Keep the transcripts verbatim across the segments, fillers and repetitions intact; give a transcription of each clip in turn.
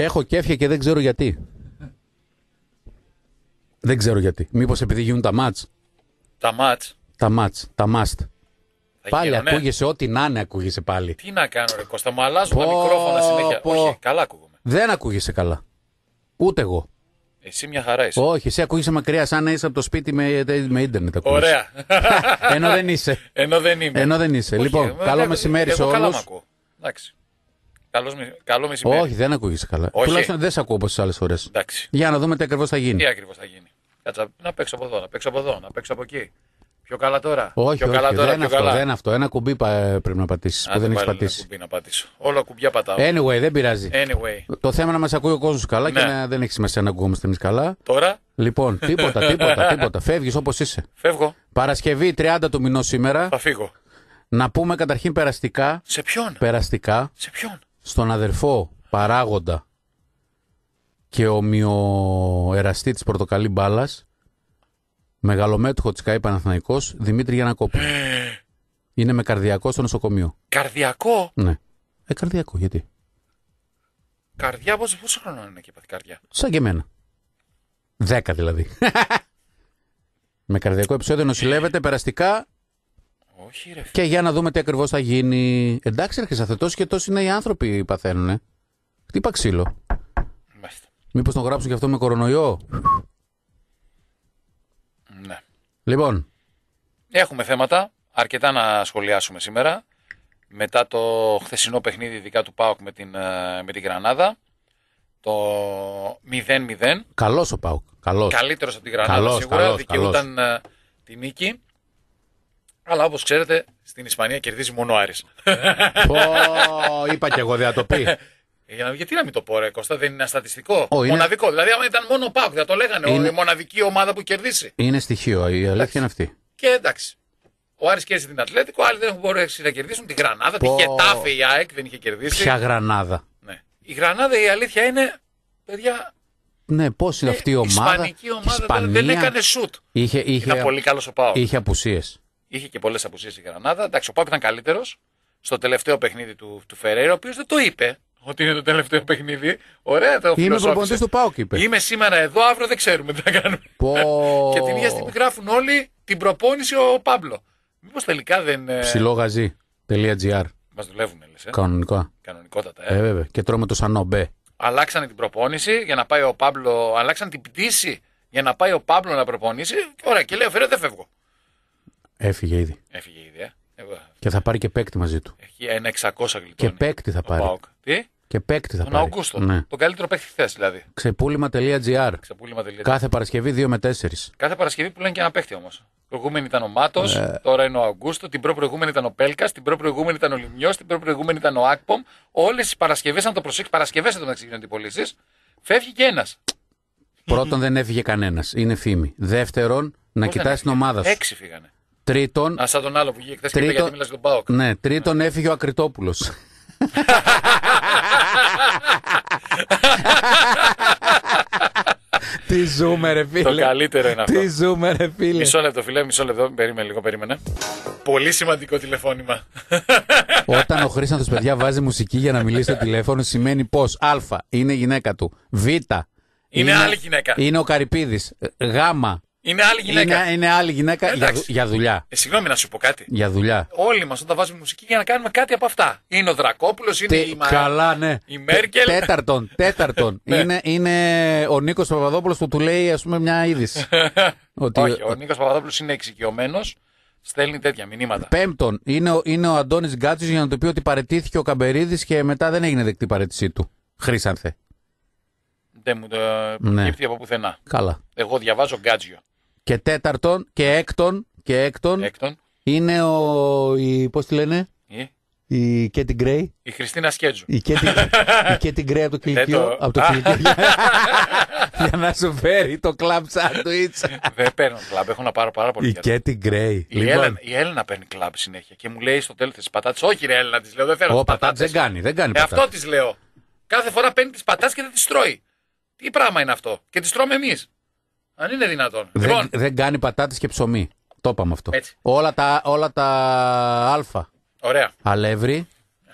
Έχω κέφια και δεν ξέρω γιατί. Δεν ξέρω γιατί. Μήπως επειδή γίνουν τα μάτς. Τα μάτς. Τα μάτς. Τα μάστ. Πάλι γίνανε. ακούγεσαι, ό,τι να είναι ακούγεσαι πάλι. Τι να κάνω, ρε Κώστα, μου αλλάζουν τα μικρόφωνα συνέχεια. πω. Όχι, καλά ακούγομαι. Δεν ακούγεσαι καλά. Ούτε εγώ. Εσύ μια χαρά είσαι. Όχι, εσύ ακούγεσαι μακριά, σαν να είσαι από το σπίτι με, με ίντερνετ. Ακούγεσαι. Ωραία. Ενώ δεν είσαι. Ενώ δεν είμαι. Ενώ δεν είσαι. Όχι, Λοιπόν, εγώ- καλό εγώ- μεσημέρι σε εγώ καλά όλους. μ' ακούω. Εντάξει. Καλώς με- Καλό μεσημέρι. Όχι, δεν ακούγεσαι καλά. Όχι. Τουλάχιστον δεν σε ακούω όπως τις άλλες φορές. Εντάξει. Για να δούμε τι ακριβώς θα γίνει. Τι ακριβώς θα γίνει. Κάτσα να παίξω από εδώ, να παίξω από εδώ, να παίξω από εκεί. Πιο καλά τώρα. Όχι, πιο όχι, καλά τώρα, δεν είναι πιο αυτό, καλά. δεν είναι αυτό. Ένα κουμπί πα- πρέπει να πατήσεις που Άντε δεν έχεις πάλι ένα πατήσει. κουμπί να πατήσω. Όλα κουμπιά πατάω. Anyway, δεν πειράζει. Anyway. Το θέμα είναι να μας ακούει ο κόσμος καλά Ναι. και να δεν έχει σημασία να ακουγόμαστε εμείς καλά. Τώρα Λοιπόν, τίποτα, τίποτα, τίποτα. Φεύγεις όπως είσαι. φεύγω. Παρασκευή τριάντα του μηνός σήμερα. Θα φύγω. Να πούμε καταρχήν περαστικά, Σε ποιον. περαστικά Σε ποιον. στον αδερφό παράγοντα και ομοιοεραστή της πορτοκαλί μπάλας, μεγαλομέτωχο της ΚΑΗ Παναθηναϊκός, Δημήτρη Γιαννακόπουλο. Είναι με καρδιακό στο νοσοκομείο. Καρδιακό. Ναι. Ε, καρδιακό, γιατί. Καρδιά, πόσο, πόσο χρόνο είναι και πάθει καρδιά. Σαν και εμένα. Δέκα δηλαδή. Με καρδιακό επεισόδιο νοσηλεύεται περαστικά Όχι, ρε φίλε. και για να δούμε τι ακριβώς θα γίνει. Εντάξει, έρχεσαι αθετός και τόσοι είναι οι άνθρωποι που παθαίνουνε. Χτύπα ξύλο. Μάλιστα. Μήπως τον γράψουν και αυτό με κορονοϊό. Ναι. Λοιπόν, Έχουμε θέματα, αρκετά να σχολιάσουμε σήμερα. Μετά το χθεσινό παιχνίδι, ειδικά του ΠΑΟΚ με την, ε, με την Γρανάδα. Το μηδέν μηδέν. καλός ο Πάουκ. Καλός. Καλύτερος από την Γρανάδα Καλός, σίγουρα. καλός, Δικαιούταν ε, τη νίκη. Αλλά όπως ξέρετε, στην Ισπανία κερδίζει μόνο ο Άρης. Πω, είπα και εγώ, δεν θα το πει. Για να, γιατί να μην το πω, ρε Κώστα, δεν είναι ένα στατιστικό. Ω, είναι- Μοναδικό. Δηλαδή, άμα ήταν μόνο ο ΠΑΟΚ, θα το λέγανε. Είναι- Η μοναδική ομάδα που κερδίσει. Είναι στοιχείο, η αλήθεια είναι αυτή. Και εντάξει. Ο Άρης κέρδισε την Ατλέτικο, άλλοι δεν έχουν μπορέσει να κερδίσουν τη Γρανάδα. Πω. Τη Χετάφε η ΑΕΚ δεν είχε κερδίσει. Ποια Γρανάδα. Ναι. Η Γρανάδα, η αλήθεια είναι, παιδιά, Ναι, πώς είναι αυτή η ομάδα. ισπανική ομάδα Ισπανία. δεν, δεν έκανε σουτ. Είχε, Ήταν είχε, πολύ καλό ο ΠΑΟΚ. Είχε, είχε απουσίες. και πολλέ απουσίες η Γρανάδα. Εντάξει, ο ΠΑΟΚ ήταν καλύτερο στο τελευταίο παιχνίδι του, του Φερέιρα, ο οποίο δεν το είπε ότι είναι το τελευταίο παιχνίδι. Ωραία, το Είμαι φιλοσόφησε. προπονητής του Πάουκ, είπε. Είμαι σήμερα εδώ, αύριο δεν ξέρουμε τι θα κάνουμε. Πω. Και την ίδια στιγμή γράφουν όλοι την προπόνηση ο Πάμπλο. Μήπως τελικά δεν. Ψιλόγαζι.gr. Μας δουλεύουν, λες, ε. Κανονικά. Κανονικότατα, ε. Ε, βέβαια. Και τρώμε το σανό μπε. Αλλάξανε την προπόνηση για να πάει ο Πάμπλο. Αλλάξανε την πτήση για να πάει ο Πάμπλο να προπονήσει. Ωραία, και λέει: Φέρε, δεν φεύγω. Έφυγε ήδη. Έφυγε ήδη, ε. Εγώ. Και θα πάρει και παίκτη μαζί του. Έχει ένα εξακόσια γλιτώνει. Και παίκτη θα ο πάρει. ΠΑΟΚ. Τι? Και παίκτη θα Τον πάρει. Αουγκούστο. Ναι. Τον καλύτερο παίκτη χθε δηλαδή. Ξεπούλημα.gr. Ξεπούλημα.gr. Κάθε Παρασκευή δύο με τέσσερις. Κάθε Παρασκευή που λένε και ένα παίχτη όμως. Προηγούμενη ήταν ο Μάτος, Ε. τώρα είναι ο Αγκούστο, την προ-προηγούμενη ήταν ο Πέλκας, την προ-προηγούμενη ήταν ο Λιμιός, την προ-προηγούμενη ήταν ο Ακπομ. Όλες τις Παρασκευές, αν το προσέξει, Παρασκευές εδώ μεταξύ γίνονται οι πωλήσεις, φεύγει και ένας. Πρώτον, δεν έφυγε κανένας. Είναι φήμη. Δεύτερον, να Πώς δεν κοιτάς την έφυγε? ομάδα σου. Έξι φύγανε. Τρίτον, Α, σαν τον άλλο που βγήκε χθες και είπε Τρίτο- γιατί μιλάς για τον ΠΑΟΚ. ναι, τρίτον έφυγε ο Ακριτόπουλος. Τι ζούμε ρε φίλε. Το καλύτερο είναι αυτό. Τι ζούμε ρε φίλε. Μισό λεπτό, φίλε, μισό λεπτό. Περίμενε λίγο, περίμενε. Πολύ σημαντικό τηλεφώνημα. Όταν ο Χρήσταντος, παιδιά, βάζει μουσική για να μιλήσει στο τηλέφωνο, σημαίνει πως Α. Είναι η γυναίκα του. Β. Είναι άλλη γυναίκα. Είναι ο Καρυπίδης. Γ. Είναι άλλη γυναίκα. Είναι, είναι άλλη γυναίκα για, Εντάξει. δου- για δουλειά. Ε, συγγνώμη να σου πω κάτι. Για δουλειά. Όλοι μας όταν βάζουμε μουσική για να κάνουμε κάτι από αυτά. Είναι ο Δρακόπουλος, είναι Τε- η Μα... καλά, ναι. η Μέρκελ. Τέταρτον, τέταρτον. Ναι. είναι, είναι ο Νίκος Παπαδόπουλος που του λέει, ας πούμε, μια είδηση. Ότι, Όχι, ο Νίκος Παπαδόπουλος είναι εξοικειωμένος, στέλνει τέτοια μηνύματα. Πέμπτον, είναι ο, είναι ο Αντώνης Γκάτσιος για να του πει ότι παρετήθηκε ο Καμπερίδης και μετά δεν έγινε δεκτή παρέτησή του. Χρήσανθε. Δεν μου το Ναι. προκύπτει από πουθενά. Καλά. Εγώ διαβάζω γκάτζιο. Και τέταρτον και έκτον, και έκτον Έκτον, είναι ο. Η, πώς τη λένε, η, η Κέτι Γκρέι. η Χριστίνα Σκέτζου. Η Κέτι, η Κέτι Γκρέι από το κηλικείο. το- Από το Α. κηλικείο για, για να σου φέρει το κλαμπ σάντουιτς. Δεν παίρνω κλαμπ, έχω να πάρω πάρα πολύ Η καιρό. Κέτι Γκρέι. Η, Έλενα, η Έλενα παίρνει κλαμπ συνέχεια και μου λέει στο τέλος της πατάτες. Όχι, ρε Έλενα, της λέω, δεν θέλω Ο τις πατάτ πατάτες. δεν κάνει, δεν κάνει Ε, πατάτ. αυτό της λέω. Κάθε φορά παίρνει τις πατάτες και δεν τις τρώει. Τι πράγμα είναι αυτό. Και τις τρώμε εμείς. Αν είναι δυνατόν. Δεν, Λοιπόν, δεν κάνει πατάτες και ψωμί. Το είπαμε αυτό. Έτσι. Όλα τα, όλα τα αλφα. ωραία. Αλεύρι,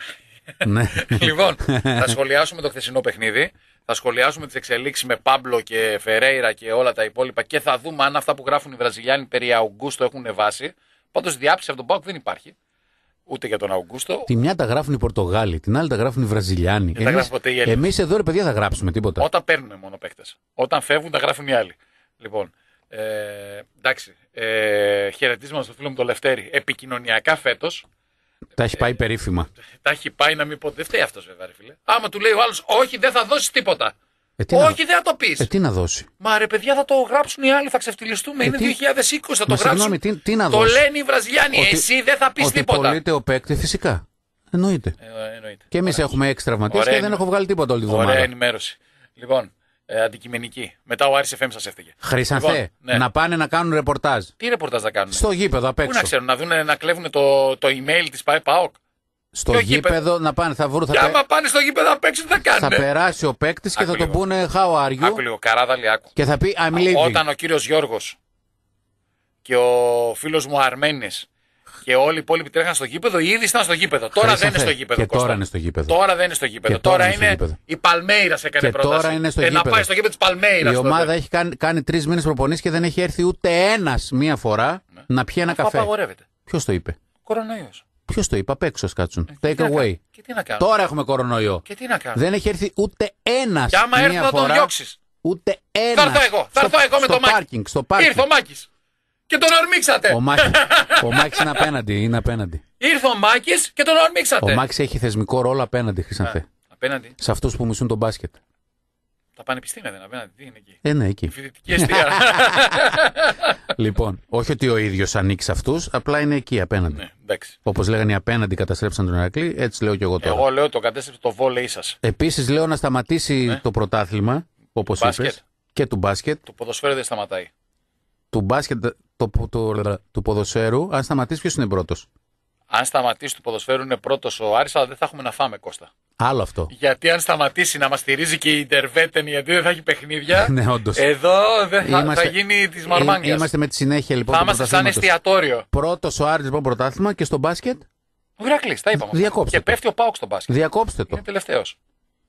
Ναι. Λοιπόν, θα σχολιάσουμε το χθεσινό παιχνίδι. Θα σχολιάσουμε τις εξελίξεις με Πάμπλο και Φερέιρα και όλα τα υπόλοιπα και θα δούμε αν αυτά που γράφουν οι Βραζιλιάνοι περί Αουγκούστο έχουν βάση. Πάντως διάψευση από τον ΠΑΟΚ δεν υπάρχει. Ούτε για τον Αουγκούστο. Τη μια τα γράφουν οι Πορτογάλοι, την άλλη τα γράφουν οι Βραζιλιάνοι. Δεν τα γράφουν ποτέ οι Έλληνες. Εμείς εδώ ρε παιδιά θα γράψουμε τίποτα. Όταν παίρνουμε μόνο παίκτες. Όταν φεύγουν τα γράφουν οι άλλοι. Λοιπόν, ε, εντάξει. Ε, χαιρετίσματα στο φίλο μου το Λευτέρη. Επικοινωνιακά φέτος. Τα έχει πάει περίφημα. Τα έχει πάει να μην πω. Δεν φταίει αυτός βέβαια, ρε φίλε. Άμα του λέει ο άλλος, όχι, δεν θα δώσεις τίποτα. Ε, τι όχι, να... δεν θα το πεις. Ε, τι να δώσει. Μα ρε παιδιά, θα το γράψουν οι άλλοι, θα ξεφτυλιστούμε. Ε, Είναι τι... δύο χιλιάδες είκοσι, θα το Μα γράψουν. συγγνώμη, τι, τι να το δώσει. λένε οι Βραζιλιάνοι. Ότι... Εσύ δεν θα πεις ότι τίποτα. Ότι πωλείται ο παίκτη, φυσικά. Εννοείται. Ε, εννοείται. Και εμείς έχουμε έξι τραυματίες και δεν έχω βγάλει τίποτα όλη τη βδομάδα. Ωραία ενημέρωση. Λοιπόν, ε, αντικειμενική. Μετά ο Άρης εφ εμ σας έφταιγε. Χρήσανθε, Λοιπόν, ναι. να πάνε να κάνουν ρεπορτάζ. Τι ρεπορτάζ θα κάνουν. Στο γήπεδο απ' Πού έξω. να ξέρουν, να, δουν, να κλέβουν το, το email της ΠΑΕ-ΠΑΟΚ. Στο Ποιο γήπεδο γήπεδο? να πάνε, θα βρουν. Και Θα, άμα πάνε στο γήπεδο απ' έξω, τι θα κάνουν. θα περάσει ο παίκτη και Άκου θα τον λίγο. πούνε How are you. Άκου λίγο, Καράδαλη, άκου. Και θα πει I'm leaving. Όταν ο κύριος Γιώργος και ο φίλος μου Αρμένης και όλοι οι υπόλοιποι τρέχαν στο γήπεδο, ήδη ήταν στο γήπεδο. Τώρα Χρήσανθε, δεν είναι στο γήπεδο. και τώρα Κώστα. είναι στο γήπεδο. Τώρα δεν είναι στο γήπεδο. Και Τώρα, τώρα είναι στο είναι γήπεδο. η Παλμέιρα σε έκανε Και πρόταση. τώρα είναι στο ε, γήπεδο. Να πάει στο γήπεδο της Παλμέιρας. Η ομάδα έχει κάνει, κάνει τρει μήνες προπονήσεις και δεν έχει έρθει ούτε ένας μία φορά Ναι. να πιει ένα Αυτό καφέ. απαγορεύεται. Ποιο το είπε. Κορονοϊός. Ποιο το είπε. Απ' έξω κάτσουν. Τι Take να away. κάνω. Και τι να κάνω. Τώρα έχουμε κορονοϊό. Και τι να κάνω. Δεν έχει έρθει ούτε ένας Και άμα μία έρθει να τον φορά. διώξεις. Ούτε ένας. Θα έρθω εγώ. Θα έρθω εγώ με στο το Μάκη. πάρκινγκ, στο πάρκινγκ. Ήρθε ο Μάκης. Και τον ορμήξατε. Ο Μάκης, ο Μάκης είναι απέναντι. Είναι απέναντι. Ήρθε ο Μάκης και τον ορμήξατε. Ο Μάκης έχει θεσμικό ρόλο απέναντι, Χρήσανθε. Απέναντι. Σε αυτούς που μισούν τον μπάσκετ. Τα πανεπιστήμια δεν είναι απέναντι. Τι είναι εκεί. Ε, ναι, εκεί. Η φοιτητική αιστεία. Λοιπόν, όχι ότι ο ίδιος ανήκει σε αυτούς, απλά είναι εκεί απέναντι. Ναι, εντάξει. Όπως λέγανε οι απέναντι καταστρέψαν τον Ηρακλή, έτσι λέω και εγώ τώρα. Εγώ λέω το κατέστρεψε το βόλεϊ σας. Επίσης λέω να σταματήσει το πρωτάθλημα, όπως Μπάσκετ. είπες, και του μπάσκετ. Το ποδοσφαίρο δεν σταματάει. Του μπάσκετ, το, το, το, του ποδοσφαίρου, αν σταματήσει, ποιος είναι πρώτος. Αν σταματήσει του ποδοσφαίρου είναι πρώτος ο Άρης, αλλά δεν θα έχουμε να φάμε, Κώστα. Άλλο αυτό. Γιατί αν σταματήσει να μας στηρίζει και η Ιντερβέτεν, γιατί δεν θα έχει παιχνίδια, Ναι, όντως. εδώ δεν θα, Είμαστε- θα γίνει της μαρμάγκας. Είμαστε με τη συνέχεια λοιπόν. Θα του είμαστε σαν πρωταθλήματος. εστιατόριο. Πρώτος ο Άρης λοιπόν πρωτάθλημα και στο μπάσκετ Ο Ηρακλής, τα είπαμε. Διακόψτε Και το. πέφτει ο Πάοκ στο μπάσκετ. διακόψτε το. Είναι τελευταίος.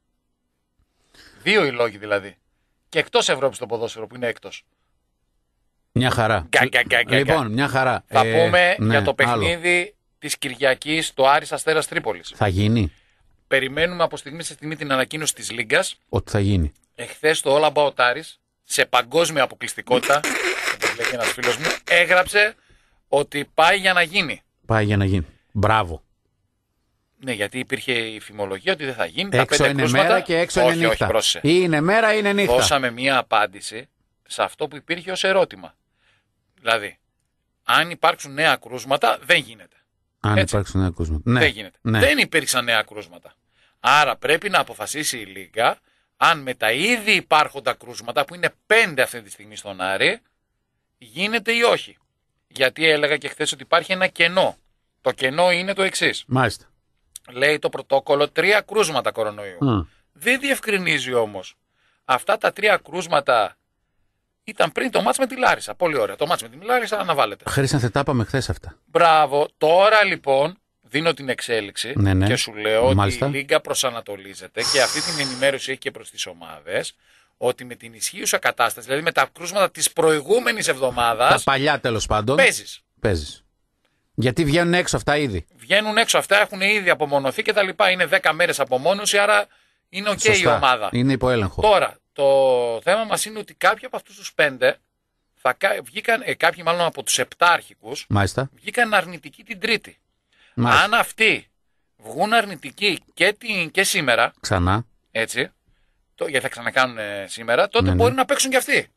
Δύο οι λόγοι δηλαδή. Και εκτός Ευρώπης το ποδόσφαιρο που είναι έκτος. Μια χαρά. Κα, κα, κα, κα, Λοιπόν, μια χαρά. Θα Ε, πούμε ναι, για το άλλο. παιχνίδι της Κυριακής, το Άρης Αστέρας Τρίπολης. Θα γίνει. Περιμένουμε από στιγμή σε στιγμή την ανακοίνωση της Λίγκας. Ότι θα γίνει. Εχθές το All About Aris, σε παγκόσμια αποκλειστικότητα, όπως λέει και ένας φίλος μου, έγραψε ότι πάει για να γίνει. Πάει για να γίνει. Μπράβο. Ναι, γιατί υπήρχε η φημολογία ότι δεν θα γίνει. τα Έξω πέντε είναι κρούσματα. μέρα και έξω όχι, είναι νύχτα. Όχι, πρόσεχε. Είναι μέρα, είναι νύχτα. Δώσαμε μία απάντηση σε αυτό που υπήρχε ως ερώτημα. Δηλαδή, αν υπάρξουν νέα κρούσματα, δεν γίνεται. Αν έτσι. υπάρξουν νέα κρούσματα. Ναι. Δεν γίνεται. Ναι. Δεν υπήρξαν νέα κρούσματα. Άρα πρέπει να αποφασίσει η Λίγκα αν με τα ήδη υπάρχοντα κρούσματα, που είναι πέντε αυτή τη στιγμή στον Άρη, γίνεται ή όχι. Γιατί έλεγα και χθες ότι υπάρχει ένα κενό. Το κενό είναι το εξής. Μάλιστα. Λέει το πρωτόκολλο τρία κρούσματα κορονοϊού. Mm. Δεν διευκρινίζει όμως. Αυτά τα τρία κρούσματα ήταν πριν το μάτς με τη Λάρισα. Πολύ ωραία. Το μάτς με τη Λάρισα αναβάλλεται. Χρήσανθε, τα είπαμε χθες αυτά. Μπράβο. Τώρα λοιπόν δίνω την εξέλιξη Ναι, ναι. και σου λέω Μάλιστα. ότι η Λίγκα προσανατολίζεται και αυτή την ενημέρωση έχει και προς τις ομάδες ότι με την ισχύουσα κατάσταση, δηλαδή με τα κρούσματα της προηγούμενης Τα εβδομάδας, παλιά τέλος πάντων. παίζεις. Παίζεις. Γιατί βγαίνουν έξω αυτά ήδη. Βγαίνουν έξω αυτά, έχουν ήδη απομονωθεί και τα λοιπά. Είναι δέκα μέρες απομόνωση, άρα είναι οκ η Σωστά. ομάδα. Είναι υπό έλεγχο. Τώρα, το θέμα μας είναι ότι κάποιοι από αυτούς τους πέντε, θα, κα- βγήκαν, ε, κάποιοι μάλλον από τους επτά αρχικούς, Μάλιστα. βγήκαν αρνητικοί την Τρίτη. Μάλιστα. Αν αυτοί βγουν αρνητικοί και, την, και σήμερα, Ξανά. έτσι, το, γιατί θα ξανακάνουν ε, σήμερα, τότε Ναι, ναι. μπορεί να παίξουν κι αυτοί.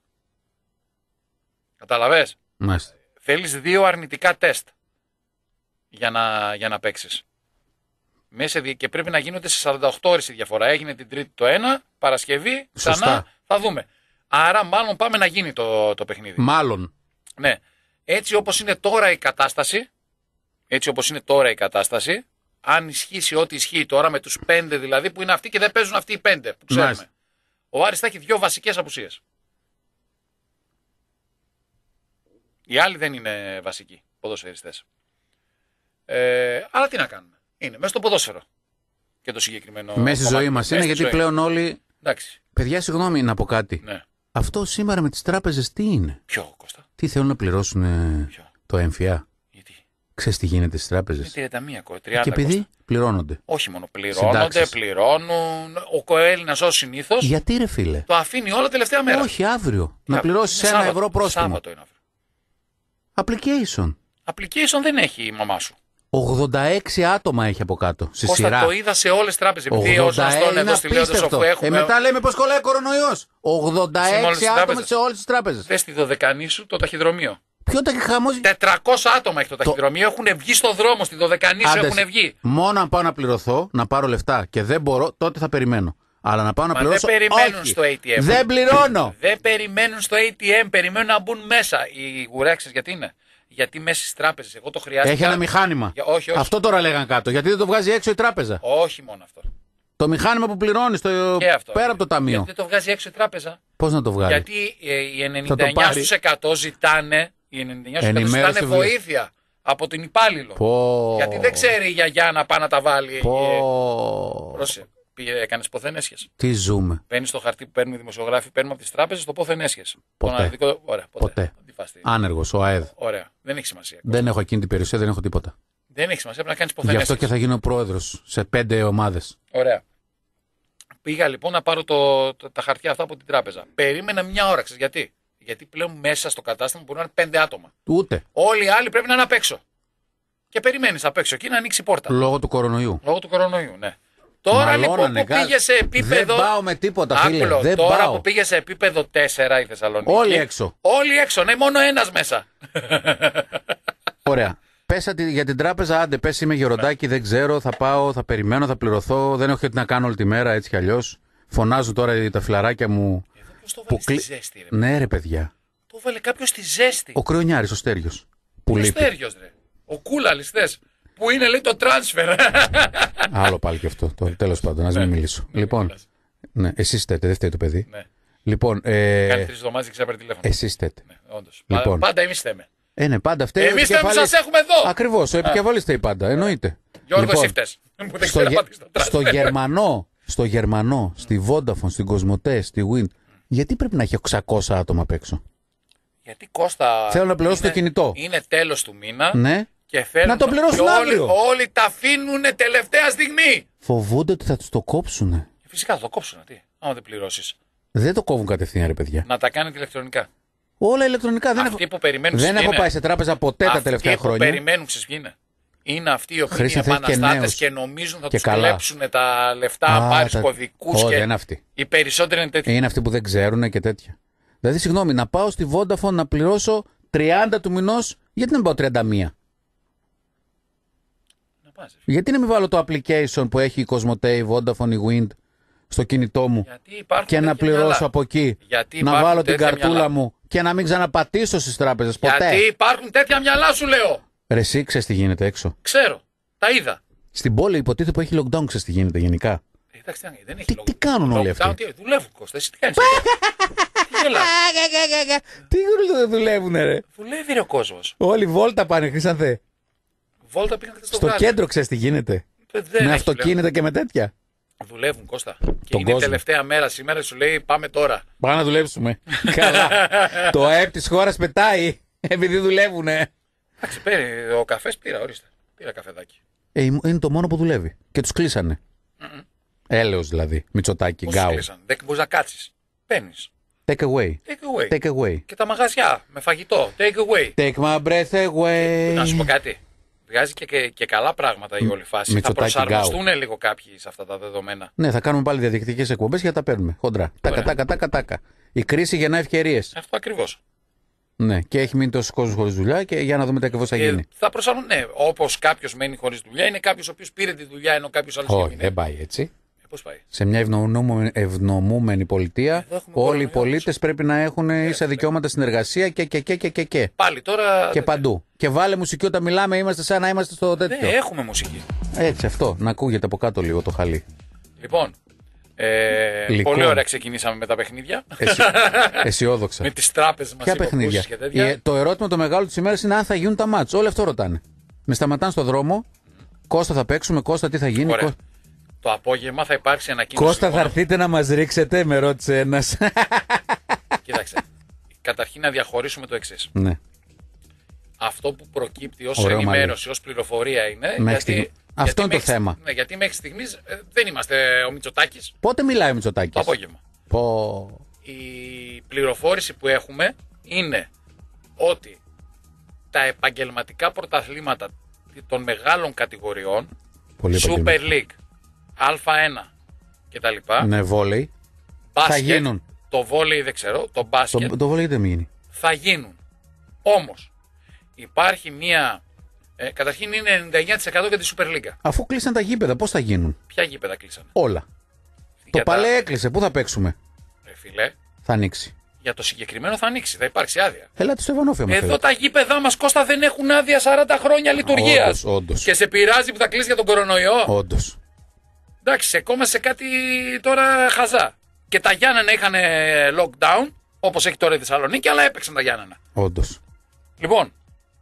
Καταλαβες. Μάλιστα. Θέλεις δύο αρνητικά τεστ για να, για να παίξεις. Μέσα δι- και πρέπει να γίνονται σε σαράντα οκτώ ώρες η διαφορά. Έγινε την Τρίτη το ένα, Παρασκευή, ξανά Σωστά. θα δούμε. Άρα μάλλον πάμε να γίνει το, το παιχνίδι. Μάλλον. Ναι. Έτσι όπως είναι τώρα η κατάσταση, έτσι όπως είναι τώρα η κατάσταση, αν ισχύσει ό,τι ισχύει τώρα με τους πέντε δηλαδή που είναι αυτοί και δεν παίζουν αυτοί οι πέντε που ξέρουμε. Μάλιστα. Ο Άρης θα έχει δύο βασικές απουσίες. Οι άλλοι δεν είναι βασικοί ποδοσφαιριστές. Ε, αλλά τι να κάνουμε. Είναι μέσα στο ποδόσφαιρο. και το συγκεκριμένο. Μέσα στη ζωή μας είναι, γιατί πλέον όλοι. Εντάξει. Παιδιά, συγγνώμη να πω κάτι. Ναι. Αυτό σήμερα με τις τράπεζες τι είναι? Ποιο, Κώστα? Τι θέλουν να πληρώσουν Ποιο? το έμφυα? Γιατί? Ξέρεις τι γίνεται στις τράπεζες? Είναι τριάντα μία, τριάντα, και επειδή Κώστα. πληρώνονται. Όχι μόνο πληρώνονται, Συντάξεις. πληρώνουν. Ο Έλληνας ως συνήθως Γιατί ρε φίλε? το αφήνει όλα τελευταία μέρα. Όχι, αύριο. Να Κα- πληρώσεις είναι ένα Σάββατο. ευρώ πρόστιμο. Σάββατο είναι αύριο. Application. Application δεν έχει η μαμά σου. ογδόντα έξι άτομα έχει από κάτω. Στη Κώστα, σειρά. το είδα σε όλες τις τράπεζες. Επειδή ως ογδόντα γνωστόν είναι εδώ στη Λέοντος απίστευτο. όπου έχουμε. Ε, μετά λέμε πως κολλάει ο κορονοϊός. ογδόντα έξι Σε όλες τις άτομα τράπεζες. σε όλες τις τράπεζες. Δες τη Δωδεκανήσου το ταχυδρομείο. Ποιο τα χαμός... τετρακόσια άτομα έχει το ταχυδρομείο. Έχουν βγει στον δρόμο στη Δωδεκανήσου. Άντες, Έχουν βγει. μόνο αν πάω να πληρωθώ, να πάρω λεφτά και δεν μπορώ, τότε θα περιμένω. Αλλά να πάω να Μα πληρώσω. δεν περιμένουν όχι. στο έι τι εμ. Δεν πληρώνω. Δεν περιμένουν στο έι τι εμ. Περιμένουν να μπουν μέσα. Οι γουρέξες γιατί είναι? Γιατί μέσα στις τράπεζες. Εγώ το χρειάζεται. Έχει ένα μηχάνημα. Για- όχι, όχι. Αυτό τώρα λέγαν κάτω. Γιατί δεν το βγάζει έξω η τράπεζα. Όχι μόνο αυτό. Το μηχάνημα που πληρώνει στο... Και αυτό. πέρα από το ταμείο. Γιατί δεν το βγάζει έξω η τράπεζα. Πώς να το βγάλει? Γιατί ε, οι Θα ενενήντα το εννιά πάρει. στους εκατό ζητάνε, οι ενενήντα εννιά στους εκατό Ενημέρωση ζητάνε βλέ- βοήθεια από την υπάλληλο. Πω. Γιατί δεν ξέρει η γιαγιά να πάει να τα βάλει. Ε, Πω. Πρόσεχε. Πήγε, έκανες πόθεν έσχες. Τι ζούμε. Παίρνει το χαρτί που παίρνουν οι δημοσιογράφοι, παίρνουμε από τις τράπεζες το πόθεν έσχες. Ποτέ. Τον αδικό... Ωραία, ποτέ. Ποτέ. Αντιφαστή. Άνεργος, ο ΑΕΔ. Ωραία. Δεν έχει σημασία. Δεν έχω εκείνη την περιουσία, δεν έχω τίποτα. Δεν έχει σημασία, πρέπει να κάνεις πόθεν Γι' αυτό έσχες. και θα γίνω πρόεδρος σε πέντε ομάδες. Ωραία. Πήγα λοιπόν να πάρω το, το- τα χαρτιά αυτά από την τράπεζα. Περίμενα μια ώρα, ξέρεις γιατί? Γιατί πλέον μέσα στο κατάστημα μπορούν να είναι πέντε άτομα. Ούτε. Όλοι οι άλλοι πρέπει να είναι απ' έξω. Και περιμένεις απ' έξω εκεί να ανοίξει η πόρτα. Λόγω του κορονοϊού. Λόγω του κορονοϊού, ναι. Τώρα Μαλώνανε, λοιπόν που κα- πήγε σε επίπεδο. Δεν πάω με τίποτα, φίλε. Άκουλο, Δεν τώρα πάω. που πήγε σε επίπεδο τέσσερα η Θεσσαλονίκη. Όλοι έξω. Όλοι έξω, ναι, μόνο ένας μέσα. Ωραία. Πέσα τη- για την τράπεζα, άντε, πες είμαι γεροντάκι, δεν ξέρω, θα πάω, θα περιμένω, θα πληρωθώ, δεν έχω τι να κάνω όλη τη μέρα έτσι κι αλλιώς. Φωνάζουν τώρα τα φιλαράκια μου. Εδώ ποιος το Που βάλε στη κλει- ζέστη, ρε. Ναι, ρε παιδιά. Το βάλε κάποιος στη ζέστη. Ο Κρυονιάρης, ο Στέργιος. Που Ο λείπει. Στέργιος, ρε. Ο Κούλαλης, θες. Που είναι, λέει, το transfer. Άλλο πάλι και αυτό. Το, τέλος πάντων, ας μην μιλήσω. Λοιπόν, ναι, εσείς στέτε, δεν φταίει το παιδί. Ναι. Λοιπόν, ε, Κάνει τρεις εβδομάδες και ξάπερε τηλέφωνο. εσείς στέτε. Ναι, όντως. Λοιπόν. Πάντα εμείς θέμε. Ε, ναι, πάντα φταίει. Εμείς θέμε που σας έχουμε εδώ. Ακριβώς, ο επικεφαλής φταίει πάντα, εννοείται. Γιώργο, Λοιπόν, εσύ φταίς. Που δεν στο, ξέρω γε- να πατήσεις το transfer. στο Γερμανό, στο Γερμανό, στη Vodafone, στην Κοσμοτέ, στη Wind, γιατί πρέπει να έχει οκτακόσια άτομα απ' έξω? Γιατί Κώστα. Θέλω να πληρώσω είναι- το κινητό. Είναι τέλος του μήνα. Ναι. Και θέλουν Να το πληρώσουν και αύριο. Όλοι, όλοι τα αφήνουν τελευταία στιγμή. Φοβούνται ότι θα τους το κόψουνε. Φυσικά θα το κόψουν. Τι, άμα δεν πληρώσεις. Δεν το κόβουν κατευθείαν, ρε παιδιά. Να τα κάνετε ηλεκτρονικά. Όλα ηλεκτρονικά. Δεν, Αυτοί έχω, που περιμένουν δεν ξέρεις έχω ποιοι πάει είναι. σε τράπεζα ποτέ τα Αυτοί τελευταία που χρόνια. περιμένουν ξέρεις ποιοι είναι. Είναι αυτοί οι οποίοι Χρήση, είναι θες και επαναστάτες νέους. και, νομίζουν θα Και τους καλά. κλέψουν τα λεφτά, Α, πάρεις τα- κωδικούς. Ω, Και... δεν είναι αυτοί. Οι περισσότεροι είναι τέτοιοι. Είναι αυτοί που δεν ξέρουν και τέτοια. Δηλαδή, συγγνώμη, να πάω στη Vodafone να πληρώσω τριάντα του μηνός, γιατί να μην πάω τριάντα μία? Να πας, ρε. Γιατί να μην βάλω το application που έχει η Cosmote, η Vodafone, η Wind στο κινητό μου Γιατί υπάρχουν και να τέτοια πληρώσω μυαλά. από εκεί, Γιατί να υπάρχουν βάλω την τέτοια καρτούλα μυαλά. μου και να μην ξαναπατήσω στις τράπεζες ποτέ. Γιατί υπάρχουν τέτοια μυαλά σου λέω. Ρε εσύ, ξέρεις τι γίνεται έξω? Ξέρω. Τα είδα. Στην πόλη υποτίθεται που έχει lockdown, ξέρεις τι γίνεται γενικά? Ε, Εντάξει, δεν έχει Τι- λόγο. τι κάνουν όλοι Lockdown, αυτοί? τι- Δουλεύουν, Κώστα. Εσύ τι κάνεις? Τι γελάς? Τι δεν δουλεύουν, ρε. Δουλεύει ρε ο κόσμος. Όλοι βόλτα πάνε, Χρυσανθέ. Βόλτα πήγαν χθες στο Στο βράδυ. κέντρο ξέρεις τι γίνεται? Ε, δεν Με έχει αυτοκίνητα και με τέτοια. δουλεύουν. Δουλεύουν, Κώστα. Και Τον είναι η κόσμο. τελευταία μέρα σήμερα, σου λέει πάμε τώρα. Πάμε να δουλέψουμε. Καλά. Το ΑΕΠ της χώρας πετάει επειδή δουλεύουνε. Εντάξει, παίρνει ο καφές πήρα, ορίστε. Πήρα καφεδάκι. Ε, είναι το μόνο που δουλεύει. Και τους κλείσανε. Mm-mm. Έλεος δηλαδή. Μητσοτάκη, Πώς γκάου. κλείσαν? Δεν μπορείς να κάτσεις. Παίρνεις. Take away. Take away. Take away. Και τα μαγαζιά με φαγητό. Take away. Take my breath away. Να σου πω κάτι. Βγάζει και, και, και καλά πράγματα η όλη φάση. Θα Μητσοτάκη, προσαρμοστούν λίγο κάποιοι σε αυτά τα δεδομένα. Ναι, θα κάνουμε πάλι διαδικτυακές εκπομπές και θα τα παίρνουμε. Χοντρά. Τάκα, τάκα, τάκα, τάκα. Η κρίση γεννά ευκαιρίες. Αυτό ακριβώς. Ναι, και έχει μείνει τόσο κόσμο χωρίς δουλειά και για να δούμε τι ακριβώς θα Και γίνει. θα προσαρμοστούν. Ναι, όπως κάποιος μένει χωρίς δουλειά, είναι κάποιος ο οποίος πήρε τη δουλειά ενώ κάποιος άλλος Όχι, έμεινε. δεν πάει έτσι. Ε, πώς πάει? Σε μια ευνομούμενη, ευνομούμενη πολιτεία, Εδώ έχουμε όλοι οι κορονοϊό. πολίτες πρέπει να έχουν ίσα δικαιώματα στην εργασία και, και, και, και, και, και. Πάλι τώρα. Και παντού. Και βάλε μουσική όταν μιλάμε, είμαστε σαν να είμαστε στο Ναι, τέτοιο. έχουμε μουσική. Έτσι, αυτό. Να ακούγεται από κάτω λίγο το χαλί. Λοιπόν. Ε, Γλυκό. πολύ ωραία ξεκινήσαμε με τα παιχνίδια. Εσύ, αισιόδοξα. με τις τράπεζες μας. Ποια υποκούσεις παιχνίδια? και τέτοια. Ε, το ερώτημα το μεγάλο της ημέρας είναι αν θα γίνουν τα μάτς. Όλοι αυτό ρωτάνε. Με σταματάνε στο δρόμο. Κώστα θα παίξουμε, Κώστα τι θα γίνει. Ωραία. Κώ- Το απόγευμα θα υπάρξει ανακοίνωση. Κώστα, λοιπόν, θα έρθετε να μας ρίξετε, με ρώτησε ένας. Κοίταξε. Καταρχήν να διαχωρίσουμε το εξής. Ναι. Αυτό που προκύπτει ως Ωραίο ενημέρωση, ως πληροφορία είναι. Μέχρι γιατί, στιγμή. γιατί Αυτό είναι το μέχρι, θέμα. Ναι, γιατί μέχρι στιγμής ε, δεν είμαστε ο Μητσοτάκης. Πότε μιλάει ο Μητσοτάκης? Το απόγευμα. Πω... Η πληροφόρηση που έχουμε είναι ότι τα επαγγελματικά πρωταθλήματα των μεγάλων κατηγοριών, Πολύ Super επαγγελματικό. League, Α ένα κτλ. Ναι, βόλεϊ. Μπάσκετ, Θα γίνουν. Το βόλεϊ δεν ξέρω, το μπάσκετ Το, το βόλεϊ δεν γίνει. θα γίνουν. Όμως υπάρχει μία. Ε, καταρχήν είναι ενενήντα εννέα τοις εκατό για τη Super League. Αφού κλείσαν τα γήπεδα, πώς θα γίνουν? Ποια γήπεδα κλείσανε? Όλα. Το Για τα- παλέ έκλεισε. Πού θα παίξουμε? Ρε φίλε, Θα ανοίξει. για το συγκεκριμένο θα ανοίξει, θα υπάρξει άδεια. Ελάτε στο Ευανόφιο μας. Εδώ τα γήπεδά μας, Κώστα, δεν έχουν άδεια σαράντα χρόνια λειτουργίας. Όντως, όντως. Και σε πειράζει που θα κλείσει για τον κορονοϊό. Όντως. Εντάξει, σε κόμμα σε κάτι τώρα χαζά. Και τα Γιάννενα είχαν lockdown, όπως έχει τώρα η Θεσσαλονίκη, αλλά έπαιξαν τα Γιάννενα. Όντως. Λοιπόν,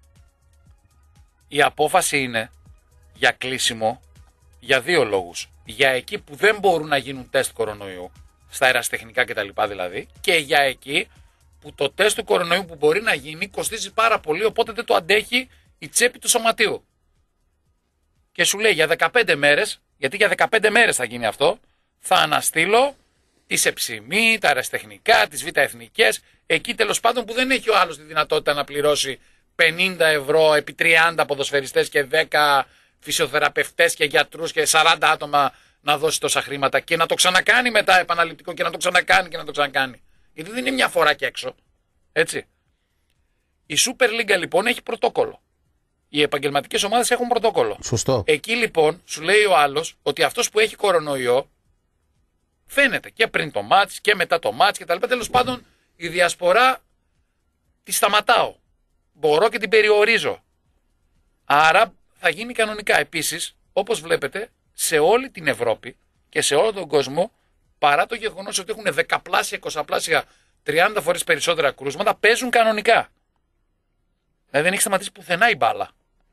η απόφαση είναι για κλείσιμο για δύο λόγους. Για εκεί που δεν μπορούν να γίνουν τεστ κορονοϊού, στα αεραστεχνικά κτλ. Δηλαδή, και για εκεί που το τεστ του κορονοϊού που μπορεί να γίνει κοστίζει πάρα πολύ, οπότε δεν το αντέχει η τσέπη του σωματείου. Και σου λέει για δεκαπέντε μέρες, γιατί για δεκαπέντε μέρες θα γίνει αυτό, θα αναστείλω τις εψημί, τα αεραστεχνικά, τις β' εθνικές, εκεί τέλος πάντων που δεν έχει ο άλλος τη δυνατότητα να πληρώσει πενήντα ευρώ επί τριάντα ποδοσφαιριστές και δέκα φυσιοθεραπευτές και γιατρούς και σαράντα άτομα να δώσει τόσα χρήματα και να το ξανακάνει μετά επαναληπτικό και να το ξανακάνει και να το ξανακάνει. Γιατί δεν είναι μια φορά και έξω. Έτσι. Η Super League λοιπόν έχει πρωτόκολλο. Οι επαγγελματικές ομάδες έχουν πρωτόκολλο. Σωστό. Εκεί λοιπόν σου λέει ο άλλος ότι αυτός που έχει κορονοϊό φαίνεται και πριν το μάτς και μετά το μάτς και τα λοιπά. Τέλος πάντων η διασπορά τη σταματάω. Μπορώ και την περιορίζω. Άρα θα γίνει κανονικά. Επίσης, όπως βλέπετε, σε όλη την Ευρώπη και σε όλο τον κόσμο, παρά το γεγονός ότι έχουν δεκαπλάσια, εικοσαπλάσια, τριάντα φορές περισσότερα κρούσματα, παίζουν κανονικά. Δηλαδή δεν έχει σταματήσει πουθενά η μπάλα.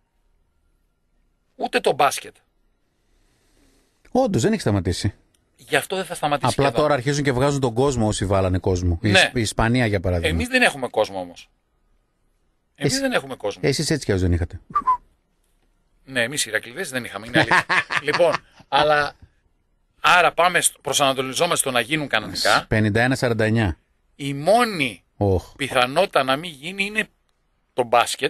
Ούτε το μπάσκετ. Όντως δεν έχει σταματήσει. Γι' αυτό δεν θα σταματήσει. Απλά και εδώ. τώρα αρχίζουν και βγάζουν τον κόσμο όσοι βάλανε κόσμο. Η, Ναι. Ισ- η Ισπανία για παράδειγμα. Εμείς δεν έχουμε κόσμο όμως. Εμείς Εσύ- δεν έχουμε κόσμο. Εσείς έτσι κι αλλιώς δεν είχατε. Ναι, εμείς οι Ηρακλήδες δεν είχαμε. Είναι αλήθεια. Λοιπόν, αλλά άρα πάμε, στο- προσανατολιζόμαστε στο να γίνουν κανονικά. πενήντα ένα σαράντα εννιά. Η μόνη Οχ. πιθανότητα να μην γίνει είναι το μπάσκετ,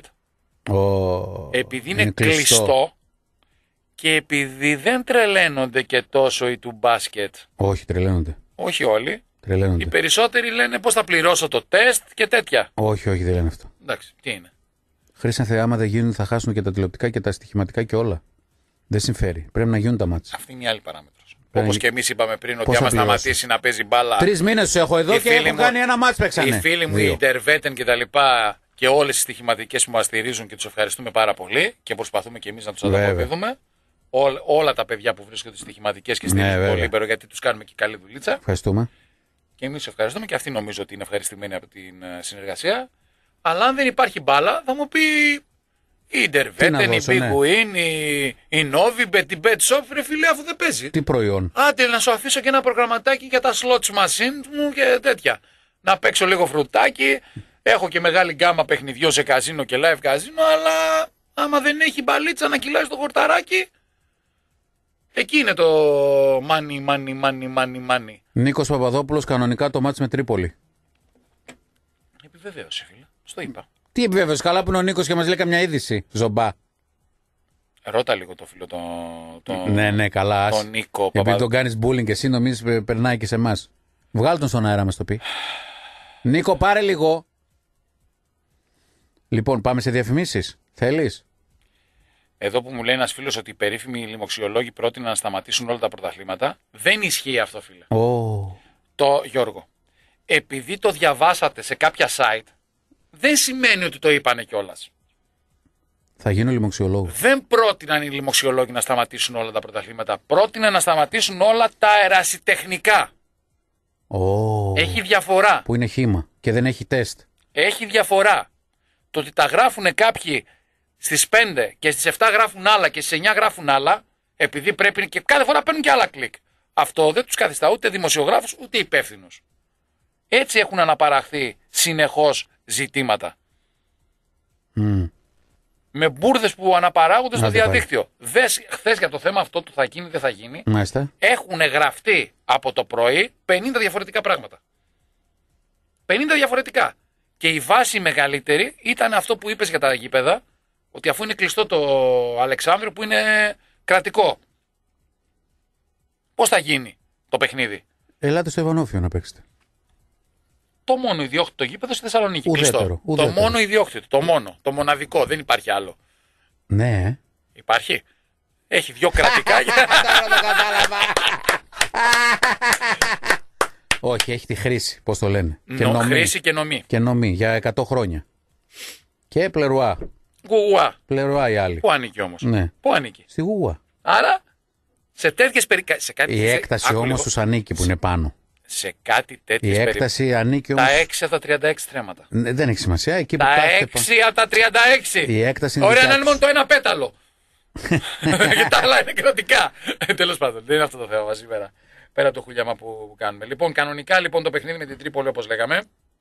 Ω, επειδή είναι, κλειστό. Και επειδή δεν τρελαίνονται και τόσο οι του μπάσκετ, Όχι, τρελαίνονται. όχι όλοι, οι Τρελαίνονται. περισσότεροι λένε πώς θα πληρώσω το τεστ και τέτοια. Όχι, όχι, δεν λένε αυτό. Εντάξει, τι είναι. Χρήσαν άμα δεν γίνουν θα χάσουν και τα τηλεοπτικά και τα στοιχηματικά και όλα. Δεν συμφέρει. Πρέπει να γίνουν τα μάτσα. Αυτή είναι η άλλη παράμετρος. Πρέπει Όπως να- και εμείς είπαμε πριν ότι Πώς άμα θα πληρώσω? σταματήσει να παίζει μπάλα. Τρεις μήνες του έχω εδώ Οι και φίλοι έχω μου- κάνει ένα μάτς παίξανε. Οι φίλοι μου, οι Δύο. Ιντερβέτεν και τα λοιπά και όλες τις στοιχηματικές που μας στηρίζουν και τους ευχαριστούμε πάρα πολύ και προσπαθούμε και εμείς να τους Βέβαια. ανταποδίδουμε. Ό, όλα τα παιδιά που βρίσκονται στις στοιχηματικές και στηρίζουν Ναι, το βέβαια. Λίμπερο γιατί τους κάνουμε και καλή δουλίτσα. Ευχαριστούμε. Και εμείς ευχαριστούμε και αυτοί νομίζω ότι είναι ευχαριστημένοι από την ε, συνεργασία. Αλλά αν δεν υπάρχει μπάλα θα μου πει η Ιντερβέτεν, η δώσω, ναι. Big Win, η, η Novibet, η BetShop, ρε φίλε αφού δεν παίζει. Τι προϊόν. Άντε να σου αφήσω και ένα προγραμματάκι για τα slots machine μου και τέτοια. Να παίξω λίγο φρουτάκι. Έχω και μεγάλη γκάμα παιχνιδιών σε καζίνο και live καζίνο, αλλά άμα δεν έχει μπαλίτσα να κυλάει στο χορταράκι, εκεί είναι το money, money, money, money, money. Νίκος Παπαδόπουλος κανονικά το μάτς με Τρίπολη. Επιβεβαίωση, φίλε. Στο είπα. Τι επιβεβαίωση, καλά που είναι ο Νίκος και μας λέει καμιά είδηση. Ζομπά. Ρώτα λίγο το φίλο τον το, Ναι, ναι, καλά. τον Ας. Νίκο Επειδή Παπα... τον κάνεις bullying και εσύ νομίζεις ε, περνάει και σε εμάς. Βγάλ' τον στον αέρα μας το πει. Νίκο, πάρε λίγο. Λοιπόν, πάμε σε διαφημίσεις. Θέλεις? Εδώ που μου λέει ένας φίλος ότι οι περίφημοι λοιμοξιολόγοι πρότειναν να σταματήσουν όλα τα πρωταθλήματα, δεν ισχύει αυτό, φίλε. Ω. Το Γιώργο, επειδή το διαβάσατε σε κάποια site, δεν σημαίνει ότι το είπανε κιόλας. Θα γίνω λοιμοξιολόγος. Δεν πρότειναν οι λοιμοξιολόγοι να σταματήσουν όλα τα πρωταθλήματα. Πρότειναν να σταματήσουν όλα τα ερασιτεχνικά. Ω. Έχει διαφορά. Που είναι χύμα και δεν έχει τεστ. Έχει διαφορά. Το ότι τα γράφουν κάποιοι στις πέντε και στις επτά γράφουν άλλα και στις εννιά γράφουν άλλα, Επειδή πρέπει και κάθε φορά παίρνουν και άλλα κλικ. Αυτό δεν τους καθιστά ούτε δημοσιογράφους ούτε υπεύθυνους. Έτσι έχουν αναπαραχθεί συνεχώς ζητήματα. Mm. Με μπουρδες που αναπαράγονται στο Άντε διαδίκτυο. Δες χθες για το θέμα αυτό του θα γίνει δεν θα γίνει. Μάλιστα. Έχουν γραφτεί από το πρωί πενήντα διαφορετικά πράγματα. πενήντα διαφορετικά. Και η βάση μεγαλύτερη ήταν αυτό που είπες για τα γήπεδα, ότι αφού είναι κλειστό το Αλεξάνδριο που είναι κρατικό, πώς θα γίνει το παιχνίδι. Ελάτε στο Ιβανόφιο να παίξετε. Το μόνο ιδιόκτητο γήπεδο στη Θεσσαλονίκη. Ουδέτερο, Κλειστό. ουδέτερο. Το μόνο ιδιόκτητο. Το μόνο. Το μοναδικό. Δεν υπάρχει άλλο. Ναι. Υπάρχει. Έχει δυο κρατικά. Τώρα το κατάλαβα. Όχι, έχει τη χρήση, πώς το λένε. Και Νο, νομή. χρήση και νομή. Και νομή για εκατό χρόνια. Και πλερουά. Γουγουά. Πλερουά οι άλλοι. Πού ανήκει όμως. Ναι. Πού ανήκει. Στη γουγουά. Άρα σε τέτοιες περιπτώσεις. Η έκταση όμως τους ανήκει που είναι πάνω. Σε κάτι Η τέτοιες έκταση περιπτώσεις. ανήκει όμως. Τα έξι από τα τριάντα έξι τρέματα. Ναι, δεν έχει σημασία. Εκεί που Τα κάθεται έξι από τα τριάντα έξι. Η έκταση είναι Ωραία δικιά να είναι τους. μόνο το ένα πέταλο. Και τα άλλα είναι κρατικά. Τέλος πάντων, δεν είναι αυτό το θέμα μας σήμερα. Πέρα από το χουλιάμα που κάνουμε. Λοιπόν, κανονικά λοιπόν το παιχνίδι με την Τρίπολη όπως λέγαμε.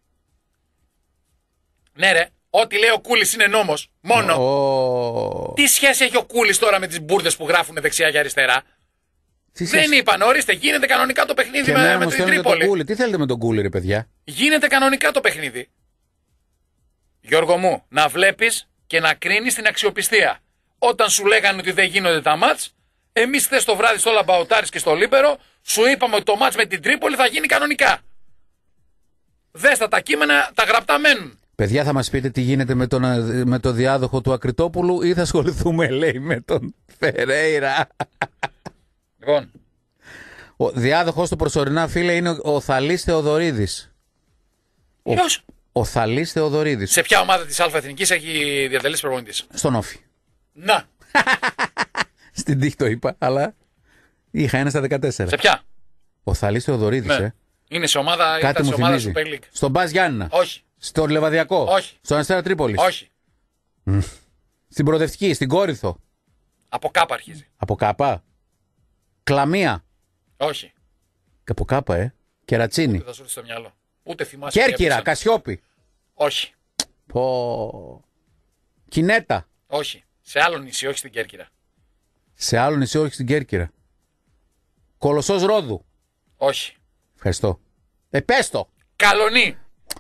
Ναι, ρε, ό,τι λέει ο Κούλης είναι νόμος. Μόνο. Ο... Τι σχέση έχει ο Κούλης τώρα με τις μπουρδες που γράφουν δεξιά και αριστερά. Τι Δεν σχέση- είπαν, ορίστε, γίνεται κανονικά το παιχνίδι Και με, εμένα με μου την στέλνουν για τον Τρίπολη. Κούλι. Τι θέλετε με τον Κούλι, ρε παιδιά. Γίνεται κανονικά το παιχνίδι. Γιώργο μου, να βλέπεις και να κρίνεις την αξιοπιστία. Όταν σου λέγανε ότι δεν γίνονται τα μάτς, εμείς χθες το βράδυ στο Λαμπαοτάρης και στο Λίμπερο, σου είπαμε ότι το μάτς με την Τρίπολη θα γίνει κανονικά. Δες τα, τα κείμενα, τα γραπτά μένουν. Παιδιά, θα μας πείτε τι γίνεται με τον, με το διάδοχο του Ακριτόπουλου ή θα ασχοληθούμε, λέει, με τον Φερέιρα. Λοιπόν, Ο διάδοχος του προσωρινά, φίλε, είναι ο, ο Θαλής Θεοδωρίδης. Ο, ποιος? ο Θαλής Θεοδωρίδης. Σε ποια ομάδα της Α' Εθνικής έχει διατελέσει προπονητής? Στον Όφη. Να, Στην τύχη το είπα, αλλά είχα ένα στα δεκατέσσερα. σε ποια? Ο Θαλής Θεοδωρίδης, Ναι. ε. Είναι σε ομάδα, Κάτι ήταν μου σε ομάδα θυμίζει. Super League. Στον Μπας Γιάννηνα. Όχι, Στον Λεβαδιακό. Όχι. Στον Αστέρα Τρίπολης. όχι. Στην Προοδευτική, στην Κόρινθο. Από κάπα αρχίζει. Από Κάπα. Κλαμία. Όχι. Και από Κάπα, ε. Κερατσίνη. Δεν θα σου έρθει στο μυαλό. Ούτε θυμάσαι. τι Κέρκυρα, έπαιξαν. Κασιόπη. Όχι. Πω. Κινέτα. Όχι. Σε άλλο νησί, όχι στην Κέρκυρα. Σε άλλο νησί, όχι στην Κέρκυρα. Κολοσσός Ρόδου. Όχι. Ευχαριστώ. Ε, πες το. Καλονί.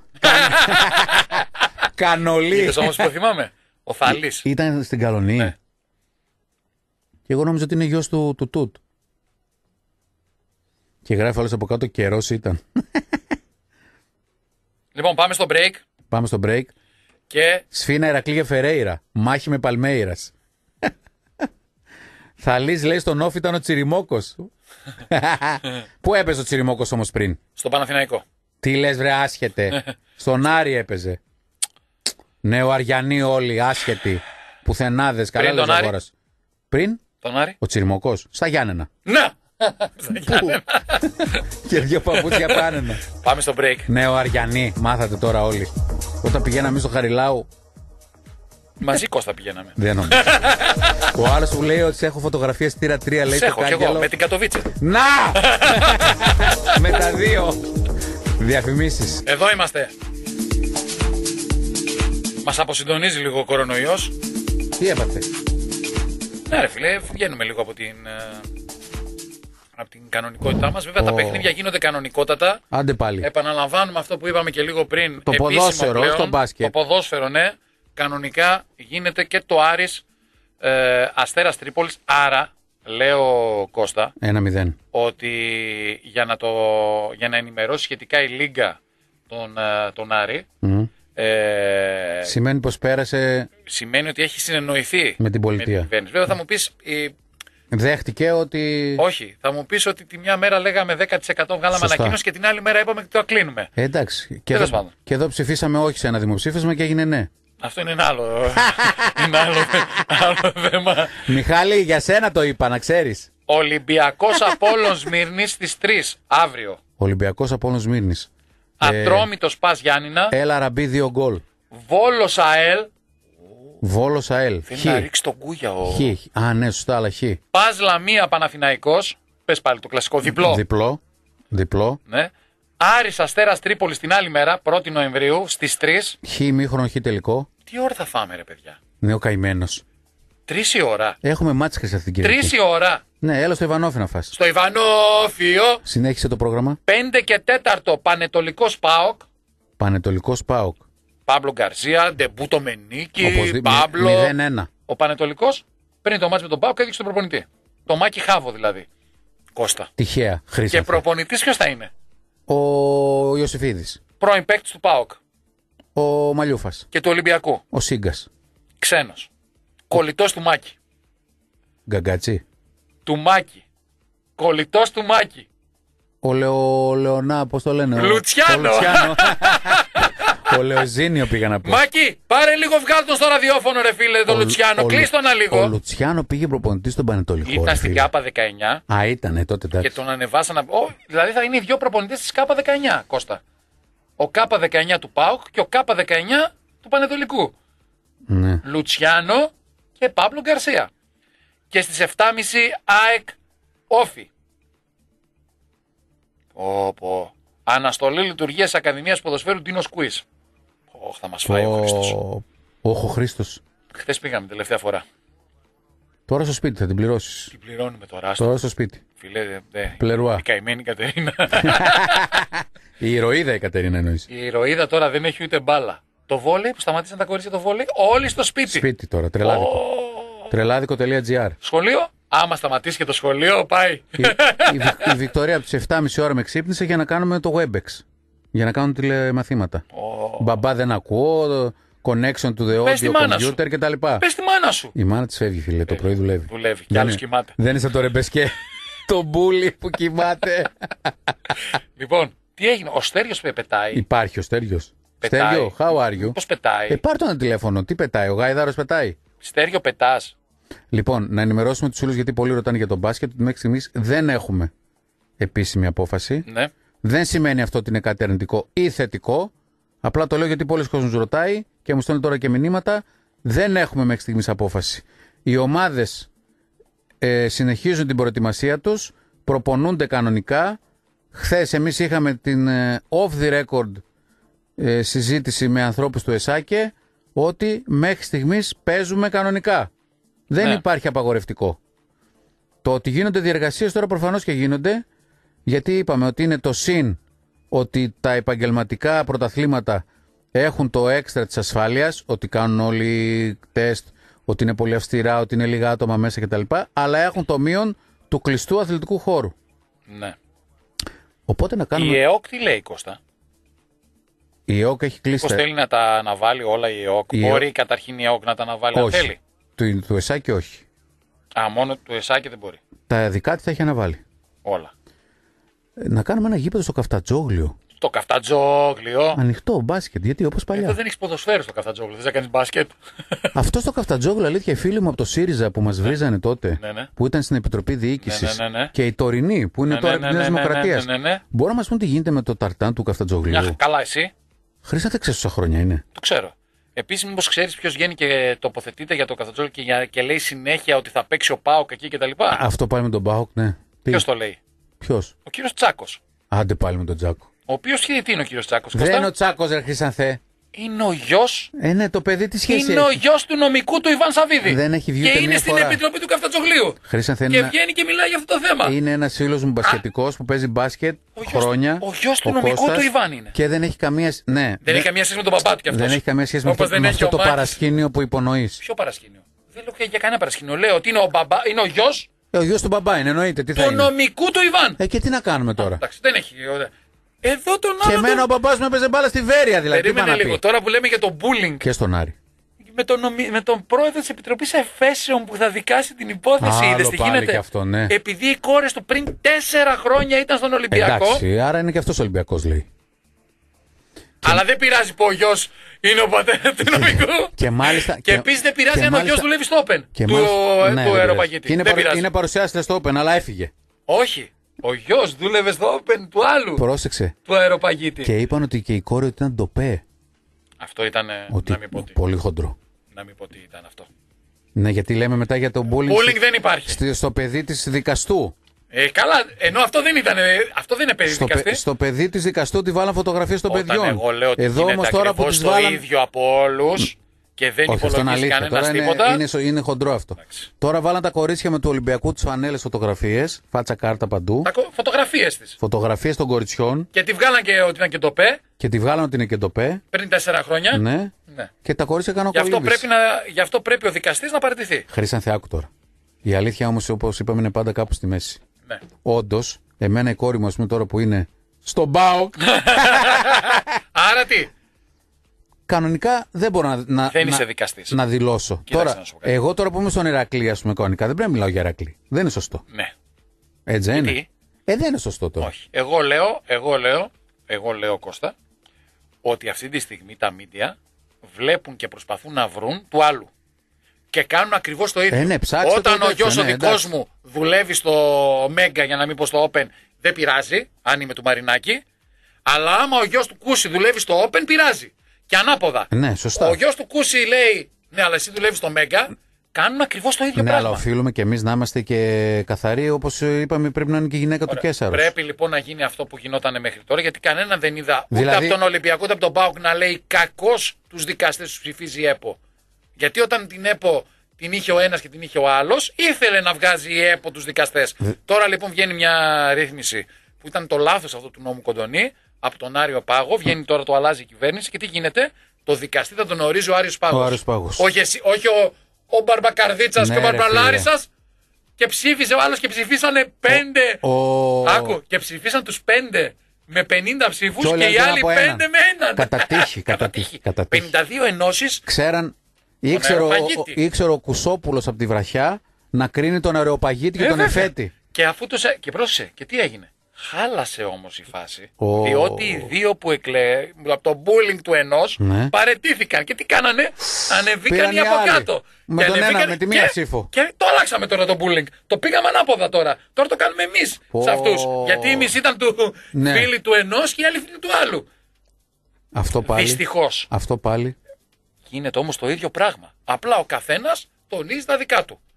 Κανολή. Είδες όμως που το θυμάμαι. Ο Θαλής. Ήταν στην Καλονή. Ναι. Και εγώ νόμιζα ότι είναι γιος του, του Τούτ. Και γράφει όλες από κάτω καιρός ήταν. Λοιπόν, πάμε στο break Πάμε στο break. και Σφίνα Ηρακλή Φερέιρα. Μάχη με Παλμέιρας. Θαλής, λέει, στον Όφη ήταν ο Τσιριμόκος. Πού έπαιζε ο Τσιριμόκος όμως πριν? στο Παναθηναϊκό. Τι λες, βρε, άσχετε. Στον Άρη έπαιζε. Νεοαριανοί όλοι, άσχετοι. Πουθενάδες, καλά Πριν τον λες Άρη. αγόρας. Πριν Τον Άρη. ο Τσιριμόκος. Στα Γιάννενα. Να! Και δυο παπούτσια πάνενα. Πάμε στο break. Νεοαριανοί, μάθατε τώρα όλοι. Όταν πηγαίναμε στο Χαριλάου, Μαζί Κώστα πηγαίναμε. δεν νομίζω. Ο άλλος που λέει ότι σε έχω φωτογραφία στήρα τρία, λέει Σε το έχω κι εγώ κάγκελο. με την Κατοβίτσε. Να! Με τα δύο. Διαφημίσεις. Εδώ είμαστε. Μας αποσυντονίζει λίγο ο κορονοϊός. Τι έπαθε? Ναι ρε φίλε, βγαίνουμε λίγο από την, ε, από την κανονικότητά μας. Βέβαια Ω. τα παιχνίδια γίνονται κανονικότατα. Άντε πάλι. Επαναλαμβάνουμε αυτό που είπαμε και λίγο πριν. Το επίσημο ποδόσφαιρο, πλέον. όχι το μπάσκετ. Το ποδόσφαιρο, ναι. Κανονικά γίνεται και το Άρης ε, Αστέρας Τρίπολης. Άρα, λέω Κώστα, Ένα μηδέν. ότι για να, το, για να ενημερώσει σχετικά η Λίγκα τον, ε, τον Άρη, Μμ. ε, Σημαίνει πως πέρασε, σημαίνει ότι έχει συνεννοηθεί Με την πολιτεία. την κυβέρνηση. Βέβαια θα μου πεις, ε, δέχτηκε ότι... όχι, θα μου πεις ότι τη μια μέρα λέγαμε δέκα τοις εκατό βγάλαμε Σωστά. ανακοίνωση και την άλλη μέρα είπαμε ότι το κλείνουμε. Ε, εντάξει. Και Τέλος εδώ, πάντων. και εδώ ψηφίσαμε όχι σε ένα δημοψήφισμα και έγινε ναι. Αυτό είναι ένα άλλο, είναι άλλο, άλλο θέμα. Μιχάλη, για σένα το είπα, να ξέρεις. Ολυμπιακός Απόλλων Σμύρνης στις τρεις αύριο. Ολυμπιακός Απόλλων Σμύρνης. Ατρόμητος Πας Γιάννηνα. Έλα ραμπί δύο γκολ. Βόλος ΑΕΛ. Βόλος ΑΕΛ. Θέλει να ρίξει τον Κούγια ο. Χ. Α, ναι, σωστά, αλλά Χ. Πας Λαμία Παναθηναϊκός. Πες πάλι το κλασικό διπλό. Διπλό. Διπλό. Ναι. Άρης Αστέρας Τρίπολης την άλλη μέρα, πρώτη Νοεμβρίου, στις τρεις. Χ ημίχρονο, Χ τελικό. Τι ώρα θα φάμε, ρε παιδιά. Ναι, ο καημένος. Τρεις η ώρα. Έχουμε μάτς χθες αυτήν την Κυριακή. Τρεις η ώρα. Ναι, έλα στο Ιβανόφι να φας. Στο Ιβανόφιο. Συνέχισε το πρόγραμμα. πέντε και τέταρτο Πανετολικός ΠΑΟΚ. Πανετολικός ΠΑΟΚ. Παύλο Γκαρσία, ντεμπούτο με νίκη. Οπωσδήποτε. Παύλο. μηδέν ένα. Ο Πανετολικός πριν το μάτς με τον ΠΑΟΚ έδειξε τον προπονητή. Το Μάκη Χάβο δηλαδή. Κώστα. Τυχαία. Χρήστα. Και προπονητής ποιος θα είναι. Ο Ιωσήφιδης. Πρώην παίκτης του ΠΑΟΚ Ο Μαλιούφας. και του Ολυμπιακού. Ο Σίγκας. Ξένος. Κολλητός του Μάκη. Γκαγκάτσι. Του Μάκη. Κολλητός του Μάκη. Ο Λεω... Λεωνά, πώς το λένε. ο- Λουτσιάνο. Ο, Λουτσιάνο. Ο Λεοζίνιο πήγα να πω. Μάκη, πάρε λίγο βγάλ' τον στο ραδιόφωνο, ρε φίλε, τον Ο- Λουτσιάνο. ο- Κλείστο να Ο λίγο. Λουτσιάνο πήγε προπονητή στον Πανετολικό. ρε Ήταν στην φίλε. ΚΑΠΑ δεκαεννιά Α, ήτανε τότε. και Εντάξει. τον ανεβάσανε. Ω, δηλαδή θα είναι οι δύο προπονητές της ΚΑΠΑ δεκαεννιά, Κώστα. Ο ΚΑΠΑ δεκαεννιά του ΠΑΟΚ και ο ΚΑΠΑ δεκαεννιά του Πανετολικού. Ναι. Λουτσιάνο και Παύλο Γκαρσία. Και στις επτά και μισή ΑΕΚ Όφι. Όπω. Αναστολή λειτουργίας Ακαδημίας Ποδοσφαίρου Ντίνος Κουίς. Ωχ, θα μας φάει ο Χρήστος. Όχι, ο Χρήστος. Χθες πήγαμε τελευταία φορά. Τώρα στο σπίτι θα την πληρώσεις. Τι πληρώνουμε τώρα, άστο. Τώρα στο σπίτι. Φιλέ, δε, δε. Πλερουά. Η καημένη Κατερίνα. Η ηρωίδα η Κατερίνα εννοείς. Η ηρωίδα τώρα δεν έχει ούτε μπάλα. Το βόλεϊ που σταματήσαν τα κορίτσια το βόλεϊ, όλοι στο σπίτι. Σπίτι τώρα, τρελάδικο. Ω, Τρελάδικο.gr. Σχολείο. Άμα σταματήσει και το σχολείο, πάει. Η, η, Βι- η Βικτωρία από τις επτά και μισή ώρα με ξύπνησε για να κάνουμε το WebEx. Για να κάνουμε τηλεμαθήματα. Ω, Μπαμπά δεν ακούω, το connection to the Πες τη audio μάνα σου. computer κτλ. Πες τη μάνα σου. Η μάνα της φεύγει, φίλε, το πρωί δουλεύει. Δουλεύει. Κι Δεν άλλος είναι- κοιμάται. Δεν είναι σαν το ρεμπεσκέ. Το μπούλι που κοιμάται. Λοιπόν, τι έγινε. Ο Στέριος πε- πετάει. Υπάρχει ο Στέργιος. Πετάει. Στέργιο, how are you? Πώς πετάει. Ε, πάρ' το ένα τηλέφωνο. Τι πετάει, ο Γάιδαρος πετάει. Στέριο πετάς. Λοιπόν, να ενημερώσουμε τους φίλους γιατί πολλοί ρωτάνε για τον μπάσκετ. Ότι μέχρι στιγμής δεν έχουμε επίσημη απόφαση. Ναι. Δεν σημαίνει αυτό ότι είναι κάτι αρνητικό ή θετικό. Απλά το λέω γιατί πολλοί κόσμος ρωτάει και μου στέλνουν τώρα και μηνύματα. Δεν έχουμε μέχρι στιγμής απόφαση. Οι ομάδες ε, συνεχίζουν την προετοιμασία τους, προπονούνται κανονικά. Χθες εμείς είχαμε την ε, off the record ε, συζήτηση με ανθρώπους του ΕΣΑΚΕ ότι μέχρι στιγμής παίζουμε κανονικά. Δεν Ναι. υπάρχει απαγορευτικό. Το ότι γίνονται διεργασίες τώρα προφανώς και γίνονται, γιατί είπαμε ότι είναι το συν ότι τα επαγγελματικά πρωταθλήματα έχουν το έξτρα της ασφάλειας, ότι κάνουν όλοι τεστ, ότι είναι πολύ αυστηρά, ότι είναι λίγα άτομα μέσα κτλ. Αλλά έχουν το μείον του κλειστού αθλητικού χώρου. Ναι. Οπότε να κάνουμε. Η ΕΟΚ τι λέει, Κώστα. Η ΕΟΚ έχει κλείσει. Πώς τα- θέλει να τα αναβάλει όλα η ΕΟΚ. Η Μπορεί ΕΟΚ- καταρχήν η ΕΟΚ να τα αναβάλει αν Όχι. θέλει. Του, του ΕΣΑΚΕ όχι. Α, μόνο του ΕΣΑΚΕ δεν μπορεί. Τα δικά της θα έχει αναβάλει. Όλα. Ε, Να κάνουμε ένα γήπεδο στο Καφτατζόγλιο. Το καφτατζόγλιο. Ανοιχτό μπάσκετ, γιατί όπως Εδώ παλιά. δεν έχει ποδοσφαίρι στο καφτατζόγλιο. Δεν θα κάνει μπάσκετ. Αυτό στο Καφτατζόγλιο, αλήθεια, οι φίλοι μου από το ΣΥΡΙΖΑ που μας βρίζανε τότε, Ναι, ναι. που ήταν στην Επιτροπή Διοίκησης, Ναι, ναι, ναι, ναι. και οι τωρινοί που είναι Ναι, τώρα ναι, επί της ναι, Νέας ναι, ναι, Δημοκρατίας, ναι, ναι, ναι. μπορούν να μας πούν τι γίνεται με το ταρτάν του Καφτατζόγλιου. Μια, καλά, εσύ. Χρήστα δεν ξέρεις πόσα χρόνια είναι. Το ξέρω. Επίση, μήπω ξέρει ποιο βγαίνει και τοποθετείται για το καφτατζόγλιο και, για- και λέει συνέχεια ότι θα παίξει ο Πάοκ εκεί κτλ. Αυτό πάλι με τον Μπάουκ, ναι. Ποιο το λέει. Ποιος? Ο κύριο Τσάκο. Άντε πάλι με τον Τζάκο. Ο οποίο τι είναι ο κύριο Τσάκο. Δεν είναι ο Τσάκος, ρε Χρυσανθέ. Είναι ο γιο. Ε, ναι, το παιδί τι σχέση Είναι ο έχει. γιο του νομικού του Ιβάν Σαββίδη. Δεν έχει βγει Και ούτε είναι μία στην φορά. επιτροπή του καφτατζογλίου. Χρήσανθε Και είναι, βγαίνει και μιλάει για αυτό το θέμα. είναι ένας φίλος μου μπασκετικός που παίζει μπάσκετ Ο γιος- χρόνια. ο γιος του νομικού Κώστας, του Ιβάν είναι. Και δεν έχει καμία, σ- ναι, Δεν έχει καμία σχέση με τον παπά του κι αυτό. δεν έχει καμία σχέση με Όπως αυτό, δεν με έχει αυτό ο το Μάκης. παρασκήνιο που υπονοείς. Ποιο παρασκήνιο. Δεν λέω για κανένα παρασκήνιο. Λέω ότι είναι ο, μπαμπά, είναι ο γιο Ε, ο γιος του μπαμπά είναι, εννοείται. Τι θα του είναι. νομικού του Ιβάν. Ε, και τι να κάνουμε τώρα. Εντάξει, δεν έχει. Εδώ τον Και άλλο. εμένα ο τον- μπαμπάς μου έπαιζε μπάλα στη Βέρεια, δηλαδή. Τι Περίμενε πάει να λίγο. πει. Τώρα που λέμε για το bullying Και στον Άρη. με τον, νομι- με τον πρόεδρο τη Επιτροπή Εφέσεων που θα δικάσει την υπόθεση. Άλλο Είδες τι πάλι γίνεται. και αυτό, ναι. Επειδή οι κόρε του πριν τέσσερα χρόνια ήταν στον Ολυμπιακό. Εντάξει, άρα είναι και αυτός Ολυμπιακός, λέει. Αλλά δεν πειράζει που ο γιο είναι ο πατέρα του νομικού. Και μάλιστα. Και επίση δεν πειράζει και αν ο μάλιστα- γιο δουλεύει στο Open και του, μάλιστα- ναι, του δεν αεροπαγίτη. πειράζει. Και είναι, Δεν παρου- πειράζει. είναι παρουσιάστρια στο Open, αλλά έφυγε. Όχι. Ο γιο δούλευε στο Open του άλλου. Πρόσεξε. Του αεροπαγίτη. Και είπαν ότι και η κόρη του ήταν ντοπέ. Αυτό ήταν. Ότι Να μην πω τι. πολύ χοντρό. να μην πω τι ήταν αυτό. Ναι, γιατί λέμε μετά για το bullying. Bullying δεν υπάρχει. Στο, στο παιδί της δικαστού. Ε, καλά, ενώ αυτό δεν ήταν. Αυτό δεν είναι παιδί Στο, δικαστή. πε, στο παιδί της δικαστού τη βάλαν φωτογραφίες των Όταν παιδιών. Εγώ λέω ότι εδώ όμως τώρα που τις το βάλαν. ίδιο από όλους και δεν Όχι, αυτό είναι υπολογίζει αλήθεια. κανένα Τώρα τίποτα. είναι, είναι, είναι χοντρό αυτό. Εντάξει. Τώρα βάλαν τα κορίτσια με του Ολυμπιακού τους φανέλες φωτογραφίες, φάτσα κάρτα παντού. Τα φωτογραφίες της. Φωτογραφίες των κοριτσιών Και τη βγάλαν και ότι ήταν και το ΠΕ και τη βγάλαν ότι είναι και το ΠΕ. πριν τέσσερα χρόνια. Ναι. Ναι. Και τα κορίτσια κάνουν Γι' αυτό, κολύμβηση. πρέπει να, γι' αυτό πρέπει ο δικαστής να παραιτηθεί. Χρήσαν θεάκου τώρα. Η αλήθεια όμως, όπως είπαμε, είναι πάντα κάπου στη μέση. Ναι. Όντως, εμένα η κόρη μου, ας πούμε, τώρα που είναι στο ΜΠΑΟΚ, Άρα τι. κανονικά δεν μπορώ να, να, Δεν να, είσαι δικαστής. να δηλώσω. Κοίταξε Τώρα, να σου πω κάτι. εγώ τώρα που είμαι στον Ηρακλή, ας πούμε, κανονικά δεν πρέπει να μιλάω για Ηρακλή. Δεν είναι σωστό. Ναι. Έτσι δεν είναι. Γιατί? Ε, δεν είναι σωστό τώρα. Όχι. Εγώ λέω, εγώ λέω, εγώ λέω Κώστα, ότι αυτή τη στιγμή τα μίντια βλέπουν και προσπαθούν να βρουν του άλλου. Και κάνουν ακριβώς το ίδιο. Ε, ναι, ψάξτε Όταν το ο τέτοιο, γιος ναι, ο δικός εντάξει. μου δουλεύει στο Μέγκα, για να μην πω στο Open, δεν πειράζει, αν είμαι του Μαρινάκη. Αλλά άμα ο γιος του Κούση δουλεύει στο Open, πειράζει. Και ανάποδα. Ναι, σωστά. Ο γιος του Κούση λέει, ναι, αλλά εσύ δουλεύεις στο Μέγκα, κάνουν ακριβώς το ίδιο Ναι, πράγμα. αλλά οφείλουμε και εμείς να είμαστε και καθαροί, όπως είπαμε, πρέπει να είναι και η γυναίκα του Κέσσαρος. Πρέπει λοιπόν να γίνει αυτό που γινόταν μέχρι τώρα, γιατί κανέναν δεν είδα ούτε Δηλαδή- από τον Ολυμπιακό ούτε από τον ΠΑΟΚ να λέει κακώς τους δικαστές τους ψηφίζει η ΕΠΟ. Γιατί όταν την ΕΠΟ την είχε ο ένας και την είχε ο άλλος, ήθελε να βγάζει η ΕΠΟ τους δικαστές. Τώρα λοιπόν βγαίνει μια ρύθμιση που ήταν το λάθος αυτό του νόμου Κοντονή, από τον Άριο Πάγο, βγαίνει τώρα το αλλάζει η κυβέρνηση και τι γίνεται, το δικαστή θα τον ορίζει ο Άριος Πάγος. Ο Άριος Πάγος. Όχι, εσύ, όχι ο, ο Μπαρμπακαρδίτσας Ναι, και ο ρε, Μπαρμπαλάρισσας. Και ψήφισε ο άλλος και ψηφίσανε πέντε. Ο... Άκου, και ψηφίσαν τους πέντε με πενήντα ψήφους Και και, όλοι οι έλεγαν άλλοι από ένα. πέντε με έναν. Κατά τύχη, κατά τύχη, κατά τύχη. πενήντα δύο ενώσεις. Ξέραν, ήξερε ο, αεροπαγίτη. ήξερε ο Κουσόπουλος από τη Βραχιά να κρίνει τον αεροπαγίτη και Ε, τον βέβαια. εφέτη. Και αφού τους. έ- Και πρόσεχε, και τι έγινε. Χάλασε όμως η φάση. Ω. Διότι οι δύο που εκλέ... από το bullying του ενός Ναι. παρετήθηκαν. Και τι κάνανε, ανεβήκαν Πήραν οι οι από άλλοι. κάτω. Με Και τον ένα, ανεβήκαν- με τη μία και- ψήφο. Και το αλλάξαμε τώρα το bullying. Το πήγαμε ανάποδα τώρα. Τώρα το κάνουμε εμείς Πω. σε αυτούς. Γιατί εμείς ήταν του Ναι. φίλοι του ενός και οι άλλοι φίλοι του άλλου. Αυτό πάλι. Δυστυχώς. Αυτό πάλι. Γίνεται όμως το ίδιο πράγμα. Απλά ο καθένας τονίζει τα δικά του.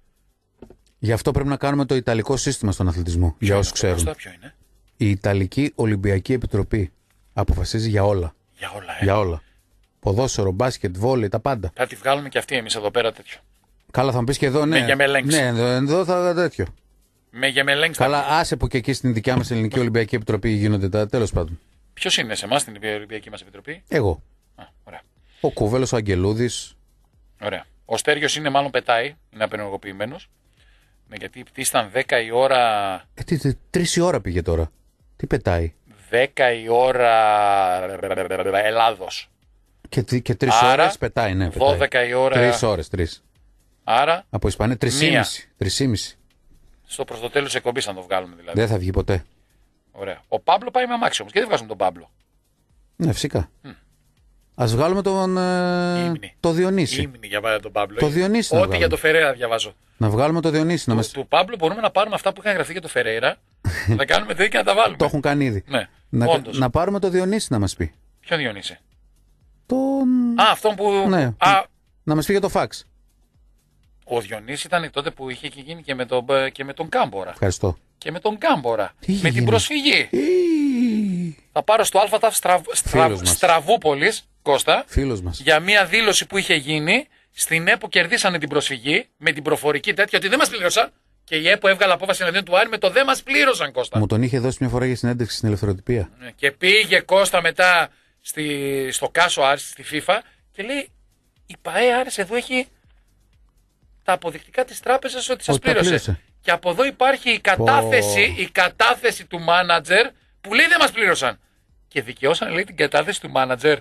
Γι' αυτό πρέπει να κάνουμε το Ιταλικό σύστημα στον αθλητισμό. Για όσους ξέρουν. Αυτό ποιο είναι. Η Ιταλική Ολυμπιακή Επιτροπή αποφασίζει για όλα. Για όλα, ε. Για όλα. Ποδόσφαιρο, μπάσκετ, βόλεϊ, τα πάντα. Θα τη βγάλουμε και αυτή εμείς εδώ πέρα τέτοιο. Καλά, θα μου πει και εδώ, ναι. Με γεμελέγξη. Ναι, εδώ, εδώ θα τέτοιο. Με γεμελέγξ. Καλά, άσε που και εκεί στην δικιά μα Ελληνική Ολυμπιακή Επιτροπή γίνονται τα. Τέλος πάντων. Ποιος είναι σε εμάς στην Ολυμπιακή μας Επιτροπή. Εγώ. Α, ωραία. Ο Κούβελος, ο Αγγελούδης. Ωραία. Ο Στέργιος είναι μάλλον πετάει, είναι απενεργοποιημένος. Ναι, γιατί ήταν δέκα η ώρα. Ε, τι, τι, τρεις η ώρα πήγε τώρα. Τι πετάει. δέκα η ώρα Ελλάδος. Και, τι- και τρεις Άρα, ώρες πετάει, ναι. Πετάει. δώδεκα η ώρα. Τρεις ώρες, τρεις. Άρα Από Ισπανία, τρεις Μία. ή μισή. Τρεις ή μισή. στο προς το τέλος εκπομπής θα το βγάλουμε δηλαδή. Δεν θα βγει ποτέ. Ωραία. Ο Πάμπλο πάει με αμάξι όμως. Και δεν βγάζουμε τον Πάμπλο. Ναι, φυσικά. Ας βγάλουμε τον. Ε, Ήμνη. το Διονύση. Ήμνη για πάρε τον Πάμπλο. Το Διονύση να Ό,τι βγάλουμε. για το Φεραίρα διαβάζω. Να βγάλουμε το Διονύση. Να Του, μας... του Πάμπλο μπορούμε να πάρουμε αυτά που είχαν γραφτεί για το Φεραίρα. να τα κάνουμε δύο και να τα βάλουμε. Το έχουν κάνει ήδη. Ναι, Να, όντως. να πάρουμε το Διονύση να μας πει. Ποιο Διονύση. Τον... Α, αυτόν που. Ναι. Α, Να μας πει για το φαξ. ο Διονύσης ήταν τότε που είχε και γίνει και με τον, και με τον Κάμπορα. Ευχαριστώ. Και με τον Κάμπορα. Τι είχε με την γίνει? προσφυγή. Ή, Θα πάρω στο ΑΤΑΦ Στραβ, Στραβ, Φίλος μας. Στραβούπολης, Κώστα, Φίλος μας. για μια δήλωση που είχε γίνει. Στην ΕΠΟ κερδίσανε την προσφυγή με την προφορική τέτοια ότι δεν μας πλήρωσαν. Και η ΕΠΟ έβγαλε απόφαση εναντίον του Άρη με το δεν μας πλήρωσαν, Κώστα. Μου τον είχε δώσει μια φορά για συνέντευξη στην Ελευθεροτυπία. Ναι, και πήγε Κώστα μετά στη, στο Κάσο Άρης, στη FIFA και λέει η ΠΑΕ Άρης εδώ έχει τα αποδεικτικά της τράπεζας ότι σας Ότι τα πλήρωσε. πλήρωσε. Και από εδώ υπάρχει η κατάθεση, Πω. η κατάθεση του μάνατζερ που λέει δεν μας πλήρωσαν. Και δικαιώσαν λέει την κατάθεση του μάνατζερ.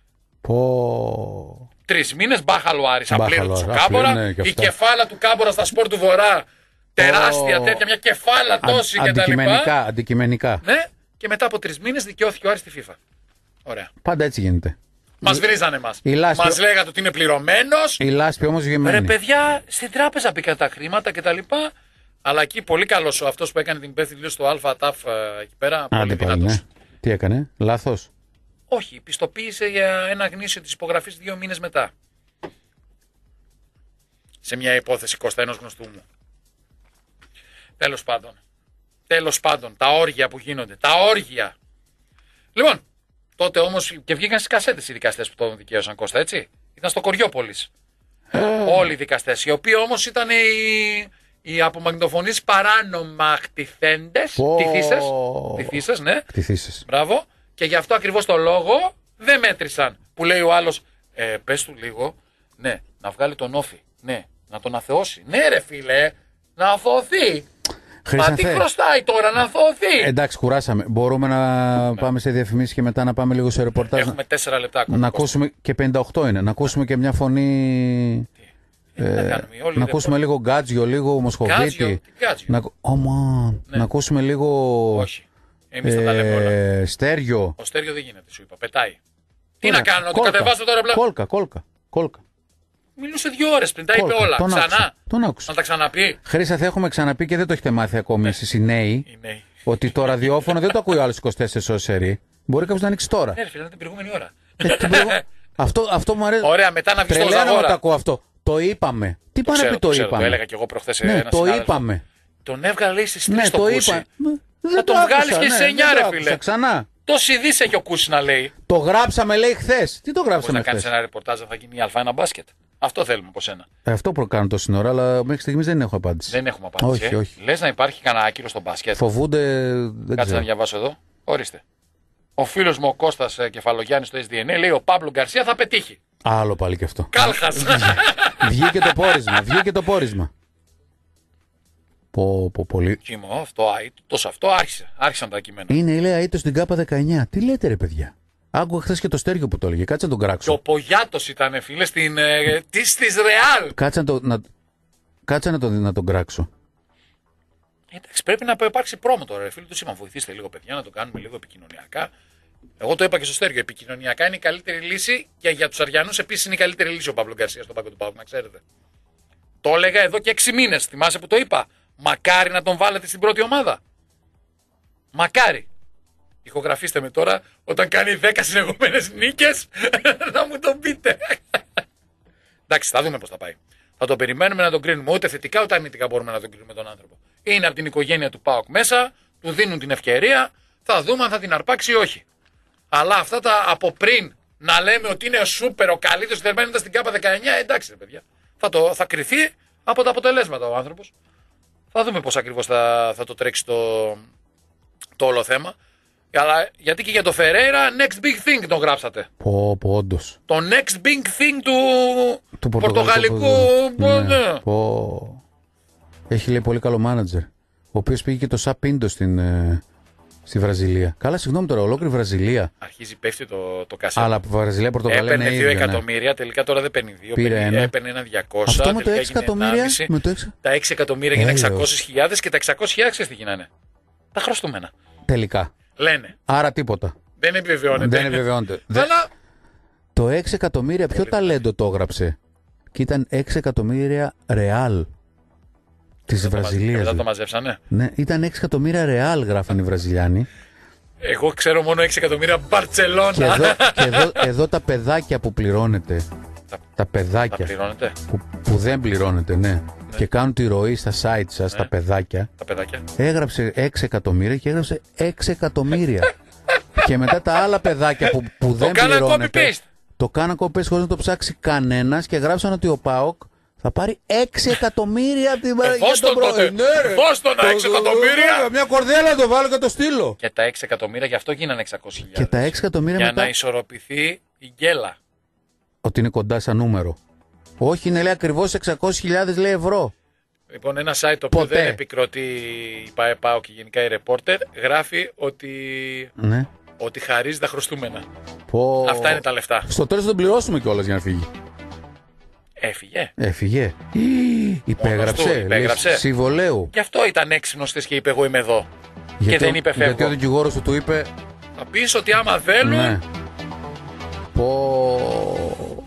Πω. Τρεις μήνες μπάχαλο Άρης, Μπάχαλο, απλήρωτος ο απλή, Κάμπορα. ναι, και Η αυτά. κεφάλα του Κάμπορα στα σπορ του Βορρά, τεράστια Πω. τέτοια, μια κεφάλα τόση κτλ. Αντικειμενικά, αντικειμενικά. Ναι, και μετά από τρεις μήνες δικαιώθηκε ο Άρης στη FIFA. Ωραία. Πάντα έτσι γίνεται. Μας βρίζανε μας. η Λάσπη- Μας λέγατε ότι είναι πληρωμένος. Η λάσπη όμως γεμένη. Ρε παιδιά, στην τράπεζα πήγαν τα χρήματα κτλ. Αλλά εκεί πολύ καλός ο αυτός που έκανε την υπεύθυνη δήλωση στο ΑΤΑΦ εκεί πέρα. Πολύ Άντε πάλι, δυνατός. ναι. Τι έκανε, λάθος. Όχι, πιστοποίησε για ένα γνήσιο της υπογραφής δύο μήνες μετά. σε μια υπόθεση Κώστα ενός γνωστού μου. Τέλος πάντων. Τέλος πάντων. Τα όργια που γίνονται. Τα όργια. Λοιπόν, τότε όμως και βγήκαν στις κασέτες οι δικαστές που τον δικαίωσαν Κώστα, έτσι. Ήταν στο Κοριόπολης. Όλοι οι δικαστές. Οι οποίοι όμως ήταν οι, οι απομαγνητοφωνείς παράνομα χτυθέντες. Χτυθίσες. Χτυθίσες, ναι. Χτυθίσες. Μπράβο. Και γι' αυτό ακριβώς το λόγο δεν μέτρησαν. Που λέει ο άλλος, ε, πες του λίγο, ναι, να βγάλει τον όφη. Ναι, να τον αθεώσει. Ναι, ρε φίλε, να αθωωθεί. Μα τι χρωστάει τώρα, να αθωωωθεί. Εντάξει, κουράσαμε. Μπορούμε να ναι. πάμε σε διαφημίσεις και μετά να πάμε λίγο σε ρεπορτάζ. Έχουμε τέσσερα λεπτά ακόμα. Να ακούσουμε και πενήντα οκτώ είναι. Να ακούσουμε και μια φωνή. Τι, ε, να, να ακούσουμε λίγο Γκάτζιο, λίγο Μοσχοβίτη. Να... Oh, man. Ναι. να ακούσουμε λίγο. Όχι. Εμείς θα τα λέμε όλα. Ε, Στέργιο. Ο Στέργιο δεν γίνεται, σου είπα. Πετάει. Τι να κάνω, να το κατεβάσω τώρα πλέον. Κόλκα, κόλκα, κόλκα. Μιλούσε δύο ώρες πριν, τα είπε όλα. Τον Ξανά. Άκουσα. Τον άκουσα. Να τα ξαναπεί. Χρήσα, θα έχουμε ξαναπεί και δεν το έχετε μάθει ακόμη ναι. εσείς οι νέοι. Οι νέοι. Ότι το ραδιόφωνο δεν το ακούει ο άλλος είκοσι τέσσερις ώρες σερί. Μπορεί κάποιος να ανοίξει τώρα. Ναι, φίλε, είναι την προηγούμενη ώρα. Ε, την προηγου... αυτό, αυτό μου αρέσει. Ωραία, μετά να βγει στο Ζαγόρα. Το ακούω αυτό. Το είπαμε. Τι πάνε να πει το είπαμε. Το έλεγα και εγώ προχθές. Ναι, το είπαμε. Τον έβγαλε στις τρεις ναι, στο το Κούσι. είπα. Θα τον βγάλεις και σε εννιά, ρε φίλε. Ξανά. Τόση ειδήσει έχει ο Κούσι να λέει. Το γράψαμε, λέει χθες. Τι το γράψαμε χθες. Να κάνεις ένα ρεπορτάζ, θα γίνει η Α1 μπάσκετ. Αυτό θέλουμε από σένα. Ε, αυτό που κάνω τόση ώρα, αλλά μέχρι στιγμής δεν έχω απάντηση. Δεν έχουμε απάντηση. Όχι, ε. όχι. Λες να υπάρχει κανένα άκυρο στο μπάσκετ. Φοβούνται. Δεν Κάτσε ξέρω. να διαβάσω εδώ. Ορίστε. Ο φίλος μου ο Κώστας Κεφαλογιάννης στο Ες Ντι Εν Έι λέει ο Παύλο Γκαρσία θα πετύχει. Άλλο πάλι και αυτό. Κάλχας. Βγήκε το πόρισμα. Βγήκε το πόρισμα. Πω, πω, πολύ. Κοίμα, αυτό, τόσο αυτό άρχισε. Άρχισαν τα κείμενα. Είναι, λέει, αίτος στην ΚΑΠΑ δεκαεννιά. Τι λέτε, ρε παιδιά. Άκουγα χθες και το Στέργιο που το έλεγε. Κάτσε να τον κράξω. Και ο Πογιάτος ήταν, φίλε, στην, ε, της, της Ρεάλ. Κάτσε να, το, να, κάτσε να, το, να τον κράξω. Εντάξει, πρέπει να υπάρξει πρόμο τώρα, ρε φίλε. Του είπα, βοηθήστε λίγο, παιδιά, να το κάνουμε λίγο επικοινωνιακά. Εγώ το είπα και στο Στέργιο. Επικοινωνιακά είναι η καλύτερη λύση και για τους Αριανούς επίσης είναι η καλύτερη λύση ο Παύλο Γκαρσία στον πάγκο του ΠΑΟΚ, να ξέρετε. Το έλεγα εδώ και έξι μήνες. Θυμάσαι που το είπα. Μακάρι να τον βάλετε στην πρώτη ομάδα. Μακάρι. Ηχογραφήστε με τώρα όταν κάνει δέκα συνεχόμενες νίκες να μου τον πείτε. Εντάξει, θα δούμε πώς θα πάει. Θα το περιμένουμε να τον κρίνουμε. Ούτε θετικά ούτε αρνητικά μπορούμε να τον κρίνουμε τον άνθρωπο. Είναι από την οικογένεια του ΠΑΟΚ μέσα, του δίνουν την ευκαιρία, θα δούμε αν θα την αρπάξει ή όχι. Αλλά αυτά τα από πριν να λέμε ότι είναι σούπερ ο καλύτερος θερμένοντας στην ΚΑΠΑ δεκαεννιά, εντάξει ρε παιδιά. Θα, το, θα κρυθεί από τα αποτελέσματα ο άνθρωπος. Θα δούμε πώς ακριβώς θα, θα το τρέξει το, το όλο θέμα. Αλλά γιατί και για το Φερέιρα next big thing τον γράψατε. Πω, πω, όντως. Το next big thing του, του πορτογαλικού. Ναι, ναι. Πω. Έχει λέει πολύ καλό μάνατζερ. Ο οποίος πήγε και το Σαπίντο στην, ε, στη Βραζιλία. Καλά, συγγνώμη τώρα, ολόκληρη Βραζιλία. Αρχίζει πέφτει το, το κασέτο. Αλλά Βραζιλία, Πορτογαλία. Έπαιρνε δύο ίδια, εκατομμύρια, ναι. Τελικά τώρα δεν παίρνει δύο. Πήρε ένα. Έπαιρνε ένα διακόσια. Αυτό με το έξι εκατομμύρια. Με το έξι... Τα έξι εκατομμύρια γίνανε εξακόσιες χιλιάδες και τα εξακόσιες χιλιάδες ξέρεις τι γίνανε. Τα χρωστούμενα. Τελικά. Λένε. Άρα τίποτα. Δεν επιβεβαιώνεται. Δεν επιβεβαιώνεται. Αλλά... Το έξι εκατομμύρια ποιο ταλέντο το έγραψε. Και ήταν έξι εκατομμύρια ρεάλ της Βραζιλίας. Μετά το μαζέψανε. Ναι, ήταν έξι εκατομμύρια ρεάλ γράφανε οι Βραζιλιάνοι. Εγώ ξέρω μόνο έξι εκατομμύρια Μπαρτσελώνα. Και, εδώ, και εδώ, εδώ τα παιδάκια που πληρώνεται. Τα, τα παιδάκια. Τα πληρώνετε. Που, που δεν πληρώνεται, ναι. ναι. Και κάνουν τη ροή στα site σας, ναι. τα παιδάκια. Τα παιδάκια. Έγραψε έξι εκατομμύρια και έγραψε έξι εκατομμύρια. Και μετά τα άλλα παιδάκια που, που δεν πληρώνεται. Το κάναν copy-paste χωρίς να το ψάξει κανένας και γράψαν ότι ο ΠΑΟΚ θα πάρει έξι εκατομμύρια από την παραγωγή. Δώσ' τον τότε. Δώσ' τον έξι εκατομμύρια. Μια κορδέλα το βάλω και το στείλω. Και τα έξι εκατομμύρια γι' αυτό γίνανε εξακόσιες χιλιάδες. Και τα έξι εκατομμύρια για μετά... να ισορροπηθεί η γκέλα. Ότι είναι κοντά σαν νούμερο. Όχι, είναι λέει ακριβώς εξακόσιες χιλιάδες λέει ευρώ. Λοιπόν, ένα site το οποίο δεν επικροτεί η ΠΑΕ και γενικά η ρεπόρτερ γράφει ότι, ναι. ότι χαρίζει τα χρωστούμενα. Πω... Αυτά είναι τα λεφτά. Στο τέλος θα τον πληρώσουμε κιόλας για να φύγει. Έφυγε. Έφυγε. Υπέγραψε. Υπέγραψε. Συμβολέου. Γι' αυτό ήταν έξυπνος και είπε εγώ είμαι εδώ. Γιατί και δεν είπε φεύγω. Γιατί ο δικηγόρος του του είπε. Θα πεις ότι άμα θέλουν. Ναι. Πω.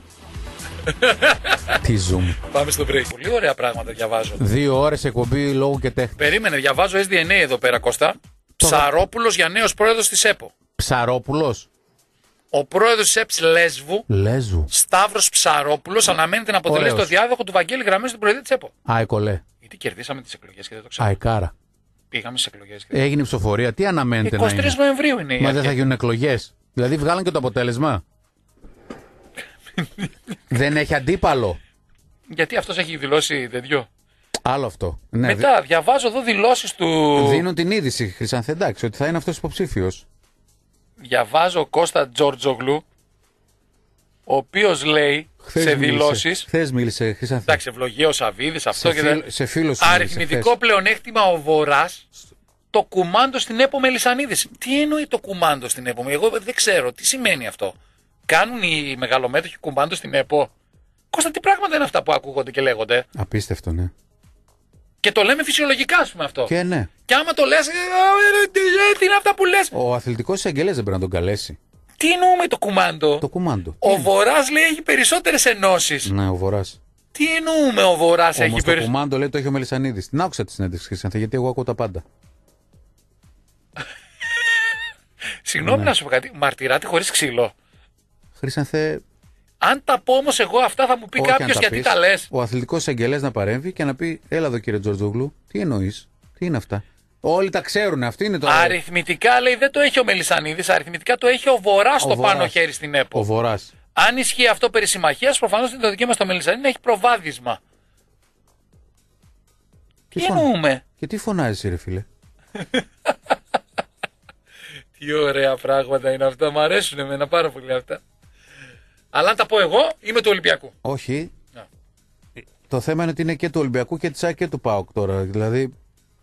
Τι zoom. Πάμε στο break. Πολύ ωραία πράγματα διαβάζω. Δύο ώρες εκπομπή λόγου και τέχνη. Περίμενε, διαβάζω Ες Ντι Εν Έι εδώ πέρα, Κώστα. Το... Ψαρόπουλος για νέος πρόεδρος της ΕΠΟ. Ψαρόπουλος. Ο πρόεδρος της ΕΠΣ Λέσβου, Λέσβου. Σταύρος Ψαρόπουλος, αναμένεται να αποτελέσει Ωραίος. το διάδοχο του Βαγγέλη Γραμμές στην προεδρία της ΕΠΟ. Αεκολέ. Γιατί κερδίσαμε τις εκλογές και δεν το ξέρω. Αεκάρα. Πήγαμε στις εκλογές. Και... Έγινε ψηφοφορία. Τι αναμένεται να εικοστή τρίτη είναι. Νοεμβρίου είναι η Μα αρχή. δεν θα γίνουν εκλογές. Δηλαδή βγάλαν και το αποτέλεσμα. Δεν έχει αντίπαλο. Γιατί αυτός έχει δηλώσει τέτοιο. Άλλο αυτό. Ναι, Μετά διαβάζω εδώ δηλώσεις του. δίνουν την είδηση, Χρυσάνθε, εντάξει, ότι θα είναι αυτός υποψήφιος. Διαβάζω Κώστα Τζόρτζογλου, ο οποίος λέει σε δηλώσεις. Χθες μίλησε, Χρυσάνθε. Εντάξει, ευλογία ο Σαββίδης, αυτό Σε, και φίλ, δεν. σε φίλο σου Αριθμητικό μίλησε, πλεονέκτημα ο Βορράς. Το κουμάντο στην ΕΠΟ Μελισσανίδης. Τι εννοεί το κουμάντο στην ΕΠΟ? Εγώ δεν ξέρω. Τι σημαίνει αυτό? Κάνουν οι μεγαλομέτωχοι κουμάντο στην ΕΠΟ? Κώστα, τι πράγματα είναι αυτά που ακούγονται και λέγονται? χθες. Απίστευτο, ναι. Και το λέμε φυσιολογικά, ας πούμε αυτό. Και ναι. Και άμα το λες, «Ε, ε, τι τι είναι αυτά που λες?» Ο αθλητικός εισαγγελέας δεν πρέπει να τον καλέσει. Τι εννοούμε το κουμάντο? Το κουμάντο. Ο Βορράς λέει έχει περισσότερες ενώσεις. Ναι, ο Βορράς. Τι εννοούμε ο Βορράς έχει Όμως το περισσότερες? κουμάντο λέει το έχει ο Μελισσανίδης. Την άκουσα τη συνέντευξη, Χρυσάνθε, γιατί εγώ ακούω τα πάντα. Συγγνώμη Ναι. να σου πω κάτι. Μαρτυράτη χωρίς ξύλο. Χρυσάνθε, Αν τα πω όμως εγώ αυτά θα μου πει όχι αν κάποιος τα γιατί πεις, τα λες. ο αθλητικός εισαγγελέας να παρέμβει και να πει: Έλα εδώ κύριε Τζορτζόγλου, τι εννοείς, τι είναι αυτά. Όλοι τα ξέρουν, αυτή είναι το. Αριθμητικά λέει δεν το έχει ο Μελισσανίδης, αριθμητικά το έχει ο Βορράς Ο στο Βορράς. πάνω χέρι στην Ο ΕΠΟ. Βορράς. Αν ισχύει αυτό περί συμμαχίας, προφανώς είναι το δικαίωμα στο Μελισσανίδη να έχει προβάδισμα. Τι φων- εννοούμε? Και τι φωνάζεις, ρε φίλε. Τι ωραία πράγματα είναι αυτά, μου αρέσουν εμένα πάρα πολύ αυτά. Αλλά αν τα πω εγώ, είμαι του Ολυμπιακού. Όχι. Να. Το θέμα είναι ότι είναι και του Ολυμπιακού και της ΑΕΚ και του ΠΑΟΚ τώρα. Δηλαδή.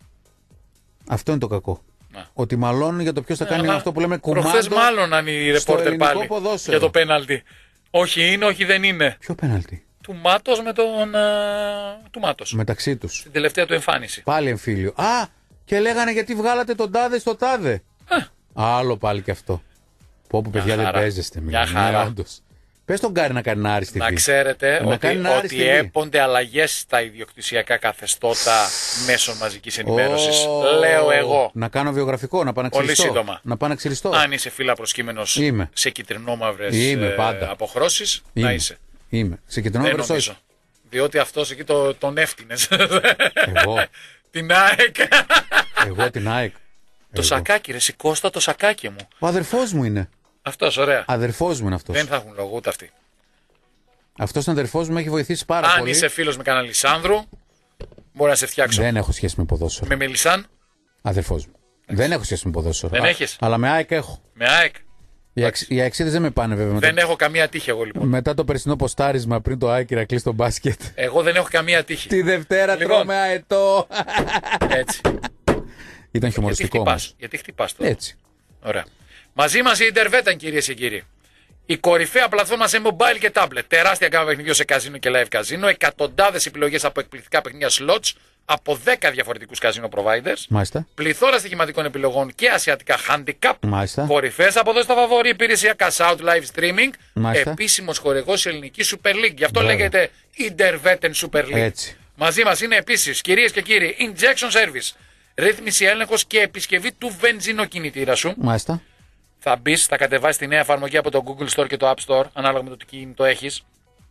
Αυτό είναι το κακό. Να. Ότι μαλώνουν για το ποιο θα κάνει Αλλά αυτό που λέμε κουμάντο. προχθές μάλλον οι στο ρεπόρτερ ελληνικό πάλι ποδόσφαιρο. για το πέναλτι. Όχι είναι, όχι δεν είναι. Ποιο πέναλτι. Του Μάτος με τον. α, του Μάτος. Μεταξύ τους. Την τελευταία του εμφάνιση. Πάλι εμφύλιο. Α! Και λέγανε γιατί βγάλατε τον τάδε στο τάδε. Άλλο πάλι και αυτό. Πω που παιδιά δεν χαρά. παίζεστε. Μια μιλάμε, χαρά. όντως. Πες τον Κάρι να κάνει ένα άριστη Να βή. ξέρετε Να ότι, κάνει ένα ότι άριστη βή. έπονται αλλαγές στα ιδιοκτησιακά καθεστώτα μέσων μαζικής ενημέρωσης. Ω, Λέω εγώ. Να κάνω βιογραφικό, να πάω να Πολύ ξυριστώ. σύντομα. Να πάω να ξυριστώ. Αν είσαι φύλλα προσκύμενος Είμαι. σε κυτρινόμαυρες Είμαι, ε, πάντα. αποχρώσεις, Είμαι. να είσαι. Είμαι. Σε Δεν κεντρινό νομίζω. Διότι αυτός εκεί το, τον έφτυνες. Εγώ. Την ΑΕΚ. Εγώ την ΑΕΚ. Το Εγώ. σακάκι, ρε Σικώστα, το σακάκι μου. Ο αδερφός μου είναι. Αυτός, ωραία. Αδερφός μου είναι αυτός. Δεν θα έχουν λόγο ούτε αυτοί. Αυτός είναι αδερφός μου, με έχει βοηθήσει πάρα Αν πολύ. είσαι φίλος με κανένα Λισάνδρου, μπορεί να σε φτιάξω. Δεν έχω σχέση με ποδόσφαιρο. Με Μελισσάν, Αδερφός μου. Δεν έχω σχέση με ποδόσφαιρο. Δεν Α, έχεις? Αλλά με ΑΕΚ έχω. με ΑΕΚ. Οι, αξ... οι αεξίδες δεν με πάνε βέβαια. Μετά, Δεν έχω καμία τύχη εγώ λοιπόν. μετά το περσινό ποστάρισμα πριν το ΑΕΚ Ηρακλή στο μπάσκετ. Εγώ δεν έχω καμία τύχη. Τη Δευτέρα Λοιπόν. τρώμε αετό. Έτσι. Ήταν Γιατί χιουμοριστικό χτυπάς, όμως. γιατί χτυπάς τώρα. Έτσι. Ωραία. Μαζί μας η Intervetan, κυρίες και κύριοι. Η κορυφαία πλατφόρμα σε mobile και tablet. Τεράστια γάμα παιχνιδιών σε καζίνο και live καζίνο. Εκατοντάδες επιλογές από εκπληκτικά παιχνίδια slots από δέκα διαφορετικούς καζίνο providers. Μάλιστα. Πληθώρα στοιχηματικών επιλογών και ασιατικά handicap. Μάλιστα. Κορυφαίες αποδόσεις στα φαβορή, υπηρεσιακά shout live streaming. Μάλιστα. Επίσημος χορηγός της ελληνικής Super League. Γι' αυτό Μπράβο. λέγεται Intervetan Super League. Έτσι. Μαζί μας είναι επίσης, κυρίες και κύριοι, injection service. Ρύθμιση, έλεγχος και επισκευή του βενζινοκινητήρα σου. Μάλιστα. Θα μπει, θα κατεβάσει τη νέα εφαρμογή από το Google Store και το App Store, ανάλογα με το τι κινητό έχεις.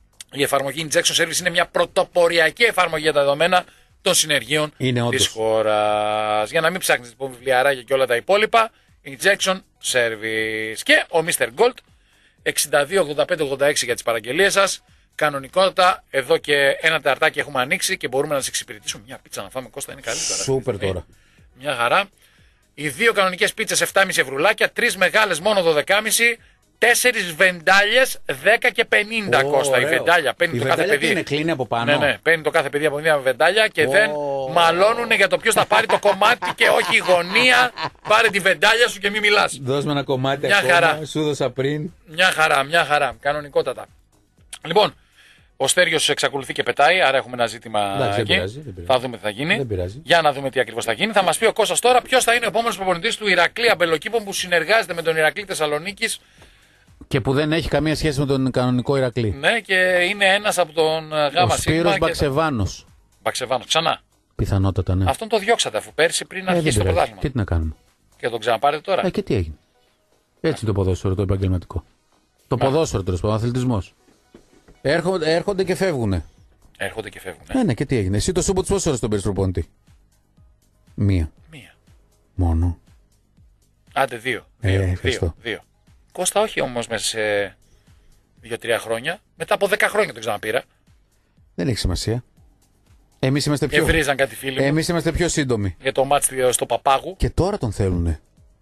Η εφαρμογή Injection Service είναι μια πρωτοποριακή εφαρμογή για τα δεδομένα των συνεργείων Είναι όντως. της χώρας. Για να μην ψάχνεις λοιπόν βιβλιαράκια και όλα τα υπόλοιπα, Injection Service. Και ο μίστερ Gold, εξήντα δύο ογδόντα πέντε ογδόντα έξι για τις παραγγελίες σας. Κανονικότατα, εδώ και ένα τεταρτάκι έχουμε ανοίξει και μπορούμε να σας εξυπηρετήσουμε. Μια πίτσα να φάμε, Κώστα, είναι καλύτερα. Σούπερ τώρα. Μια χαρά. Οι δύο κανονικές πίτσες επτά κόμμα πέντε ευρουλάκια, τρεις μεγάλες μόνο δώδεκα κόμμα πέντε, τέσσερις βεντάλιες δέκα και πενήντα Ω, Κώστα. Η ωραίο. βεντάλια παίρνει Η το κάθε βεντάλια παιδί. τι είναι, κλείνει από πάνω. Ναι, ναι, παίρνει το κάθε παιδί από μια βεντάλια και Ω. δεν μαλώνουν για το ποιος θα πάρει το κομμάτι και όχι η γωνία. Πάρε τη βεντάλια σου και μην μιλάς. Δώσ' με ένα κομμάτι Μια ακόμα, χαρά. σου δώσα πριν. Μια χαρά, μια χαρά. Κανονικότατα. Λοιπόν, ο Στέριος εξακολουθεί και πετάει, άρα έχουμε ένα ζήτημα Εντάξει, δεν εκεί. πειράζει, δεν πειράζει. Θα δούμε τι θα γίνει. Δεν πειράζει. Για να δούμε τι ακριβώς θα γίνει. Θα μας πει ο Κώστας τώρα ποιος θα είναι ο επόμενος προπονητής του Ηρακλή Αμπελοκήπων που συνεργάζεται με τον Ηρακλή Θεσσαλονίκης. Και που δεν έχει καμία σχέση με τον κανονικό Ηρακλή. Ναι, και είναι ένας από τον ε, Ο Γάμα Σπύρος Σίγμα. και- Μπαξεβάνος. Μπαξεβάνος, ξανά. Πιθανότατα, ναι. Αυτόν το διώξατε αφού πέρσι πριν Ε, δεν αρχίσει το πειράζει. πρωτάθλημα. Και τι να κάνουμε. Και τον ξαναπάρετε τώρα. Ε, και τι έγινε. Έτσι είναι το ποδόσφαιρο, το επαγγελματικό. Το ποδόσφαιρο τέλος πάντων, ο αθλητισμός. Έρχονται, έρχονται και φεύγουνε. Έρχονται και φεύγουν. Ναι, ναι, και τι έγινε. Εσύ το Σούμποτς πόσες ώρες τον παίρνεις προπονητή? Μία. Μία. Μόνο. Άντε δύο. Ε, δύο, ευχαριστώ. δύο, δύο. Κώστα, όχι όμως μέσα σε δύο-τρία χρόνια. Μετά από δέκα χρόνια το ξαναπήρα. Δεν έχει σημασία. Εμείς είμαστε Και πιο, βρίζαν κάτι φίλοι μου εμείς είμαστε πιο σύντομοι. για το μάτς στο Παπάγου. Και τώρα τον θέλουνε.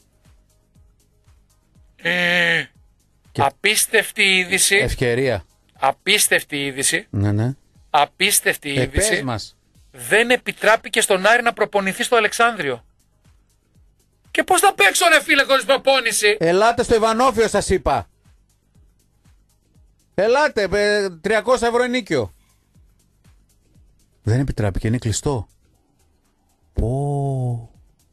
Ε, Και- Απίστευτη είδηση. Ευκαιρία. Απίστευτη είδηση. Ναι, ναι. Απίστευτη Ε, πες είδηση. μας. Δεν επιτράπηκε στον Άρη να προπονηθεί στο Αλεξάνδριο. Και πώς θα παίξω ρε φίλε χωρίς προπόνηση. Ελάτε στο Ιβανόφιο σας είπα. Ελάτε, ε, τριακόσια ευρώ ενίκιο. Δεν επιτράπηκε, είναι κλειστό. Πω.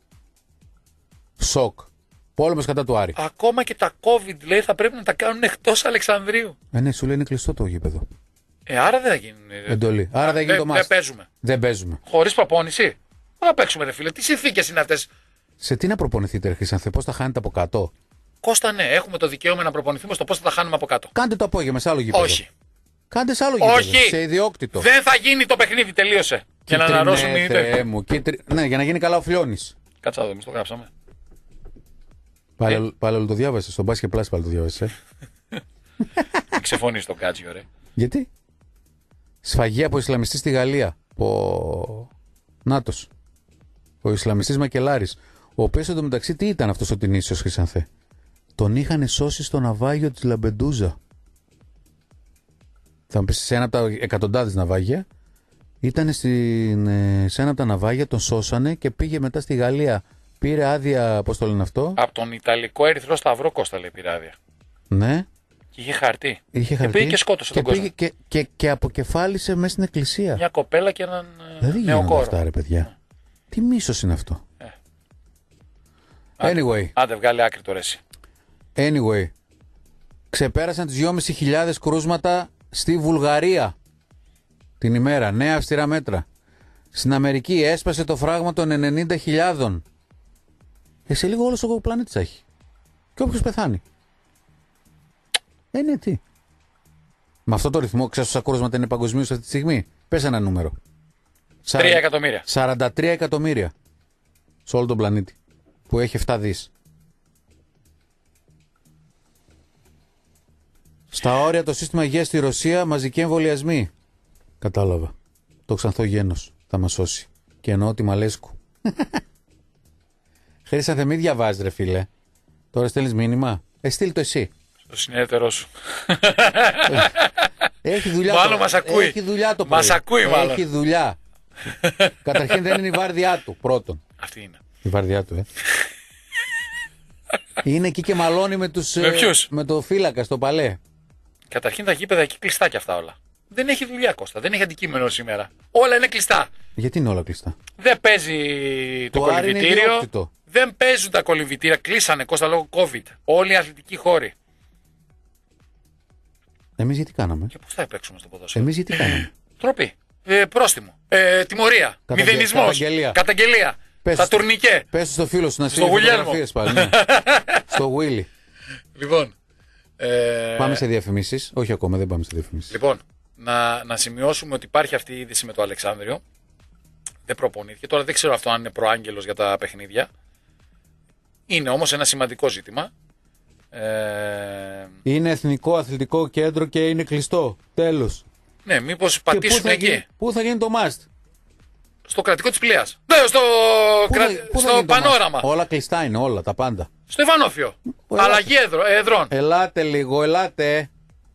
Σοκ. Πόλεμος κατά του Άρη. Ακόμα και τα COVID λέει θα πρέπει να τα κάνουν εκτός Αλεξανδρίου. Ε, ναι, σου λέει είναι κλειστό το γήπεδο. Ε, άρα δεν θα γίνουν. Εντολή. Άρα δεν γίνει το Δεν μάτς. παίζουμε. Δεν παίζουμε. Χωρίς προπόνηση. Δεν θα παίξουμε ρε φίλε. Τι συνθήκες είναι αυτές. Σε τι να προπονηθείτε, ρε Χρυσάνθε, πώς θα χάνετε από κάτω? Κώστα, ναι, έχουμε το δικαίωμα να προπονηθούμε στο πώς θα τα χάνουμε από κάτω. Κάντε το απόγευμα σε άλλο γήπεδο. Όχι. Κάντε σε άλλο γήπεδο. Όχι. Σε ιδιόκτητο. Δεν θα γίνει το παιχνίδι, τελείωσε. Για να Κίτρινε, αναρρώσουν οι. Θεέ μου, κίτρι... Ναι, για να γίνει καλά ο Φλιώνης. Κάτσα εδώ, εμείς το γράψαμε. Πάλι, Ε. πάλι όλο το διάβασε. Στον μπάσκετ πλάσι πάλι το διάβασε. Ε. Μην ξεφωνείς το κάτσιο, ρε. Γιατί? Σφαγή από Ισλαμιστή στη Γαλλία. Ο Νάτος. Ο Ισλαμιστής Μακελάρης. Ο οποίος εντωμεταξύ τι ήταν αυτός ο Τινήσιος, Χρυσανθέ? Τον είχαν σώσει στο ναυάγιο της Λαμπεντούζα. Θα μου πεις, σε ένα από τα εκατοντάδες ναυάγια. Ήταν στην, ε, σε ένα από τα ναυάγια, τον σώσανε και πήγε μετά στη Γαλλία. Πήρε άδεια, πώς το λένε αυτό? Από τον Ιταλικό Ερυθρό Σταυρό, Κώστα λέει πήρε άδεια. Ναι. Και είχε χαρτί. Είχε Και χαρτί. πήγε και σκότωσε και τον κόσμο. πήγε και, και, και αποκεφάλισε μέσα στην εκκλησία. Μια κοπέλα και έναν ε, Δεν γίνονται νεοκόρο. αυτά, ρε παιδιά. Τι μίσος είναι αυτό? Ε. Anyway, Άντε, βγάλε άκρη το ρέσι. anyway. Ξεπέρασαν τις δυόμισι χιλιάδες κρούσματα στη Βουλγαρία την ημέρα. Νέα αυστηρά μέτρα. Στην Αμερική έσπασε το φράγμα των ενενήντα χιλιάδων. Ε, σε λίγο όλος ο πλανήτης θα έχει. Και όποιος πεθάνει. Ε, ναι, τι. Με αυτό το ρυθμό, ξέρεις όσα κρούσματα είναι παγκοσμίως αυτή τη στιγμή? Πες ένα νούμερο. Τρία εκατομμύρια. σαράντα τρία εκατομμύρια σε όλο τον πλανήτη, που έχει επτά δις. Στα όρια το σύστημα υγείας στη Ρωσία, μαζικοί εμβολιασμοί. Κατάλαβα. Το ξανθό γένος θα μας σώσει. Και εννοώ τη Μαλέσκου. Χρήσανθε, μη διαβάζεις ρε φίλε. Τώρα στέλνεις μήνυμα. Ε, στείλ το εσύ. Στο συνέτερό σου. Έχει δουλειά. Μάλλον το... μας ακούει. Έχει δουλειά το πρωί. Μας ακούει μάλλον. Έχει δουλειά. Καταρχήν δεν είναι η βάρδιά του, πρώτον. Αυτή είναι. Η βάρδιά του, ε. Είναι εκεί και μαλώνει με τους... Με ε, ποιους? με το φύλακα στο παλέ. Καταρχήν τα γήπεδα εκεί κλειστά κι αυτά όλα. Δεν έχει δουλειά, Κώστα. Δεν έχει αντικείμενο σήμερα. Όλα είναι κλειστά. Γιατί είναι όλα κλειστά? Δεν παίζει το, Το Άρη είναι κολυμβητήριο. ιδιόκτητο. Δεν παίζουν τα κολυμβητήρια. Κλείσανε, Κώστα, λόγω COVID. Όλοι οι αθλητικοί χώροι. Εμείς γιατί κάναμε? Και πώς θα παίξουμε στο ποδόσφαιρο? Εμείς γιατί κάναμε? Τροπή. Ε, πρόστιμο. Ε, τιμωρία. Καταγγε- Μηδενισμός. καταγγελία. Καταγγελία. Πες Τα στο- τουρνικέ. Πες στο φίλο σου να Στο στείλει Γουλιέλμο. φωτογραφίες πάλι. Ναι. Στο Willy. Λοιπόν. Ε, Πάμε σε διαφημίσεις. Όχι ακόμα, δεν πάμε σε διαφημίσεις. Λοιπόν, να, να σημειώσουμε ότι υπάρχει αυτή η είδηση με το Αλεξάνδριο. Δεν προπονήθηκε. Τώρα δεν ξέρω αυτό αν είναι προάγγελος για τα παιχνίδια. Είναι όμως ένα σημαντικό ζήτημα. Ε, Είναι εθνικό αθλητικό κέντρο και είναι κλειστό. Τέλος. ναι, μήπως Και πού πατήσουν θα, εκεί. γίνει, πού θα γίνει το must? Στο κρατικό της Πλείας. Ναι, στο, Πού κρα... θα- πού θα στο γίνει το must? πανόραμα. Όλα κλειστά είναι, όλα, τα πάντα. Στο Ιβανόφιο. Ελάτε. Αλλαγή έδρο, εδρών. Ελάτε λίγο, ελάτε.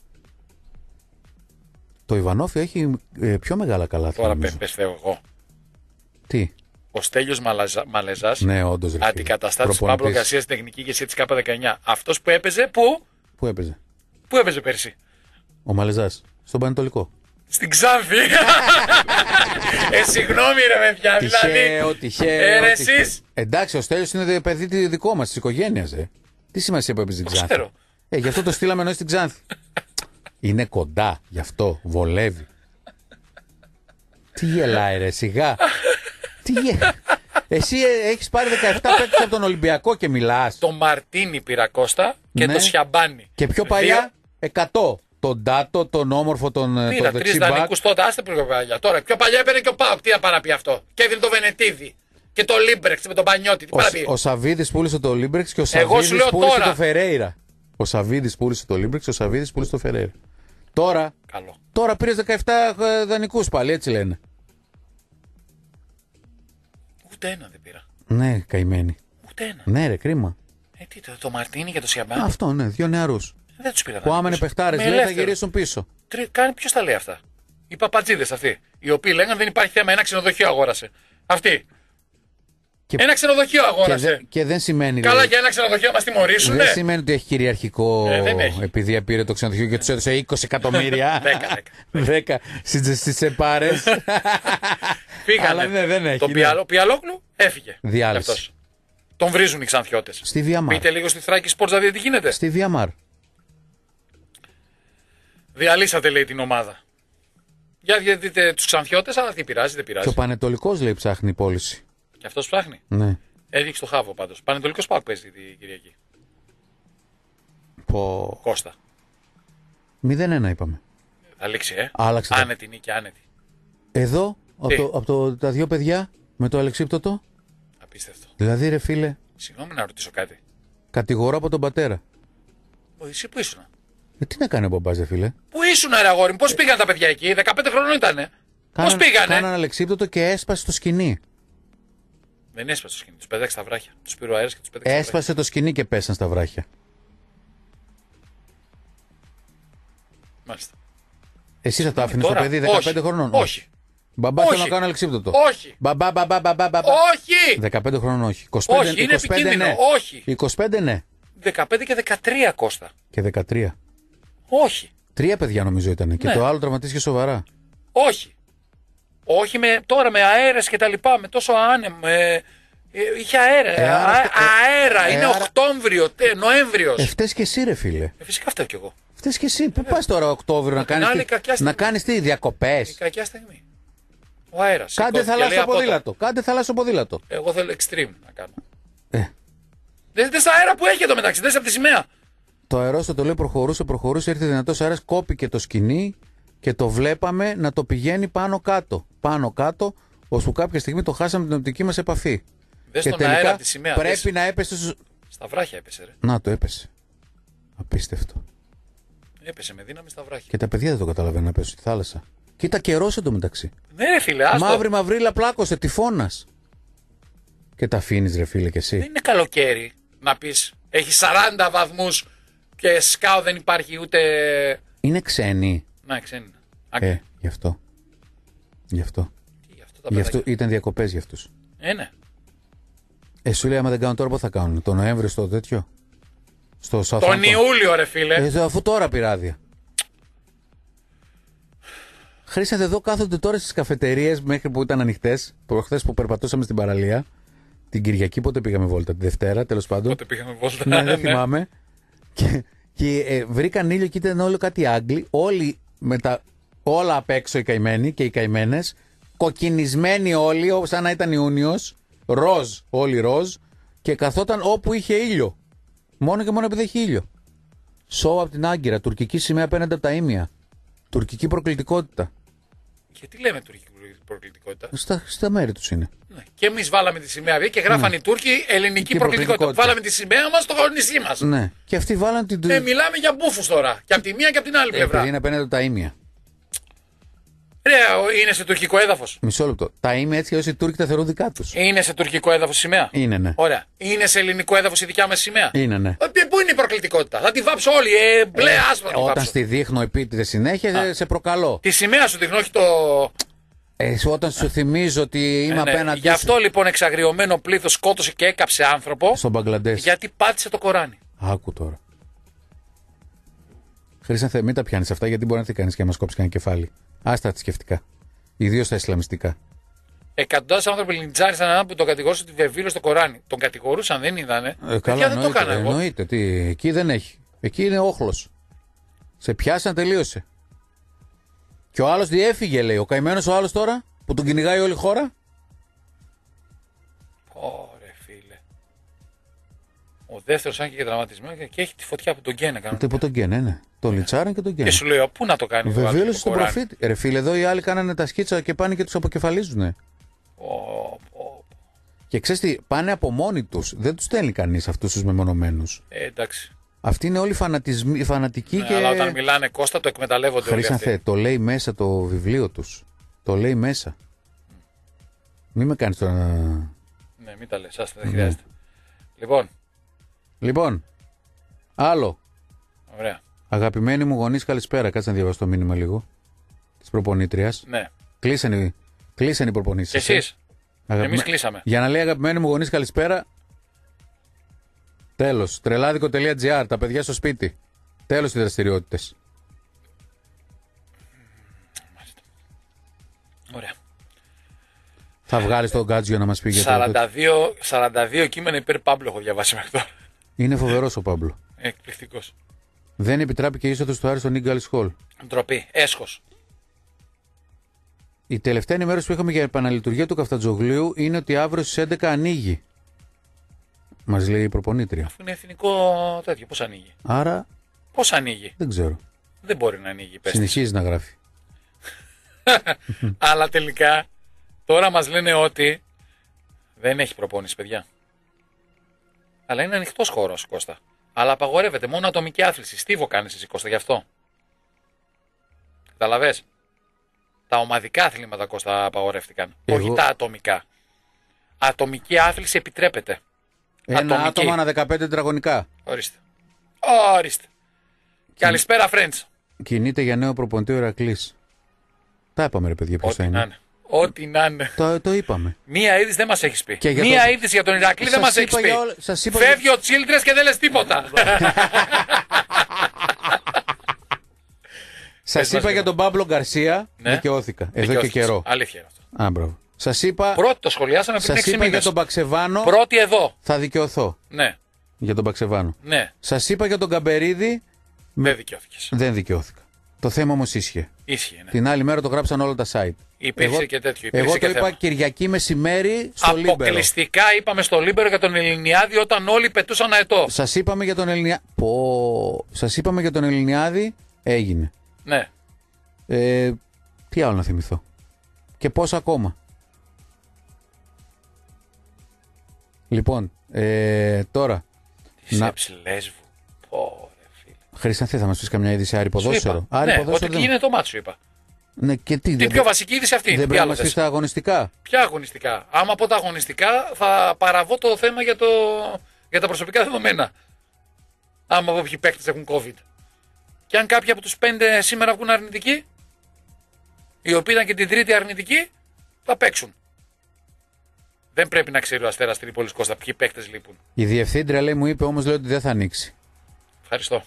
Το Ιβανόφιο έχει ε, πιο μεγάλα καλάθια. Τώρα νομίζω. πε- πες Θεό εγώ. Τι? Ο Στέλιος Μαλαζα... Μαλεζάς Ναι, όντως. ρε φίλε. αντικαταστάτης του Προπονητής. Παύλου Γκαρσία στην τεχνική ηγεσία της K δεκαεννιά. Αυτός που έπαιζε πού? Πού έπαιζε? Πού έπαιζε πέρσι? Ο Μαλεζάς. Στον Πανετολικό. Στην Ξάνθη. ε, συγγνώμη ρε με πια, δηλαδή. Τυχαίο, τυχαίο. Ε, ρε, τυχαίο. εσείς. Εντάξει, ο Στέλιος είναι παιδί δικό μας, της οικογένειας, ε. Τι σημασία που έπαιζε στην Το Ξάνθη? ξέρω. Ε, γι' αυτό το στείλαμε ενώ στην Ξάνθη. Είναι κοντά, γι' αυτό, βολεύει. Τι γελάει ρε, σιγά. Τι γε... Εσύ ε, έχεις πάρει δεκαεπτά παίκτες από τον Ολυμπιακό και μιλάς. Το Μαρτίνι πήρα Κώστα και Ναι. το Σιαμπάνι. Και πιο Δύο- παλιά, εκατό. Τον Τάτο, τον όμορφο, τον Πήρα τρεις δανεικούς τότε, άστε πιο παλιά. Τώρα, πιο παλιά έπαιρνε και ο Πάοκ. Τι να πάει να πει αυτό. Και έδινε το Βενετίδη. Και το Λίμπρεξ με τον Πανιώτη. Τι ο, πάει να πει. Ο Σαββίδης πούλησε το Λίμπρεξ και ο Σαββίδης πούλησε τώρα. το Φερέιρα. Ο Σαββίδης πούλησε το Λίμπρεξ και ο Σαββίδης πούλησε το Φερέιρα. Τώρα, Καλό. τώρα πήρε δεκαεπτά δανεικούς πάλι, έτσι λένε. Ούτε ένα δεν πήρα. Ναι, καημένοι. Ούτε ένα. Ναι, ρε, κρίμα. Ε, τι, το, το Μαρτίνι και το Σιαμπάν. Αυτό, ναι, δύο νεαρούς. Δεν τους πήρα. Που άμα είναι παιχτάρες, λέει, θα γυρίσουν πίσω. Τρι... Ποιος τα λέει αυτά. Οι παπατζίδες αυτοί. Οι οποίοι λέγανε δεν υπάρχει θέμα, ένα ξενοδοχείο αγόρασε. Αυτοί. Και... Ένα ξενοδοχείο αγόρασε. Και, δε... και δεν σημαίνει. Καλά, λέει... για ένα ξενοδοχείο μας τιμωρήσουν. Δεν σημαίνει ότι έχει κυριαρχικό. Ε, δεν έχει. Επειδή πήρε το ξενοδοχείο και του έδωσε είκοσι εκατομμύρια. δέκα στις επάρες. Πήγανε. Αλλά ναι, δεν έχει. Το πιαλό... Πιαλόκλου έφυγε. Διάλυση. Τον βρίζουν οι Ξανθιώτες. Στη Βιαμάρ. Πείτε λίγο στη Θράκη Sports να δείτε τι γίνεται. Στη Βιαμάρ. Διαλύσατε, λέει, την ομάδα. Για δείτε τους Ξανθιώτες, αλλά τι πειράζει, δεν πειράζει. Και ο Πανετολικός, λέει, ψάχνει πώληση. Και αυτός ψάχνει. Ναι. Έδειξε το Χάβο πάντως. Πανετολικός Πάοκ παίζει την Κυριακή. Πω... Κώστα. μηδέν ένα είπαμε. Θα λήξει, ε. Άλλαξε. Άνετη νίκη, άνετη. Εδώ, από, το, από το, τα δύο παιδιά με το αλεξίπτωτο. Απίστευτο. Δηλαδή, ρε φίλε. Συγγνώμη να ρωτήσω κάτι. Κατηγορώ από τον πατέρα. Ο, εσύ που ήσουν. Ε, τι να κάνει ο μπαμπάς, ρε φίλε. Πού ήσουν, ρε αγόρι μου, πώς πήγαν τα παιδιά εκεί, δεκαπέντε χρονών ήτανε. Πώς πήγανε. Κάναν αλεξίπτωτο και έσπασε το σκηνή. Δεν έσπασε το σκηνή, τους πέταξε στα βράχια. Τους πήρε ο αέρας και τους πέταξε. Έσπασε το σκηνή και πέσαν στα βράχια. Μάλιστα. Εσύ θα το άφηνες το παιδί δεκαπέντε χρονών. Όχι. Μπαμπά θέλω να κάνω αλεξίπτωτο. Όχι. Μπαμπά, μπαμπά, μπαμπά, μπαμπά. Όχι. δεκαπέντε χρονών όχι. είκοσι πέντε, όχι, είναι είκοσι πέντε, επικίνδυνο. ναι. Όχι. είκοσι πέντε ναι. δεκαπέντε και δεκατρία, Κώστα. Και δεκατρία. Όχι. Τρία παιδιά νομίζω ήταν. Ναι. Και το άλλο τραυματίστηκε σοβαρά. Όχι. Όχι με, τώρα με αέρες και τα λοιπά, με τόσο άνεμο. Με... Είχε αέρα. Ε, άρα, Α, αέρα. Ε, είναι άρα... Οκτώβριο, τε, Νοέμβριος. Ε, φταίς και εσύ, ρε φίλε. Ε, φυσικά φταίω κι εγώ. Φταίς και εσύ. Πού πας τώρα Οκτώβριο να κάνεις, τι... να κάνεις τι, διακοπές. Η κακιά στιγμή. Ο αέρας. Κάντε θαλάσσιο ποδήλατο. Κάντε θαλάσσιο ποδήλατο. Εγώ θέλω extreme να κάνω. Ε. Δεν δες τα αέρα που έχει εδώ μεταξύ, δες από τη σημαία. Το αερόστατο λέει προχωρούσε, προχωρούσε, ήρθε δυνατός αέρας, κόπηκε το σκηνή και το βλέπαμε να το πηγαίνει πάνω κάτω. Πάνω κάτω, ώσπου κάποια στιγμή το χάσαμε την οπτική μας επαφή. Δες και τον τελικά αέρα από τη σημαία. πρέπει δες. να έπεσε στους... Στα βράχια έπεσε, ρε. Να το έπεσε. Απίστευτο. Έπεσε με δύναμη στα βράχια. Και τα παιδιά δεν το καταλαβαίνουν να πέσουν στη θάλασσα. Κοίτα καιρό εντωμεταξύ. Ναι, ρε φίλε, άστο. Μαύρη μαυρίλα πλάκωσε, τυφώνας. Και τα αφήνεις, ρε φίλε, κι εσύ. Δεν είναι καλοκαίρι να πεις έχει σαράντα βαθμούς και σκάω δεν υπάρχει ούτε. Είναι ξένοι. Να, ξένοι. Ε, γι' αυτό. Γι' αυτό. Τι, γι' αυτό, τα γι' αυτό ήταν διακοπές για αυτούς. Ε, ναι. Ε, σου λέει, άμα δεν κάνουν τώρα, πώς θα κάνουν. Το Νοέμβριο στο τέτοιο. Στο Τον Ιούλιο, ρε φίλε. Ε, αφού τώρα πειράδια. Χρήσατε εδώ, κάθονται τώρα στις καφετερίες μέχρι που ήταν ανοιχτές. Προχθές που περπατούσαμε στην παραλία. Την Κυριακή, πότε πήγαμε βόλτα. Τη Δευτέρα, τέλος πάντων. Πότε πήγαμε βόλτα. Ναι, δεν θυμάμαι. Και, και ε, βρήκαν ήλιο και ήταν όλοι κάτι Άγγλοι. Όλοι με τα. Όλα απ' έξω οι καημένοι και οι καημένες. Κοκκινισμένοι όλοι, σαν να ήταν Ιούνιος. Ροζ, όλοι ροζ. Και καθόταν όπου είχε ήλιο. Μόνο και μόνο επειδή έχει ήλιο. Σόου από την Άγκυρα. Τουρκική σημαία απέναντι από τα ίμια. Τουρκική προκλητικότητα. Και τι λέμε τουρκική προκλητικότητα. Στα, στα μέρη τους είναι. Ναι. Και εμείς βάλαμε τη σημαία και γράφανε οι Τούρκοι ελληνική Και προκλητικότητα. προκλητικότητα. Βάλαμε τη σημαία μας στο νησί μας. Ναι. Και αυτοί βάλαν την. Ε, μιλάμε για μπούφους τώρα. Και από τη μία και από την άλλη ε, πλευρά. επειδή είναι απέναντι από τα ίμια. Ρε, είναι σε τουρκικό έδαφος. Μισό λεπτό. Τα ίμια έτσι όσοι οι Τούρκοι τα θεωρούν δικά τους. Είναι σε τουρκικό έδαφος σημαία. Είναι, ναι. Ωραία. Είναι σε ελληνικό έδαφος η δικιά μας σημαία. Είναι, ναι. Ε, πού είναι η προκλητικότητα. Θα τη βάψω όλη. Ε, μπλε, ε, άσπρο. Όταν βάψω. Στη δείχνω επίτηδε συνέχεια, Α. σε προκαλώ. Τη σημαία σου δείχνω, όχι το. Ε, όταν σου θυμίζω ότι είμαι ε, ναι. απέναντι. Γι' αυτό λοιπόν εξαγριωμένο πλήθος σκότωσε και έκαψε άνθρωπο. Στον Μπαγκλαντές. Γιατί πάτησε το Κοράνι. Άκου τώρα. Χρήσαν, μην τα πιάνεις αυτά, γιατί μπορεί να έρθει κανείς και να μας κόψει κανένα κεφάλι. Άστα τα σκεφτικά. Ιδίως τα ισλαμιστικά. Εκατοντάδες άνθρωποι λιντζάρισαν έναν που τον κατηγορούσε ότι βεβήλωσε το Κοράνι. Τον κατηγορούσαν, δεν είδανε. Ε, καλά, δεν το έκανα εγώ. Εννοείται. Τι, εκεί δεν έχει. Εκεί είναι όχλος. Σε πιάσαν, τελείωσε. Και ο άλλος διέφυγε, λέει. Ο καημένος ο άλλος τώρα που τον κυνηγάει όλη η χώρα. Ωρε φίλε. Ο δεύτερος αν και τραυματισμένο και έχει τη φωτιά που τον καίνε. Το τον καίνε, ναι. Τον λιτσάραν και τον καίνε. Και σου λέω, πού να το κάνει. Βεβαίως στον προφήτη. Ρε φίλε, εδώ οι άλλοι κάνανε τα σκίτσα και πάνε και τους αποκεφαλίζουνε. Oh, oh. Και ξέρεις τι, πάνε από μόνοι τους. Δεν τους στέλνει κανείς αυτούς τους μεμονωμένους. Ε, εντάξει. Αυτοί είναι όλοι φανατισμοί, φανατικοί ναι, και. Αλλά όταν μιλάνε Κώστα το εκμεταλλεύονται όλοι αυτοί. Χρήσανθε, το λέει μέσα το βιβλίο τους. Το λέει μέσα. Mm. Μην με κάνεις τώρα. Ναι, μην τα λες, άστα, δεν mm. χρειάζεται. Λοιπόν. Λοιπόν. Άλλο. Ωραία. Αγαπημένοι μου γονείς, καλησπέρα. Κάτσε να διαβάσω το μήνυμα λίγο. Της προπονήτριας. Ναι. Κλείσανε, κλείσανε οι προπονήσεις. Και εσείς. Αγαπημέ... Εμείς κλείσαμε. Για να λέει αγαπημένοι μου γονείς, καλησπέρα. Τέλος. τρελάδικο τελεία τζι άρ. Τα παιδιά στο σπίτι. Τέλος οι δραστηριότητες. Μάλιστα. Ωραία. Θα βγάλεις τον Γκάτζιο να μας πει για το σαράντα δύο, σαράντα δύο κείμενα υπέρ Πάμπλο έχω διαβάσει μέχρι τώρα. Είναι φοβερός ο Πάμπλο. Εκπληκτικός. Δεν επιτράπηκε είσοδος του Άρη στον Ίγκαλις Χολ. Ντροπή. Έσχος. Η τελευταία ενημέρωση που είχαμε για επαναλειτουργία του Καφτατζογλίου είναι ότι αύριο στις έντεκα ανοίγει. Μας λέει η προπονήτρια. Αφού είναι εθνικό τέτοιο, πώς ανοίγει. Άρα. Πώς ανοίγει. Δεν ξέρω. Δεν μπορεί να ανοίγει. Πες. Συνεχίζει να γράφει. Αλλά τελικά τώρα μας λένε ότι δεν έχει προπόνηση, παιδιά. Αλλά είναι ανοιχτός χώρος, Κώστα. Αλλά απαγορεύεται μόνο ατομική άθληση. Στίβο κάνεις εσύ, Κώστα, γι' αυτό. Καταλαβες. Τα ομαδικά αθλήματα, Κώστα, απαγορεύτηκαν. Εγώ... Όχι τα ατομικά. Ατομική άθληση επιτρέπεται. Ένα ατομική. άτομο ανά δεκαπέντε τετραγωνικά. Ορίστε. Ορίστε. Και... Καλησπέρα, friends. Κινείται για νέο προπονητή ο Ηρακλής. Τα είπαμε, ρε παιδιά, ποιος θα είναι. είναι. Ό,τι να είναι. Το, το είπαμε. Μία είδηση δεν μας έχεις πει. Και Μία το... είδηση για τον Ηρακλή δεν μας έχεις πει. Όλα... Είπα... Φεύγει ο Τσίλντρες και δεν λες τίποτα. Σας είπα για τον Πάμπλο Γκαρσία. Ναι. Δικαιώθηκα. Εδώ και καιρό. Αλήθεια είναι αυτό. Α, μπράβο. Σας είπα. Πρώτη το σχολιάσαμε πριν έξι μήνες. Για τον Παξεβάνο. Πρώτη εδώ. Θα δικαιωθώ. Ναι. Για τον Παξεβάνο. Ναι. Σας είπα για τον Καμπερίδη. Δεν δικαιώθηκες. Δεν δικαιώθηκα. Το θέμα όμως ίσχυε. Ίσχυε, ναι. Την άλλη μέρα το γράψαν όλα τα site. Υπήρξε εγώ, και τέτοιο. Υπήρξε εγώ και το θέμα. είπα Κυριακή μεσημέρι στο Λίμπερο. Αποκλειστικά είπαμε στο Λίμπερο για τον Ελληνιάδη όταν όλοι πετούσαν αετό. Σας είπαμε για τον Ελληνιάδη. Πω. Σας είπαμε για τον Ελληνιάδη. Έγινε. Ναι. Ε, τι άλλο να θυμηθώ. Και πώς ακόμα. Λοιπόν, ε, τώρα. Της να... Εψιλέσβου. Πω, ρε φίλε. Χρήσανθε, θα μας πεις καμιά είδηση Άρη ποδόσφαιρο. Άρη ναι, ποδόσφαιρο ότι δεν... είναι το μάτι σου είπα. Ναι, και τι, την δεν... πιο βασική είδηση αυτή. Δεν πρέπει να μας πεις τα αγωνιστικά. Ποια αγωνιστικά. Άμα πω τα αγωνιστικά θα παραβώ το θέμα για, το... για τα προσωπικά δεδομένα. Άμα πω ποιοι παίκτες έχουν COVID. Και αν κάποιοι από τους πέντε σήμερα βγουν αρνητικοί, οι οποίοι ήταν και την τρίτη αρνητικοί, θα παίξουν. Δεν πρέπει να ξέρει ο Αστέρας Τρίπολης, Κώστα, ποιοι παίκτες λείπουν. Η διευθύντρια λέει, μου είπε όμως λέει ότι δεν θα ανοίξει. Ευχαριστώ.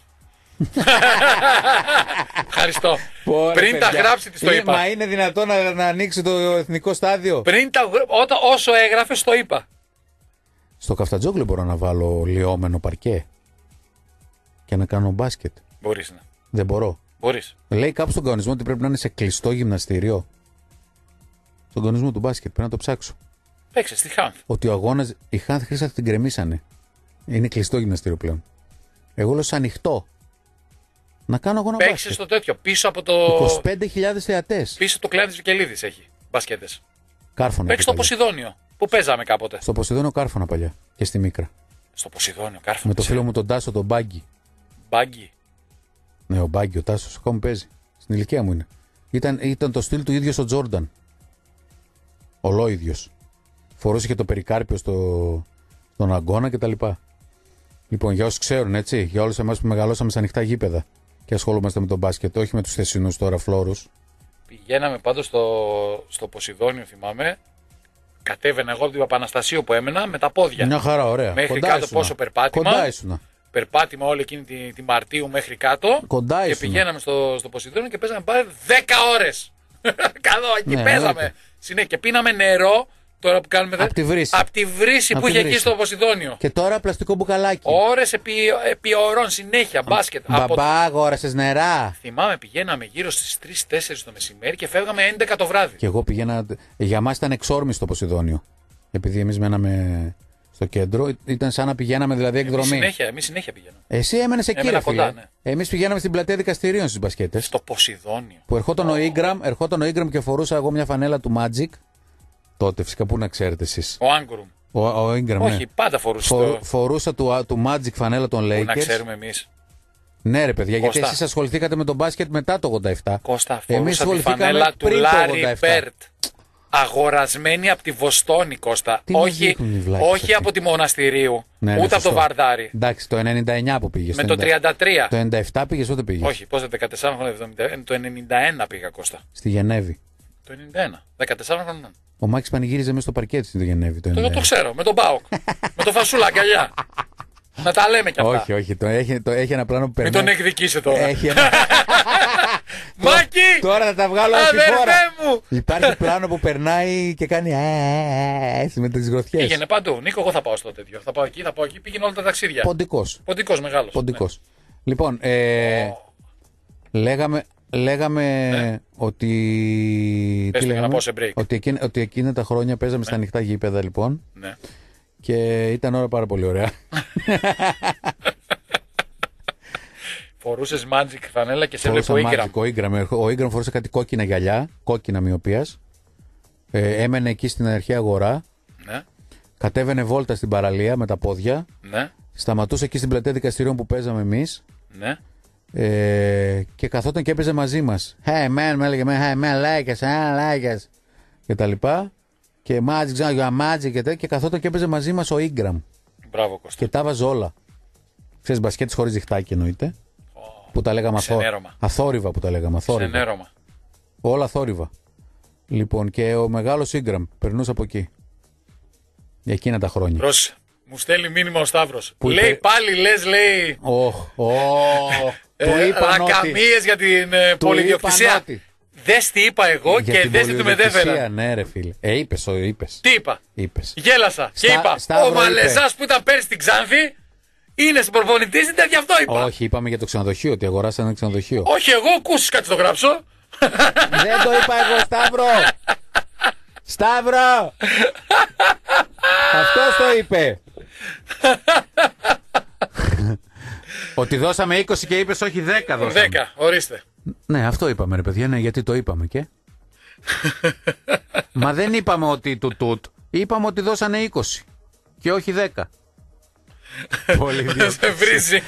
Ευχαριστώ. Πόρε, πριν παιδιά. Τα γράψει της το είπα. Μα είναι δυνατόν να, να ανοίξει το εθνικό στάδιο. Πριν τα, όταν, όσο έγραφε το είπα. Στο Καφτατζόγλιο μπορώ να βάλω λιώμενο παρκέ και να κάνω μπάσκετ. Μπορείς να. Δεν μπορώ. Μπορείς. Λέει κάπου στον κανονισμό ότι πρέπει να είναι σε κλειστό γυμναστήριο. Στον κανονισμό του μπάσκετ πρέπει να το ψάξω. Παίξε στη Χάνθ. Ότι ο αγώνας, η Χάνθ Χρήσα την κρεμίσανε. Είναι κλειστό γυμναστήριο πλέον. Εγώ λέω ανοιχτό. Να κάνω αγώνα μπάσκετ. Παίξε στο τέτοιο. Πίσω από το. είκοσι πέντε χιλιάδες θεατές. Πίσω το κλάδι Βικελίδης έχει μπασκέτες. Κάρφωνα. Παίξε στο Ποσειδόνιο. Που παίζαμε κάποτε. Στο Ποσειδόνιο Κάρφωνα παλιά. Και στη Μίκρα. Στο Ποσειδόνιο Κάρφωνα. Με το φίλο μου τον Τάσο τον Μπάγκη. Μπάγκη. Ναι, ο Μπάγκη, ο Τάσος ακόμα παίζει. Στην ηλικία μου είναι. Ήταν, ήταν το στυλ του ίδιο ο Τζόρνταν. Ολόιδιος. Φορούσε και το περικάρπιο στο, στον αγώνα κτλ. Λοιπόν, για όσους ξέρουν, έτσι, για όλους εμάς που μεγαλώσαμε σε ανοιχτά γήπεδα και ασχολούμαστε με τον μπάσκετ, όχι με τους θεσινούς τώρα φλόρους. Πηγαίναμε πάντως στο, στο Ποσειδόνιο, θυμάμαι. Κατέβαινα εγώ από την Παπαναστασίου που έμενα με τα πόδια. Μια χαρά, ωραία. Μέχρι κοντά κάτω ήσουνα. Πόσο περπάτημα. Κοντά ήσουνα. Περπάτημα όλη εκείνη τη, τη Μαρτίου μέχρι κάτω. Κοντά και ήσουνα. πηγαίναμε στο, στο Ποσειδόνιο και παίζαμε πάλι δέκα ώρες. Καλό, εκεί ναι, παίζαμε. Συνέχεια και πίναμε νερό. Τώρα που κάνουμε από τη βρύση, απ τη βρύση που είχε εκεί στο Ποσειδόνιο. Και τώρα πλαστικό μπουκαλάκι. Ώρες επί, επί ωρών συνέχεια μπάσκετ. Μπαμπά, από... αγόρασες νερά. Θυμάμαι πηγαίναμε γύρω στις τρεις τέσσερις το μεσημέρι και φεύγαμε έντεκα το βράδυ. Και εγώ πηγαίνα. Για μας ήταν εξόρμιστο το Ποσειδόνιο. Επειδή εμείς μέναμε στο κέντρο. Ήταν σαν να πηγαίναμε δηλαδή εκδρομή. Εμείς συνέχεια, εμείς συνέχεια πηγαίναμε. Εσύ έμενες εκεί, Έμενα ρε φίλε. κοντά, ναι. Εμείς πηγαίναμε στην πλατεία δικαστηρίων στις μπασκέτες. Στο Ποσειδόνιο. Που ερχόταν, oh. ο Ingram, ερχόταν ο Ingram και φορούσα εγώ μια φανέλα του Magic. Τότε φυσικά, πού να ξέρετε εσείς. Ο Άγκρουμ. Ο, ο Ingram, Όχι, ναι. πάντα φορούσε. Φο, το... Φορούσα του, του Magic φανέλα των Lakers. Πού να ξέρουμε εμείς. Ναι, ρε παιδιά, Κώστα. γιατί εσείς ασχοληθήκατε με τον μπάσκετ μετά το ογδόντα επτά. Κώστα, Εμείς φορούσα τη φανέλα του Λάρι Μπέρτ. Αγορασμένη από τη Βοστόνη, Κώστα. Τι μας όχι δείχνουν οι βλάκες όχι αυτοί. από τη Μοναστηρίου. Ναι, ναι, ούτε από σωστό. το Βαρδάρι. Εντάξει, το ενενήντα εννιά που πήγες. Με το τριάντα τρία. Το ενενήντα επτά πήγες, ούτε πήγες. Όχι, πώς δεν δεκατέσσερα χρόνια, εβδομήντα ένα, το ενενήντα ένα πήγα, Κώστα. Στη Γενέβη. Το ενενήντα ένα. δεκατέσσερα χρόνια. Ο Μάκης πανηγύριζε μέσα στο παρκέτι στη Γενέβη. Το Το, ενενήντα ένα. το ξέρω, με τον Μπάουκ. με το φασούλα αγκαλιά. Να τα λέμε κι αυτά. Όχι, όχι. Το έχει, το έχει ένα πλάνο που Μην περνάει. τον εκδικήσει τώρα. Έχει ένα... Μάκη! Τώρα θα τα βγάλω όλη τη Αδερφέ φορά. μου! Υπάρχει πλάνο που περνάει και κάνει με τις γροθιές. Πήγαινε παντού. Νίκο, εγώ θα πάω στο τέτοιο. Θα πάω εκεί, θα πάω εκεί. Πήγαινε όλα τα ταξίδια. Ποντικός. Ποντικός μεγάλος. Ποντικός. Λοιπόν, ε, Oh. λέγαμε, λέγαμε Ναι. ότι... Πες τι του για να λέγαμε? πάω σε break. Ότι, εκείνα, ότι εκείνα τα χρόνια παίζαμε στα ανοιχτά γήπεδα, λοιπόν. Ναι. Και ήταν όλα πάρα πολύ ωραία. Φορούσες Magic φανέλα και σε έβλεπε Φορούσα ο Ingram. Magic, ο Ingram. Ο Ingram φορούσε κάτι κόκκινα γυαλιά, κόκκινα μοιοπίας. Ε, έμενε εκεί στην αρχαία αγορά. Ναι. Κατέβαινε βόλτα στην παραλία με τα πόδια. Ναι. Σταματούσε εκεί στην πλατεία δικαστηρίων που παίζαμε εμείς. Ναι. Ε, και καθόταν και έπαιζε μαζί μας. Hey man, με έλεγε hey man, like us, I like us. Και τα λοιπά. Και Magic, ξανά Magic και τέτοια. Και καθόταν και έπαιζε μαζί μας ο Ingram. Μπράβο, Κώστα. Και τα βάζε όλα. Ξέρεις, μπασκέτης χωρίς διχτάκι εννοείται. Oh. Που τα λέγαμε αθώ... Ξενέρωμα. αθόρυβα που τα λέγαμε. Αθόρυβα. Ξενέρωμα. Όλα θόρυβα. Λοιπόν, και ο μεγάλος Ingram περνούσε από εκεί. Για εκείνα τα χρόνια. Πρόσεχε. Μου στέλνει μήνυμα ο Σταύρος. Που λέει είπε- πάλι, λες, λέει. Ωχ, ωχ. Του ε, είπαν ότι. Λακαμίες για την ε, Του πολυδιοκτησία. είπαν ότι. Δες τι είπα εγώ Για και την δες τι του πολυδιοκτησία, μετέφερα. Ναι, ρε φίλε. Ε, είπες, ο, είπες. Τι είπα. Είπες. Γέλασα και Στα- είπα. Σταύρο Ο Μαλεζάς είπε. που ήταν πέρσι στην Ξάνθη είναι συμπροπονητής, είναι τέτοιο, αυτό είπα. Όχι, είπαμε για το ξενοδοχείο, ότι αγοράσανε ένα ξενοδοχείο. Όχι εγώ, ακούσεις κάτι το γράψω. Δεν το είπα εγώ, Σταύρο! Σταύρο! Αυτός το είπε. Ότι δώσαμε είκοσι και είπες όχι δέκα δώσαμε. δέκα, ορίστε. Ναι, αυτό είπαμε ρε παιδιά, ναι, γιατί το είπαμε και. Μα δεν είπαμε ότι του τούτ. Είπαμε ότι δώσανε είκοσι και όχι δέκα. Πολύ Δεν σε βρίζει.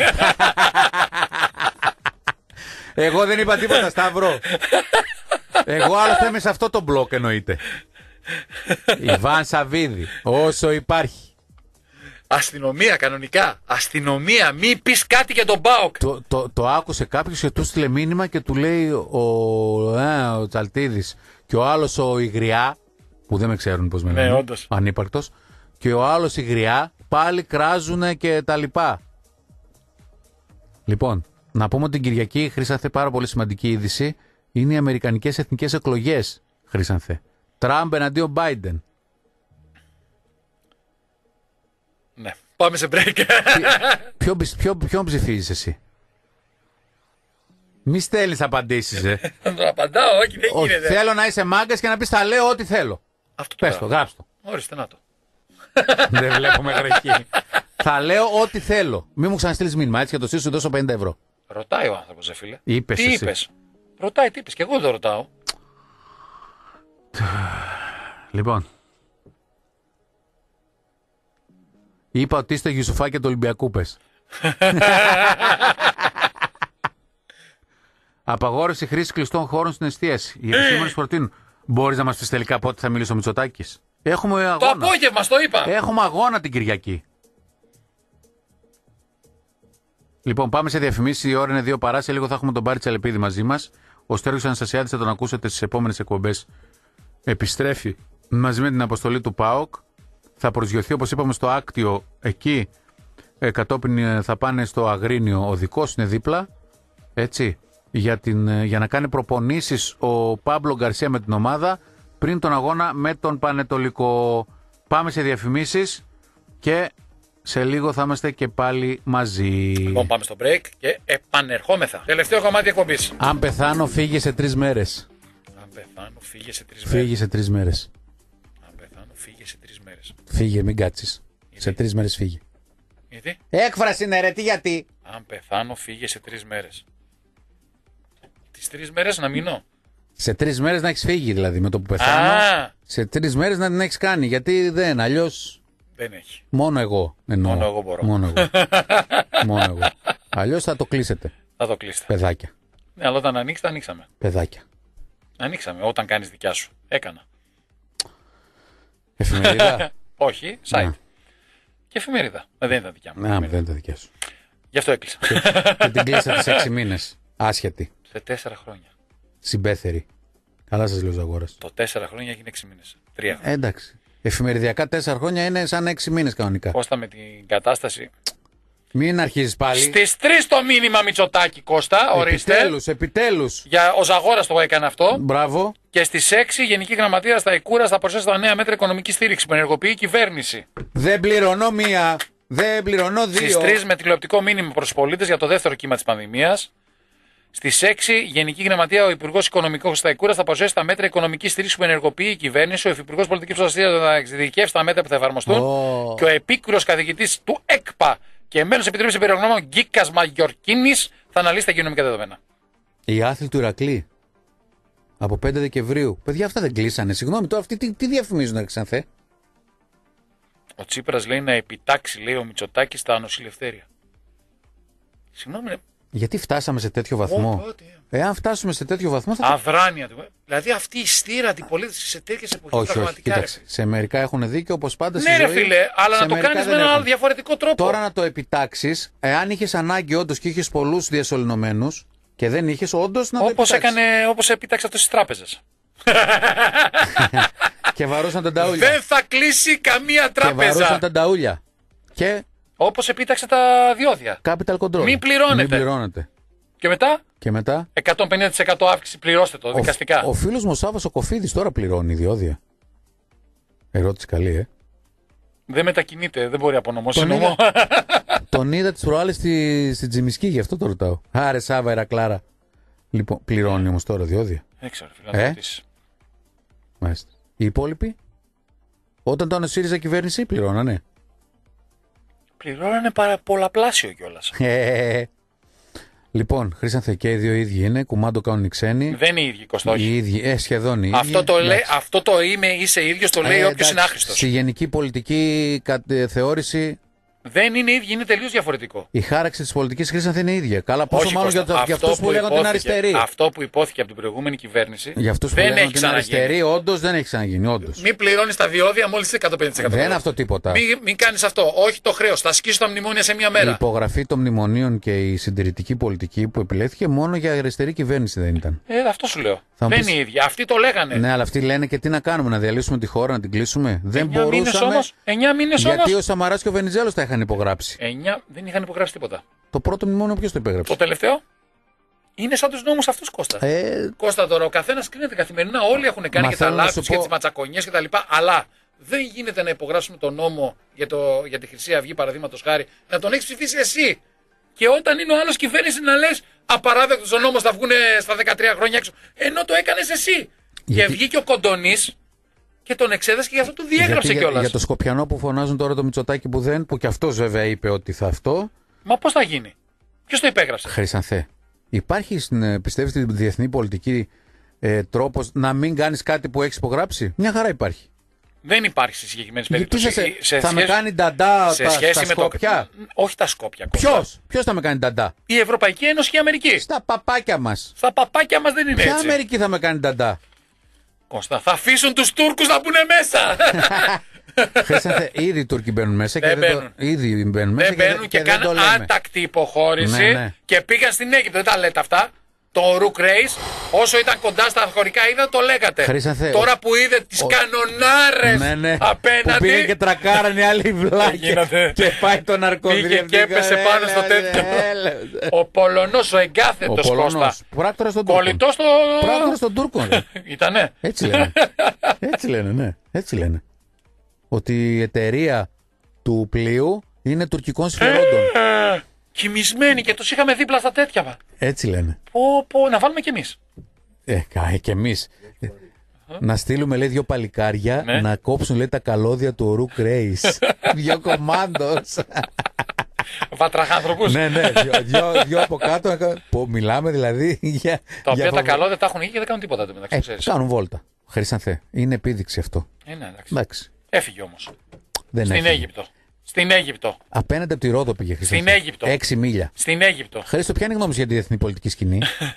Εγώ δεν είπα τίποτα, Σταύρο. Εγώ άλλο θα είμαι σε αυτό το μπλοκ εννοείται. Ιβάν Σαββίδη, όσο υπάρχει. Αστυνομία κανονικά. Αστυνομία, μη πεις κάτι για τον Μπάουκ. Το, το, το άκουσε κάποιος και του στείλε μήνυμα και του λέει ο, ε, ο Τσαλτίδης και ο άλλος ο Ιγριά, που δεν με ξέρουν πώς με Ναι, λένε, όντως. ανύπαρκτος, και ο άλλος Ιγριά πάλι κράζουνε και τα λοιπά. Λοιπόν, να πούμε ότι την Κυριακή, Χρήσανθε, πάρα πολύ σημαντική είδηση, είναι οι αμερικανικές εθνικές εκλογές, Χρήσανθε. Τραμπ εναντίον Biden. Ναι, πάμε σε break. Ποιο, ποιο, ποιον ψηφίζεις εσύ? Μη στέλνεις απαντήσεις, ε. Θα το απαντάω, όχι, δεν Όχι, γίνεται. θέλω να είσαι μάγκας και να πεις θα λέω ό,τι θέλω. Αυτό το Πες το, γράφω. γράψ' το. Ορίστε, να το. Δεν βλέπω μέχρι εκεί. Θα λέω ό,τι θέλω. Μην μου ξαναστείλεις μήνυμα, έτσι, για το στήσω σου δώσω πενήντα ευρώ. Ρωτάει ο άνθρωπος, ρε φίλε. Είπες Τι εσύ. είπες. Ρωτάει, τι είπες. Και εγώ δεν το ρωτάω. Λοιπόν. Είπα ότι είστε Γιουσουφάκια του Ολυμπιακού, πες. Απαγόρευση χρήση κλειστών χώρων στην εστίαση. Οι επιστήμονες προτείνουν. Μπορείς να μας πεις τελικά πότε θα μιλήσει ο Μητσοτάκης? Έχουμε Το αγώνα. απόγευμα, στο είπα. Έχουμε αγώνα την Κυριακή. Λοιπόν, πάμε σε διαφημίσεις. Η ώρα είναι δύο παρά. Σε λίγο θα έχουμε τον Πάρη Τσαλεπίδη μαζί μας. Ο Στέργιος Αναστασιάδης, θα τον ακούσετε στις επόμενες εκπομπές. Επιστρέφει μαζί με την αποστολή του ΠΑΟΚ. Θα προσγειωθεί, όπως είπαμε, στο Άκτιο. Εκεί ε, κατόπιν ε, θα πάνε στο Αγρίνιο. Ο δικός είναι δίπλα. Έτσι. Για, την, ε, για να κάνει προπονήσεις ο Πάμπλο Γκαρσία με την ομάδα πριν τον αγώνα με τον Πανετολικό. Πάμε σε διαφημίσεις και σε λίγο θα είμαστε και πάλι μαζί. Λοιπόν, πάμε στο break και επανερχόμεθα. Τελευταίο κομμάτι εκπομπής. Αν πεθάνω, φύγε σε τρεις μέρες. Αν πεθάνω, φύγε σε τρεις μέρες. Φύγε σε τρεις μέρες. Αν πεθάνω, φύγε σε τρεις μέρες. Φύγε, μην κάτσεις. Σε τρεις μέρες φύγε. Γιατί? Έκφραση είναι ρε, τι γιατί. Αν πεθάνω, φύγε σε τρεις μέρες. Τις τρεις μέρες να μείνω. Σε τρεις μέρες να έχεις φύγει δηλαδή με το που πεθάνω. Α, Σε τρεις μέρες να την έχεις κάνει. Γιατί δεν, αλλιώς. δεν έχει. Μόνο εγώ εννοώ. Μόνο εγώ μπορώ. Μόνο εγώ. Μόνο εγώ. Αλλιώς θα το κλείσετε. Θα το κλείσετε. Παιδάκια. Ναι, αλλά όταν ανοίξει, τα ανοίξαμε. Παιδάκια. Ανοίξαμε όταν κάνεις δικιά σου. Έκανα. Εφημερίδα. Όχι, site. Να. Και εφημερίδα. Ε, δεν ήταν δικιά μου. Να, εφημερίδα. δεν είναι τα δικιά σου. Γι' αυτό έκλεισα. Και την κλείσατε σε έξι μήνες. Άσχετη. Σε τέσσερα χρόνια. Συμπέθερη. Καλά σας λέω Ζαγόρας. Το τέσσερα χρόνια έγινε έξι μήνες. Τρία. Ε, εντάξει. Εφημεριδιακά τέσσερα χρόνια είναι σαν έξι μήνες κανονικά. Κώστα με την κατάσταση. Μην αρχίζεις πάλι. Στις τρεις το μήνυμα Μητσοτάκη, Κώστα, ορίστε. Επιτέλους, επιτέλους. Για ο Ζαγόρας το έκανε αυτό. Μπράβο. Και στις έξι Γενική Γραμματεία στα Ικούρα θα προσθέσει τα νέα μέτρα οικονομική στήριξη που ενεργοποιεί η κυβέρνηση. Δεν πληρώνω μία. Δεν πληρώνω δύο. Στις τρεις με τηλεοπτικό μήνυμα προς τους πολίτες για το δεύτερο κύμα της πανδημίας. Στις έξι Γενική Γραμματεία ο Υπουργός Οικονομικών στα Ικούρα θα προσθέσει τα μέτρα οικονομική στήριξη που ενεργοποιεί η κυβέρνηση. Ο Υφυπουργός Πολιτικής Προστασίας θα εξειδικεύσει τα μέτρα που θα εφαρμοστούν. Oh. Και ο επίκουρος καθηγητής του ΕΚΠΑ και μέλος Επιτροπής Εμπειρογνώμων Γκίκας Μαγιορκίνης θα αναλύσει τα κοινωνικά δεδομένα. Οι άθλοι του Ηρακλή. Από πέντε Δεκεμβρίου. Παιδιά, αυτά δεν κλείσανε. Συγγνώμη, τώρα αυτοί τι, τι διαφημίζουν, ρε Ξανθέ. Ο Τσίπρας λέει να επιτάξει, λέει ο Μητσοτάκης, στα νοσηλευτέρια. Συγγνώμη, ρε. Γιατί φτάσαμε σε τέτοιο βαθμό. Ω, τότε. Εάν φτάσουμε σε τέτοιο βαθμό θα. Αδράνεια του. Δηλαδή αυτή η στήρα αντιπολίτευση σε τέτοιες εποχές Όχι, όχι, πραγματικά. κοίταξε. Ρε. Σε μερικά έχουν δίκιο όπως πάντα. Ναι, στη ρε ζωή, φίλε, αλλά σε να το μερικά κάνεις με δεν έναν άλλο έχουν. διαφορετικό τρόπο. Τώρα να το επιτάξεις, εάν είχες ανάγκη όντως και είχες πολλούς διασωληνωμένους και δεν είχες όντως να το Όπως επιτάξεις. έκανε, όπως επίταξε αυτό στις τράπεζες. Και βαρούσαν τα ταούλια. Δεν θα κλείσει καμία Και βαρούσαν τράπεζα. τα ταούλια. Και Όπως επίταξε τα διόδια. capital control. Μην πληρώνετε. Μην πληρώνετε. Και μετά Και μετά. εκατόν πενήντα τοις εκατό αύξηση, πληρώστε το δικαστικά. Ο, ο φίλος μου ο Σάββας ο Κοφίδης τώρα πληρώνει διόδια. Ερώτηση καλή, ε. Δεν μετακινείται, δεν μπορεί από νομό σε Τον νομό. Τον είδα τις προάλλες στη, στη Τζιμισκή, γι' αυτό το ρωτάω. Άρε Σάβα, Ερακλάρα. Λοιπόν, πληρώνει όμως τώρα διόδια. Δεν ξέρω, φίλε, να το Ε? ρωτήσεις. Μάλιστα. Οι υπόλοιποι, όταν ήταν ο ΣΥΡΙΖΑ κυβέρνηση, πληρώνανε. Πληρώνανε παρα... πολλαπλάσιο κιόλας. Ε, λοιπόν, Χρήσανθε και οι δύο ίδιοι είναι. Κουμάντο κάνουν οι ξένοι. Δεν είναι οι ίδιοι, Κωστό, όχι. Οι ίδιοι, ε, σχεδόν οι ίδιοι. Αυτό το, λέει, Εντάξει. αυτό το είμαι, είσαι ίδιος, το λέει Ε, όποιος εντάξει, είναι άχρηστος. Στη γενική πολιτική κα- θεώρηση, Δεν είναι ίδιοι, είναι τελείως διαφορετικό. η χάραξη της πολιτικής Χρήσανθε είναι ίδια. Καλά, πόσο Όχι, μάλλον για, Κώστα, το, για αυτό αυτούς που, που λέγανε την υπόθηκε- αριστερή. Αυτό που υπόθηκε από την προηγούμενη κυβέρνηση Για αυτούς που δεν λέγανε έχει την ξαναγίνει. αριστερή, όντως δεν έχει ξαναγίνει. Όντως. Μην πληρώνεις τα διόδια μόλις εκατόν πενήντα τοις εκατό. Δεν είναι αυτό τίποτα. Μην, μην κάνεις αυτό. Όχι το χρέος. Θα σκίσω τα μνημόνια σε μία μέρα. Η υπογραφή των μνημονίων και η συντηρητική πολιτική που επιλέχθηκε μόνο για αριστερή κυβέρνηση δεν ήταν. Ε, αυτό σου λέω. Θα μου Δεν πεις- είναι οι ίδιοι. Αυτοί το λέγανε. Ναι, αλλά αυτοί λένε και τι να κάνουμε, να διαλύσουμε τη χώρα, να την κλείσουμε. Δεν Εννιά μήνες μπορούσαμε. όμως. Εννιά μήνες Γιατί όμως. ο Σαμαράς και ο Βενιζέλος τα είχαν υπογράψει. Εννιά δεν είχαν υπογράψει τίποτα. Το πρώτο μνημόνιο ποιος το υπέγραψε. Το τελευταίο είναι σαν τους νόμους αυτούς, Κώστα. Ε, Κώστα τώρα, ο καθένας κρίνεται καθημερινά. Όλοι έχουν κάνει Μα και τα θέλω να λάθη σου τους και πω- τις ματσακονιές κτλ. Αλλά δεν γίνεται να υπογράψουμε τον νόμο για, το, για τη Χρυσή Αυγή, παραδείγματος χάρη, να τον έχει ψηφίσει εσύ. Και όταν είναι ο άλλος κυβέρνηση να λες απαράδεκτος ο νόμος θα βγουν στα δεκατρία χρόνια έξω. Ενώ το έκανες εσύ. Γιατί- Και βγήκε ο Κοντονής και τον εξέδεσε και γι' αυτό του διέγραψε γιατί για, κιόλας. για το Σκοπιανό που φωνάζουν τώρα το Μητσοτάκη που δεν, που κι αυτός βέβαια είπε ότι θα αυτό. Μα πώς θα γίνει. Ποιος το υπέγραψε. Χρυσανθέ. Υπάρχει, στην, ε, πιστεύεις, στην διεθνή πολιτική ε, τρόπος να μην κάνεις κάτι που έχεις υπογράψει. Μια χαρά υπάρχει. Δεν υπάρχει σε συγκεκριμένες Γιατί περιπτώσεις. θα, σε, θα με κάνει νταντά σε τα, σχέση στα με Σκόπια. το. Όχι τα Σκόπια. Κώστα. Ποιος, ποιος θα με κάνει νταντά. Η Ευρωπαϊκή Ένωση και η Αμερική. Στα παπάκια μας. Στα παπάκια μας δεν είναι Ποια έτσι. Αμερική θα με κάνει νταντά. Κώστα, θα αφήσουν τους Τούρκους να μπουν μέσα. Χρήσανθε, ήδη οι Τούρκοι μπαίνουν μέσα και Δεν δεν το, μπαίνουν. ήδη μπαίνουν μέσα δεν μπαίνουν και, και δεν το κάνουν λέμε. άτακτη υποχώρηση Ναι, ναι. και πήγαν στην Αίγυπτο. Δεν τα λέτε αυτά. Το Ρουκ Ρέις, όσο ήταν κοντά στα χωρικά είδα, το λέγατε. Χρήσανθε, Τώρα ο- που είδε τις ο- κανονάρες Ναι, ναι. απέναντι. Που πήγε και τρακάραν οι άλλοι βλάκες γίνεται. και πάει το ναρκωδί. Πήγε και έπεσε πάνω στο τέτοιο. Ο Πολωνός, ο Ο εγκάθετος Κώστα. Πολωνός. Πράκτορας των Τούρκων. Κολλητός στο. Πράκτορας των Τούρκων. ρε. Ήτανε. Έτσι λένε. Έτσι λένε, ναι. Έτσι λένε. Ότι η εταιρεία του πλοίου είναι τουρκικών συμφερόντων. Ε, κοιμισμένοι και τους είχαμε δίπλα στα τέτοια. Έτσι λένε. Πω, πω, να βάλουμε κι εμείς. Ε, κα- και εμείς. Να στείλουμε, λέει, δύο παλικάρια Ναι. να κόψουν, λέει, τα καλώδια του ορού Κρέης. Δύο κομμάντος. Βατραχάνθρωπους. Ναι, ναι, δυο, δυο, δυο από κάτω. να κα- Που μιλάμε δηλαδή για. Τα οποία για τα φοβε- καλώδια τα έχουν εκεί και δεν κάνουν τίποτα το μεταξύ. Ε, ξέρεις. κάνουν βόλτα. Χρυσανθέ. Είναι επίδειξη αυτό. Ε, ναι, εντάξει. Εντάξει. Έφυγε όμως. Δεν Στην έφυγε. Αίγυπτο. Στην Αίγυπτο. Απέναντι από τη Ρόδο πήγε Χρυσανθέ. Στην Αίγυπτο. Έξι μίλια. Στην Αίγυπτο. Χρήστο, ποια είναι η γνώμη σου για τη διεθνή πολιτική σκηνή?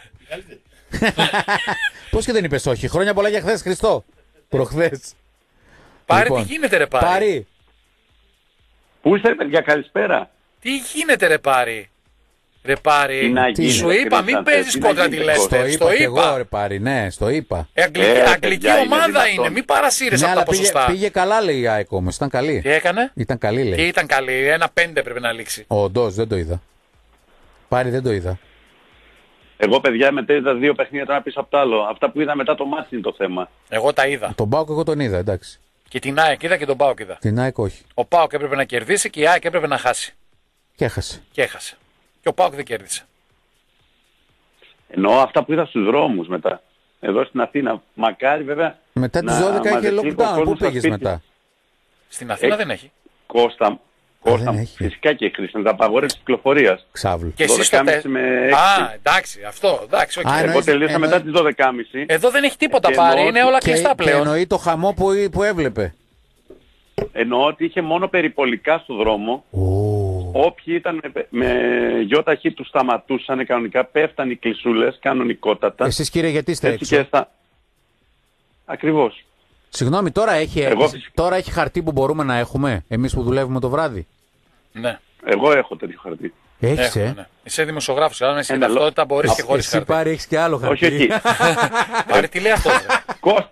Πώς και δεν είπες όχι? Χρόνια πολλά για χθες, Χριστό. Προχθές. Πάρε Λοιπόν, τι γίνεται ρε Πάρη. Πάρη. Πού είστε, παιδιά, καλησπέρα. Τι γίνεται ρε Πάρη. Ρε Πάρη. Τι να Τι γίνει, Σου ρε, είπα μην Χρήστανθε, παίζεις τι να κόντρα τη γίνεται, Στο Λέστερ. είπα Στο και εγώ, είπα. ρε Πάρη, ναι, στο είπα. Ε, Αγγλική, Ε, αγγλική παιδιά, είναι ομάδα δυνατόν. είναι. Μην παρασύρεις Ναι, από τα αλλά πήγε, ποσοστά. πήγε καλά, λέει η ΑΕΚ όμως. Ήταν καλή. Τι έκανε. Ήταν καλή, Και λέει. ήταν καλή. Ένα πέντε πρέπει να λήξει. Όντως, δεν το είδα. Πάρη, δεν το είδα. Εγώ, παιδιά, μετέδιδα δύο παιχνίδια τώρα πίσω από το άλλο. Αυτά που είδα μετά το μάτι είναι το θέμα. Εγώ τα είδα. Τον Πάοκ εγώ τον είδα, εντάξει. Και την ΑΕΚ είδα και τον ΠΑΟΚ είδα. Την ΑΕΚ όχι. Ο ΠΑΟΚ έπρεπε να κερδίσει και η ΑΕΚ έπρεπε να χάσει. Και έχασε. Και έχασε. Και ο ΠΑΟΚ δεν κέρδισε. Εννοώ αυτά που είδα στους δρόμους μετά. Εδώ στην Αθήνα. Μακάρι, βέβαια. Μετά τις να δώδεκα είχε μαζευτεί ο lockdown. Πού κόσμος στα πήγες σπίτια. μετά? Στην Αθήνα Ε, δεν έχει. Κώστα, Κώστα δεν έχει. φυσικά και χρήσιμο. Απαγόρευση κυκλοφορίας. Ξάβλου. Και εσύ στο δώδεκα και τε... μισή με έξι. Α, εντάξει, αυτό. Εντάξει, οκ. Α, Εγώ εννοείς- τελείωσα εννοεί- μετά τις δώδεκα και μισή. Εδώ δεν έχει τίποτα Και πάρει. εννοώ Είναι ότι- όλα Και, κλειστά και πλέον. εννοεί το χαμό που, που έβλεπε. Εννοώ ότι είχε μόνο περιπολικά στο δρόμο. Ω. Όποιοι ήταν με, με γιοταχή τους σταματούσαν κανονικά, πέφταν οι κλεισούλες κανονικότατα. Εσείς, κύριε, γιατί είστε Έτσι έξω? και στα... Ακριβώς. Συγγνώμη, τώρα έχει, Εγώ φυσικά- τώρα έχει χαρτί που μπορούμε να έχουμε, εμείς που δουλεύουμε το βράδυ. Ναι, Εγώ έχω τέτοιο χαρτί. Έχεις, έχουμε, ε. ναι. Είσαι δημοσιογράφος. Αν είσαι Ένα ταυτότητα μπορεί και Α, χωρίς Εσύ χαρτί. Πάρη έχεις και άλλο χαρτί. Όχι εκεί. Πάρε τι λέει αυτό. Κώστα,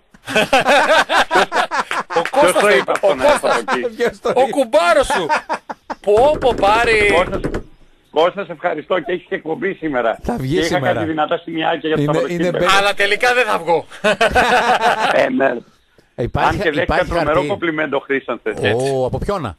Ο ποιος Κώστας το το είπε είπε. αυτό Ο να έρθω Κώστας. από εκεί. Ποιος το Ο είπε? κουμπάρος σου. Πω πω πάρει. Κώστας, Κώστα, σε ευχαριστώ και έχεις και εκπομπή σήμερα. Θα βγει και είχα σήμερα. κάτι δυνατά σημειάκια για το Είναι- Σαββατοκύριακο. είναι Αλλά τελικά δεν θα βγω. Ε, ναι. Ε, Υπάρχει, Αν και δέχτηκα υπάρχει τρομερό χαρτί. κομπλιμέντο Χρήστανθε. Ω, από ποιόνα?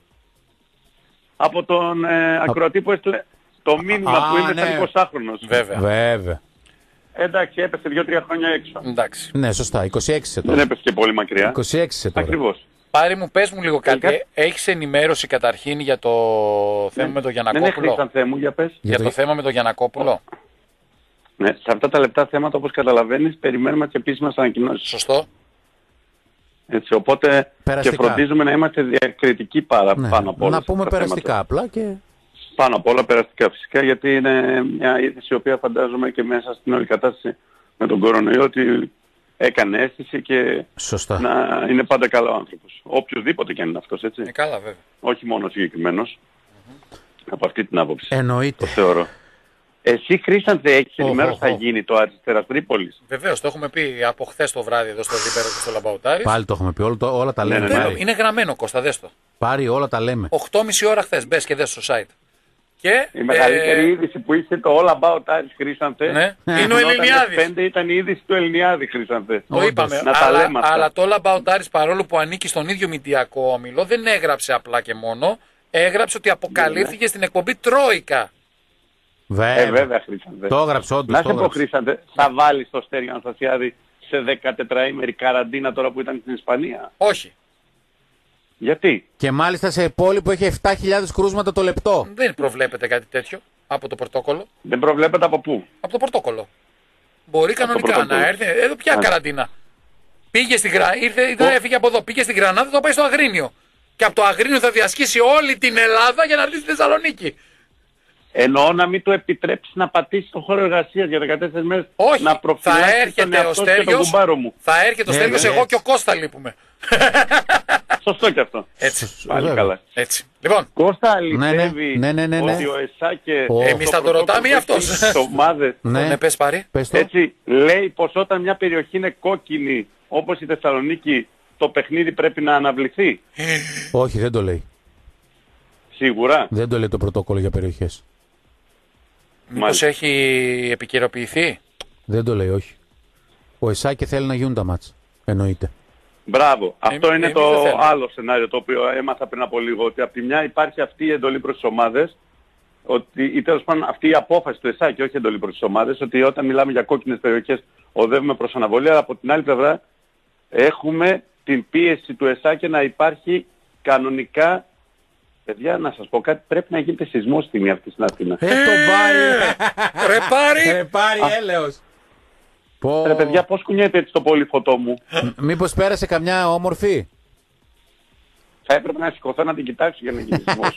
Από τον ε, ακροατή που έστειλε το μήνυμα Α, που είναι ναι. σαν εικοσάχρονος. Βέβαια. Βέβαια. Εντάξει, έπεσε δύο-τρία χρόνια έξω. Εντάξει. Ναι, σωστά. είκοσι έξι σε Δεν τώρα. έπεσε και πολύ μακριά. είκοσι έξι σε τώρα. Ακριβώς. Πάρη μου, πες μου λίγο κάτι. Τελικά- Έχεις ενημέρωση καταρχήν για το θέμα με τον Δεν είναι Γιαννακόπουλο. Χρήστανθε μου, για πες. Για Για το το- θέμα με τον Γιαννακόπουλο. Ναι, σε αυτά τα λεπτά θέματα, όπως καταλαβαίνεις, περιμένουμε τις επίσημες ανακοινώσεις. Σωστό. Έτσι, οπότε Περαστικά. και φροντίζουμε να είμαστε διακριτικοί πάρα, Ναι. πάνω από όλα. Να αυτά πούμε τα περαστικά θέματα. απλά και. Πάνω απ' όλα περαστικά φυσικά, γιατί είναι μια είδηση η οποία φαντάζομαι και μέσα στην όλη κατάσταση με τον κορονοϊό ότι έκανε αίσθηση και Σωστά. να είναι πάντα καλά ο άνθρωπος. Οποιοδήποτε και αν είναι αυτός, έτσι. Ε, καλά βέβαια. Όχι μόνο ο συγκεκριμένος. Από αυτή την άποψη. Εννοείται. Το θεωρώ. Εσύ, Χρήστανθε, έχεις Οχ, ενημέρωση οχ, θα οχ. γίνει το Αριστεράς Τρίπολης. Βεβαίως, το έχουμε πει από χθες το βράδυ εδώ στο Λίμπερο και στο Λαμπαουτάρης. Πάλι το έχουμε πει. Όλα, το- όλα τα Ναι, λέμε. ναι, ναι. Πάρη. Είναι γραμμένο, Κώστα, δες το. Πάρη, όλα τα λέμε. οκτώ και μισή ώρα χθες, μπες και δες στο site. Και, Η μεγαλύτερη ε, είδηση που είχε το All About Aris, Χρήστανθε. Ναι. Είναι ο γινόταν Ελληνιάδης. πέντε ήταν η είδηση του Ελληνιάδη, Χρήστανθε. Το Όντως. είπαμε, Να τα αλλά, λέμε αυτά. αλλά το All About Aris, παρόλο που ανήκει στον ίδιο μηντιακό όμιλο, δεν έγραψε απλά και μόνο. Έγραψε ότι αποκαλύφθηκε στην εκπομπή Τρόικα. Βέβαια. Ε, βέβαια, Χρήστανθε. Το έγραψε, όντως. Να το σε πω, έγραψε. Χρήστανθε, θα βάλεις το Στέργιο Αναστασιάδη σε δεκατετραήμερη καραντίνα τώρα που ήταν στην Ισπανία. Όχι. Γιατί? Και μάλιστα σε πόλη που έχει επτά χιλιάδες κρούσματα το λεπτό. Δεν προβλέπεται κάτι τέτοιο από το πρωτόκολλο. Δεν προβλέπεται από πού. Από το πρωτόκολλο. Μπορεί κανονικά πρωτόκολλο. να έρθει. Εδώ πια Α. καραντίνα. Πήγε στην Γρα... ήρθε, ήταν, Ω. έφυγε από εδώ. Πήγε στην Γρανάδα, θα πάει στο Αγρίνιο. Και από το Αγρίνιο θα διασχίσει όλη την Ελλάδα για να έρθει στη Θεσσαλονίκη. Εννοώ να μην του επιτρέψει να πατήσει το χώρο εργασίας για δεκατέσσερις μέρες. Όχι, να θα προφυλάξει τον έρχεται ο εαυτό και τον Στέργιος. κουμπάρο μου. Θα έρχεται ο Ναι, Στέργιος, ναι, εγώ έτσι. και ο Κώστα λείπουμε. Σωστό και αυτό. Έτσι. Πάλι Βέβαια. καλά. Έτσι. Λοιπόν, Κώστα, ναι, αληθεύει ναι, ναι, ναι, ναι. ότι ο ΕΣΑ και Ω. Εμείς θα το ρωτάμε ή αυτός? τις ομάδες, Ναι, με πες πάρει. πες το. έτσι, λέει πως όταν μια περιοχή είναι κόκκινη, όπως η Θεσσαλονίκη, το παιχνίδι πρέπει να αναβληθεί. Όχι, δεν το λέει. Σίγουρα. Δεν το λέει το πρωτόκολλο για περιοχές. Μήπως Μάλιστα. έχει επικαιροποιηθεί. Δεν το λέει, όχι. Ο Εσάκη θέλει να γίνουν τα μάτς. Εννοείται. Μπράβο. Αυτό είναι εμείς το δεν θέλουμε. άλλο σενάριο το οποίο έμαθα πριν από λίγο. Ότι από τη μια υπάρχει αυτή η εντολή προς τις ομάδες, ότι, ή τέλος πάντων αυτή η απόφαση του ΕΣΑ και όχι εντολή προς τις ομάδες, ότι όταν μιλάμε για κόκκινες περιοχές οδεύουμε προς αναβολή, αλλά από την άλλη πλευρά έχουμε την πίεση του ΕΣΑΚΕ να υπάρχει κανονικά. Παιδιά, να σας πω κάτι, πρέπει να γίνεται σεισμός στιγμή αυτή στην Αθήνα. Ε, τον πάρει. Ρε πάρει. Ρε πάρει έλεος. Ρε παιδιά, πώς κουνιέται έτσι το πολυφωτό μου. Μήπως πέρασε καμιά όμορφη. Θα έπρεπε να σηκωθώ να την κοιτάξω για να γίνει σεισμός.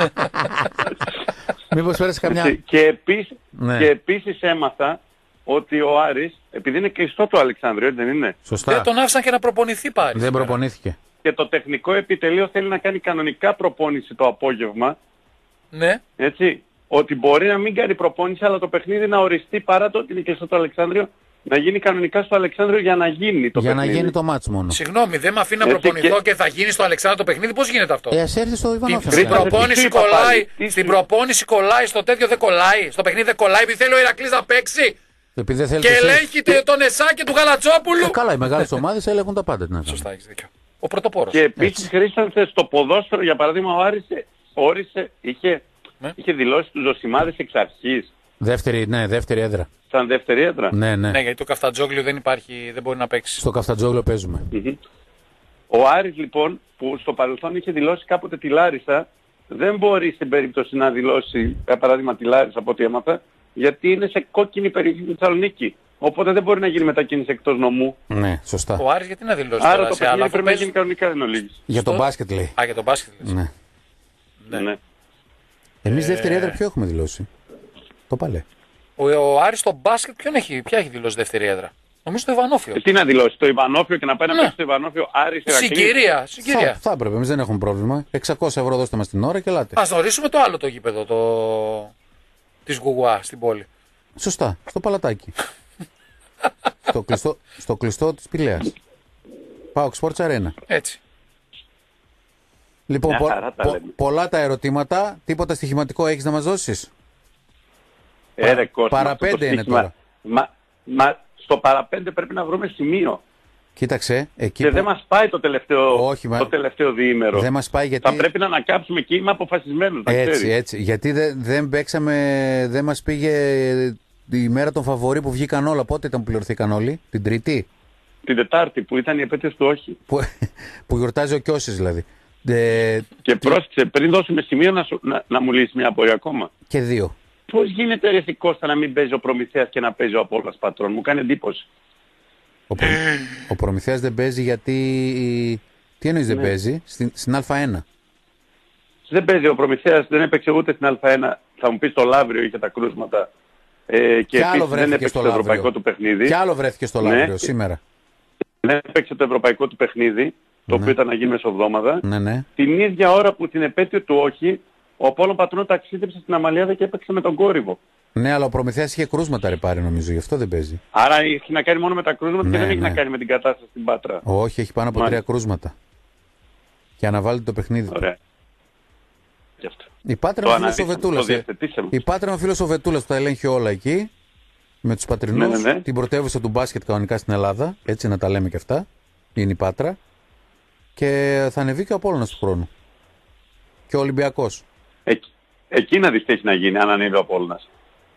Μήπως πέρασε καμιά... Και επίσης, Ναι. και επίσης έμαθα ότι ο Άρης, επειδή είναι κλειστό το Αλεξάνδριο, δεν είναι. Σωστά. Δεν τον άφησαν και να προπονηθεί πάρει. Δεν προπονήθηκε. Και το τεχνικό επιτελείο θέλει να κάνει κανονικά προπόνηση το απόγευμα. Ναι. Έτσι. Ότι μπορεί να μην κάνει προπόνηση, αλλά το παιχνίδι να οριστεί παρά το ότι είναι κλειστό το Αλεξάνδριο, να γίνει κανονικά στο Αλεξάνδριο για να γίνει το Για παιχνίδι. να γίνει το μάτς μόνο. Συγγνώμη, δεν με αφήνει να Έτσι προπονηθώ και- και... θα γίνει στο Αλεξάνδρου το παιχνίδι. Πώς γίνεται αυτό? Ε, ας έρθει στο Ιβανόφ. Στην Είπα, προπόνηση τι σου είπα κολλάει, πάλι, τι στην σου- προπόνηση κολλάει, στο τέτοιο δεν κολλάει. Στο παιχνίδι δεν κολλάει επειδή θέλει ο Ηρακλής να παίξει Επειδή δεν θέλει και το σεφ. ελέγχει τον Εσά και του Γαλατσόπουλου. Ε, καλά, οι μεγάλες ομάδες έλεγχουν τα πάντα. Τι να κάνουν. Σωστά, έχεις δίκιο. Ο πρωτοπόρος. Και επίσης χρήσανθε στο ποδόσφαιρο, για παράδειγμα, ο Άρης όρισε, είχε, Ναι. είχε δηλώσει τους Ζωσιμάδες εξ αρχής, Δεύτερη, ναι, δεύτερη έδρα. σαν δεύτερη έδρα. Ναι, ναι. Ναι, γιατί το Καφτατζόγλιο δεν υπάρχει, δεν μπορεί να παίξει. Στο Καφτατζόγλιο παίζουμε. Μμμ. Ο Άρης λοιπόν, που στο παρελθόν είχε δηλώσει κάποτε τη Λάρισα, δεν μπορεί στην περίπτωση να δηλώσει, για παράδειγμα, τη Λάρισα από ό,τι έμαθα, γιατί είναι σε κόκκινη περιοχή του Θεσσαλονίκη. Οπότε δεν μπορεί να γίνει μετακίνηση εκτός νομού. Ναι, σωστά. Ο Άρης γιατί να δηλώσει Άρα τώρα το σε άλλα, παιχνίδι αφού πρέπει να παίζει- γίνει κανονικά εν ολίγης. Για στο- τον μπάσκετ λέει. Α, για τον μπάσκετ. λες. Ναι. Ναι. Ναι. Εμείς Ε. δεύτερη έδρα ποιο έχουμε δηλώσει. Το παλέ. Ο, ο Άρης στο μπάσκετ ποιον έχει, ποια έχει δηλώσει δεύτερη έδρα? Νομίζω το Ιβανόφιο. Ε, Τι να δηλώσει, το Ιβανόφιο και να πάει να Ναι. παίξει το Ιβανόφιο Άρης Ηρακλής. Συγκυρία, Θα, συγκυρία. θα έπρεπε, εμείς δεν έχουμε πρόβλημα. εξακόσια ευρώ δώστε μας την ώρα και ελάτε. Ας ορίσουμε το άλλο το γήπεδο, το... της Γουγουά στην πόλη. Σωστά, στο παλατάκι. στο, κλειστό, στο κλειστό της Πηλαίας. Πάω Sports Arena. Έτσι. Λοιπόν, Μια πο- χαρά τα πο- λέμε. πολλά τα ερωτήματα. Τίποτα στοιχηματικό έχεις να μας δώσεις? Ε, ρε, Κώστα, παραπέντε αυτό το είναι στοίχημα. τώρα. Μα, μα στο παραπέντε πρέπει να βρούμε σημείο. Κοίταξε, εκεί Και που δεν μας πάει το τελευταίο, Όχι, μα- το τελευταίο διήμερο. δεν μας πάει γιατί... Θα πρέπει να ανακάψουμε και είμαι αποφασισμένος, να Έτσι, ξέρεις. έτσι. Γιατί δεν, δεν παίξαμε, δεν μας πήγε η μέρα των φαβορί που βγήκαν όλα. Πότε ήταν που πληρωθήκαν όλοι? Την Τρίτη? Την Τετάρτη που ήταν η επέτειος του όχι. Που, που γιορτάζει ο Κιώσης δηλαδή. Ε, Και πρόσεξε, πριν δώσουμε σημείο να, σου, να, να μου λύσει μια απορία ακόμα. και δύο. Πώς γίνεται ρε εσύ, Κώστα, να μην παίζει ο Προμηθέας και να παίζει ο Απόλλωνας Πατρών? Μου κάνει εντύπωση. Ο, Προ... ο Προμηθέας δεν παίζει γιατί... Τι εννοείς δεν Ναι. παίζει? Στην, στην Α1. Δεν παίζει ο Προμηθέας, δεν έπαιξε ούτε στην Α1. Θα μου πεις το Λαύριο είχε τα κρούσματα. Ε, και Κι άλλο επίσης δεν βρέθηκε έπαιξε στο το ευρωπαϊκό Λαύριο. του παιχνίδι. Κι άλλο βρέθηκε στο Ναι. Λαύριο σήμερα. Δεν έπαιξε το ευρωπαϊκό του παιχνίδι, το Ναι. οποίο ήταν να γίνει μεσοβδόμαδα. Ναι, ναι. Την ίδια ώρα που την επέτειο του όχι, ο Απόλλων Πατρών ταξίδεψε στην Αμαλιάδα και έπαιξε με τον Κόρυβο. Ναι, αλλά ο Προμηθέας είχε κρούσματα ρε πάρει νομίζω, γι' αυτό δεν παίζει. Άρα έχει να κάνει μόνο με τα κρούσματα Ναι, και δεν έχει ναι. να κάνει με την κατάσταση στην Πάτρα. Όχι, έχει πάνω από Μάλιστα. τρία κρούσματα. Και αναβάλλεται το παιχνίδι του. Ωραία. Και αυτό. Η Πάτρα Το είναι ο φίλος ο αναδείξαμε, Βετούλας. το ε. διευθετήσαμε. Η Πάτρα είναι ο φίλος ο Βετούλας που τα ελέγχει όλα εκεί. Με τους πατρινούς. Ναι, ναι, ναι. Την πρωτεύουσα του μπάσκετ κανονικά στην Ελλάδα. Έτσι να τα λέμε και αυτά. Είναι η Πάτρα. Και θα ανεβεί και ο Απόλλωνας του χρόνου. Και ο Ολυμπιακός. Εκεί, εκεί να δεις τι έχει να γίνει, αν ανέβει ο Απόλλωνας.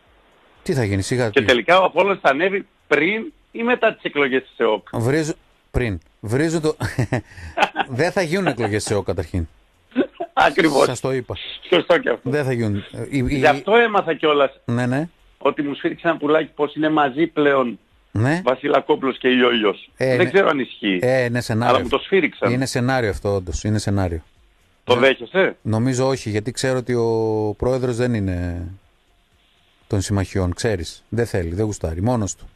Τι θα γίνει, σιγά. Και τι. τελικά ο Απόλλωνας θα ανέβει πριν ή μετά τις εκλογές της ΕΟΚ. Βρίζουν. Πριν. Βρίζουν το. Δεν θα γίνουν εκλογές σε ΟΚ καταρχήν. Ακριβώς. Σας το είπα. Σωστό και αυτό. Δεν θα γίνουν. Η- η- Γι' αυτό έμαθα κιόλας Ναι, ναι. ότι μου σφίριξε ένα πουλάκι πως είναι μαζί πλέον Ναι. Βασιλακόπουλος και Ιόλιος. Ε, Δεν ναι. ξέρω αν ισχύει. Ε, είναι σενάριο. αλλά μου το σφίριξαν. Είναι σενάριο αυτό, όντως. Είναι σενάριο. Το δέχεσαι? Νομίζω όχι, γιατί ξέρω ότι ο πρόεδρος δεν είναι των συμμαχιών. Ξέρεις. Δεν θέλει, δεν γουστάρει. Μόνος του.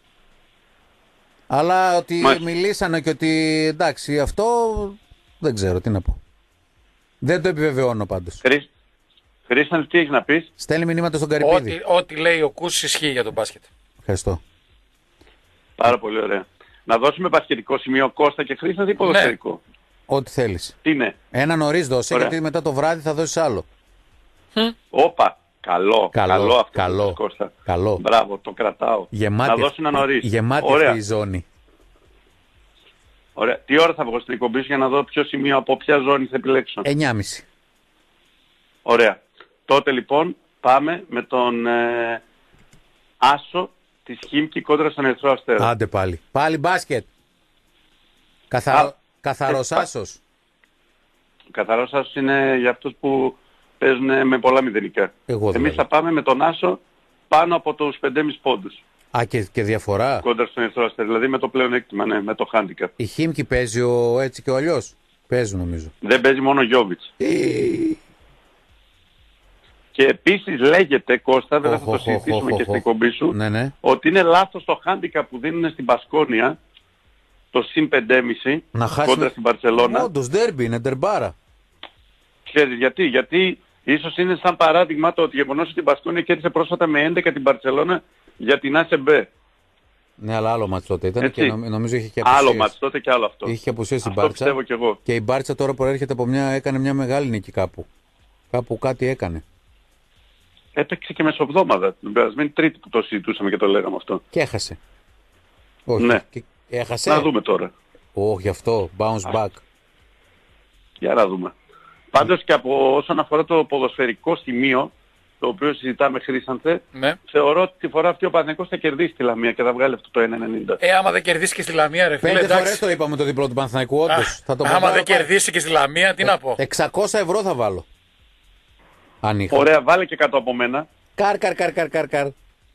Αλλά ότι Μάλιστα. μιλήσανε και ότι εντάξει, αυτό δεν ξέρω τι να πω. Δεν το επιβεβαιώνω πάντως. Χρήσ... Χρήσαν, τι έχεις να πεις? Στέλνει μηνύματα στον Καρυπίδη. Ό,τι, ό,τι λέει ο Κούσης ισχύει για τον μπάσκετ. Ευχαριστώ. Πάρα πολύ ωραία. Να δώσουμε πασχετικό σημείο Κώστα και Χρήσαν ή ποδοσφαιρικό? Ό,τι θέλεις. Τι είναι? Ένα νωρίς δώσε, Ωραία. γιατί μετά το βράδυ θα δώσεις άλλο. Όπα. Καλό. Καλό, Καλό αυτό. καλό. που είπες, Κώστα. Καλό. Μπράβο, το κρατάω. Γεμάτη, Να δώσω ένα νωρίς. γεμάτη Ωραία. αυτή η ζώνη. Ωραία. Τι ώρα θα βγω στην εκπομπή σου για να δω ποιο σημείο από ποια ζώνη θα επιλέξω? εννιά και μισή. Ωραία. Τότε λοιπόν πάμε με τον ε, Άσο της Χίμκι κόντρα στον Ερυθρό Αστέρα. Άντε πάλι. Πάλι μπάσκετ. Καθαρο... Α, Καθαρός ε, άσος. Καθαρός άσος είναι για αυτούς που παίζουν με πολλά μηδενικά. Εγώ Εμείς δηλαδή. θα πάμε με τον άσο πάνω από τους πέντε κόμμα πέντε πόντους. Α, και, και διαφορά. Κόντρα στον Ερυθρό Αστέρι, δηλαδή με το πλεονέκτημα, ναι, με το handicap. Η Χίμκι παίζει ο έτσι και ο αλλιώς. Παίζουν νομίζω. Δεν παίζει μόνο ο Γιόβιτς. Ε, Και επίσης λέγεται, Κώστα, βέβαια θα Οχ, το οχ, συζητήσουμε οχ, και οχ, στην οχ. κομπή σου, Ναι, ναι. ότι είναι λάθος το handicap που δίνουν στην Πασκόνια, το συν πέντε κόμμα πέντε Να χάσουμε. κόντρα στην Μπαρτσελώνα. Όντως, ντέρμπι, είναι ντερμπάρα. Ξέρεις γιατί, γιατί ίσως είναι σαν παράδειγμα το ότι γεγονός ότι η Πασκόνια κέρδισε πρόσφατα με έντεκα την Μπαρτσελώνα για την ΑΣΕΜΠΕ. Ναι, αλλά άλλο μάτς τότε ήταν Έτσι. και νομ- νομίζω είχε και απουσίες. Άλλο μάτς τότε και άλλο αυτό. Είχε και απουσίες η Αυτό Μπάρτσα. πιστεύω κι εγώ. Και η Μπάρτσα τώρα προέρχεται από μια, έκανε μια μεγάλη νίκη κάπου. Κάπου κάτι έκανε. Έπαιξε και μεσοβδόμαδα, την περασμένη Τρίτη που το συζητούσαμε και το λέγαμε αυτό. Και έχασε. Όχι. Ναι. Και έχασε. Να δούμε τώρα. Όχι, γι' αυτό. Bounce back. Για να δούμε. Πάντως και από όσον αφορά το ποδοσφαιρικό σημείο, το οποίο συζητάμε Χρήσανθε, Ναι. θεωρώ ότι τη φορά αυτή ο Παναθηναϊκός θα κερδίσει τη Λαμία και θα βγάλει αυτό το ένα ενενήντα. Ε, άμα δεν κερδίσει και στη Λαμία, ρε φίλε. Πέντε εντάξει. φορές το είπαμε το διπλό του Παναθηναϊκού, Α, όντως. Θα το άμα παντάρω δεν πάλι. κερδίσει και στη Λαμία, τι να πω. εξακόσια ευρώ θα βάλω. Αν είχα. Ωραία, βάλε και κάτω από μένα. Καρ, καρ, καρ, καρ, καρ, καρ.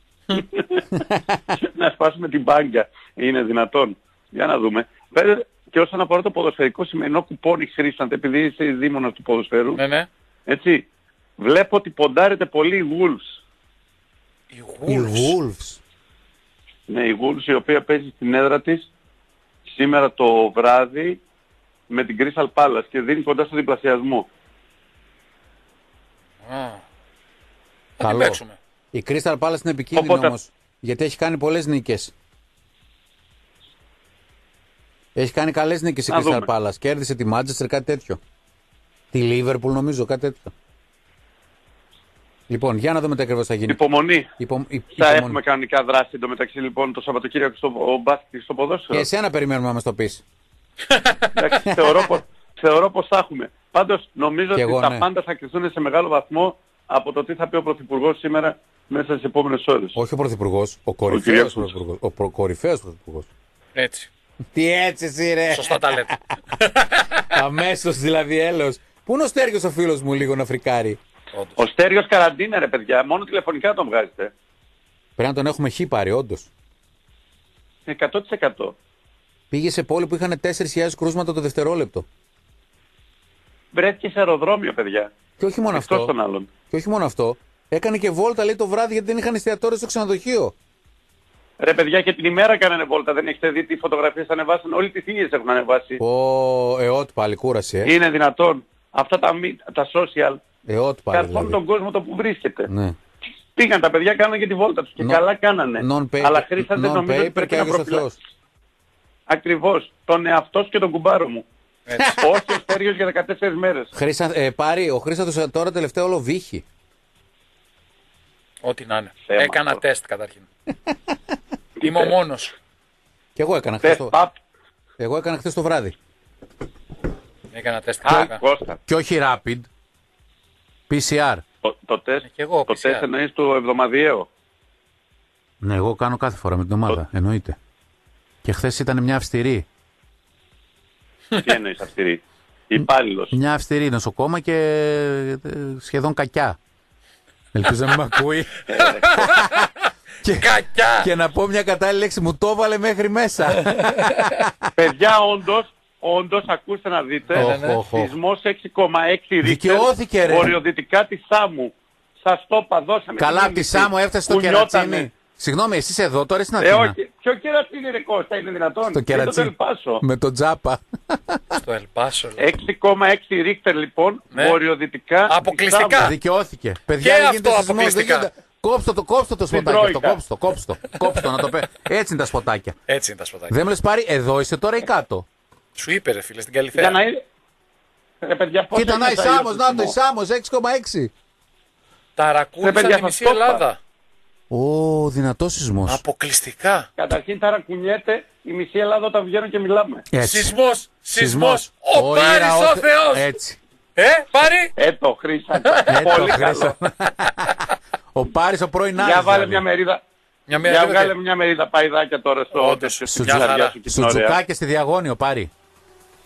Να σπάσουμε την μπάγκα. Είναι δυνατόν. Για να δούμε. Βέβαια, και όσον αφορά το ποδοσφαιρικό σημερινό κουπόνι Χρήσανθε, επειδή είσαι δήμονας του ποδοσφαίρου, Ναι, ναι. έτσι, βλέπω ότι ποντάρετε πολύ οι Wolves. Οι Οι Wolves. Wolves. Ναι, η Wolves η οποία παίζει στην έδρα της σήμερα το βράδυ με την Crystal Palace και δίνει κοντά στο διπλασιασμό. Α. Θα Καλό. την παίξουμε. Η Crystal Palace είναι επικίνδυνη Οπότε- όμως. Γιατί έχει κάνει πολλές νίκες. Έχει κάνει καλές νίκες η Να Crystal δούμε. Palace. Κέρδισε τη Manchester, κάτι τέτοιο. Τη Liverpool νομίζω, κάτι τέτοιο. Λοιπόν, για να δούμε τι ακριβώς θα γίνει. Υπομονή. Υπο... υ- Θα υπομονή. έχουμε κανονικά δράση εντωμεταξύ λοιπόν το Σαββατοκύριακο στο ο μπάσκετ και στο Και ποδόσφαιρο. εσένα περιμένουμε να μας το πεις. Εντάξει, θεωρώ, πως, θεωρώ πως θα έχουμε. Πάντως νομίζω Και ότι εγώ, τα ναι. πάντα θα κρυφθούν σε μεγάλο βαθμό από το τι θα πει ο Πρωθυπουργός σήμερα μέσα στις επόμενες ώρες. Όχι ο Πρωθυπουργός, ο κορυφαίος Κυριάκος. Πρωθυπουργός. Ο προ... κορυφαίος Πρωθυπουργός. Έτσι. Τι έτσι εσύ ρε. Σωστά τα λέτε. Αμέσως δηλαδή έλεος. Πού είναι ο Στέργιος ο φίλος μου λίγο να φρικάρει. Όντως. Ο Στέριος καραντίνα ρε παιδιά, μόνο τηλεφωνικά τον βγάζετε. Πρέπει να τον έχουμε χ πάρει όντως. εκατό τοις εκατό. Πήγε σε πόλη που είχαν τέσσερις χιλιάδες κρούσματα το δευτερόλεπτο. Βρέθηκε σε αεροδρόμιο παιδιά. Και όχι μόνο Εκτός αυτό. των άλλων. Και όχι μόνο αυτό. Έκανε και βόλτα λέει το βράδυ γιατί δεν είχαν εστιατόριο στο ξενοδοχείο. Ρε παιδιά και την ημέρα κάνανε βόλτα, δεν έχετε δει τι φωτογραφίες ανεβάσαν, όλοι τις ίδιες έχουν ανεβάσει. Ο ΕΟΤ πάλι κούρασε. Ε. Είναι δυνατόν αυτά τα, μη- τα social ΕΟΤ πάλι καρφώνουν δηλαδή. τον κόσμο το που βρίσκεται. Ναι. Πήγαν τα παιδιά, κάνανε και τη βόλτα τους και Non- καλά κάνανε. Non-paper, Αλλά Χρήσανθε νομίζω ότι non-paper πρέπει και να Άγιος ο προφυλάξει. Θεός. Ακριβώς. Τον εαυτό σου και τον κουμπάρο μου. Έτσι. Όχι ο Στέριος για δεκατέσσερις μέρες. Χρήσαν, ε, πάρει ο Χρήστατος τώρα τελευταίο όλο βύχη. Ό,τι να είναι. Θέμα Έκανα αυτό. τεστ καταρχήν. Είμαι ο μόνος. Και εγώ έκανα χθες Τεστ το, παπ. εγώ έκανα χθες το βράδυ. Έκανα τεστ. Α, Έκανα. Κώστα. Και όχι rapid. πι σι αρ. Το, το τεστ, Ε, και εγώ, το πι σι αρ. τεστ εννοείς του εβδομαδιαίο. Ναι, εγώ κάνω κάθε φορά με την ομάδα. Εννοείται. Και χθες ήταν μια αυστηρή. Τι εννοείς αυστηρή. Υπάλληλος. Μια αυστηρή νοσοκόμα και ε, σχεδόν κακιά. Ελπίζω να μην με ακούει. και, Κακιά! και να πω μια κατάλληλη λέξη, μου το έβαλε μέχρι μέσα. Παιδιά όντως, όντως ακούστε να δείτε. Οχ, οχ, οχ. Σεισμός έξι κόμμα έξι ρίχτερ. Δικαιώθηκε, ρε. Βορειοδυτικά της Σάμου. Σας το είπα, δώσαμε. Καλά, την από τη είδηση. Σάμο έφτασε στο Κουνιότανε. κερατσίνι. Συγγνώμη, εσείς εδώ τώρα στην Ε, Αθήνα. όχι. Ποιο κερατσίνι ρε Κώστα, είναι δυνατόν. Στο Είναι το κερατσίνι. Τελπάσο. Με τον τζάπα. Στο Ελπάσο. λέει. έξι κόμμα έξι ρίχτερ λοιπόν, Ναι. βορειοδυτικά. Αποκλειστικά. της Σάμου. Δικαιώθηκε. Παιδιά, Και δεν γίνεται αυτό σεισμός, δεν αποκλειστικά. γίνεται. Κόψτε το, κόψτε το Στην σποτάκι αυτό. Τρόικα. Κόψτε το, κόψτε το. Κόψτε το, να το πέ. Έτσι είναι τα σποτάκια. Έτσι είναι τα σποτάκια. Δεν μου λες πάρει, εδώ είσαι τώρα ή κάτω. Σου είπε ρε φίλε στην Για Καλυθέα. να είναι. Ρε παιδιά, πώς Κοίτα να η έγινε το Σάμος, να το η σεισμό. Σάμος, έξι κόμμα έξι. Ρε, Ταρακούνησαν παιδιά, τη μισή σας το είπα. Ελλάδα. Ω, δυνατός σεισμός. Αποκλειστικά. Καταρχήν ταρακουνιέται η μισή Ελλάδα όταν βγαίνουν και μιλάμε. Έτσι. Σεισμός, σεισμός. Ο Ήρα, Πάρης ο Θε- Θεός. Έτσι. Ε, Πάρη. Ε, το Χρήσαντε. Ε, το Πολύ Χρήστο. καλό. Ο Πάρης ο πρώην Για Άρης, βάλε δηλαδή. μια μερίδα. Μια Για μέρα βγάλε μια μερίδα παϊδάκια τώρα στο Όντως, τέτοιο, σου στην μια χαρά. καρδιά σου και την ωραία. Σουτζουκά και στη Διαγώνιο πάρει.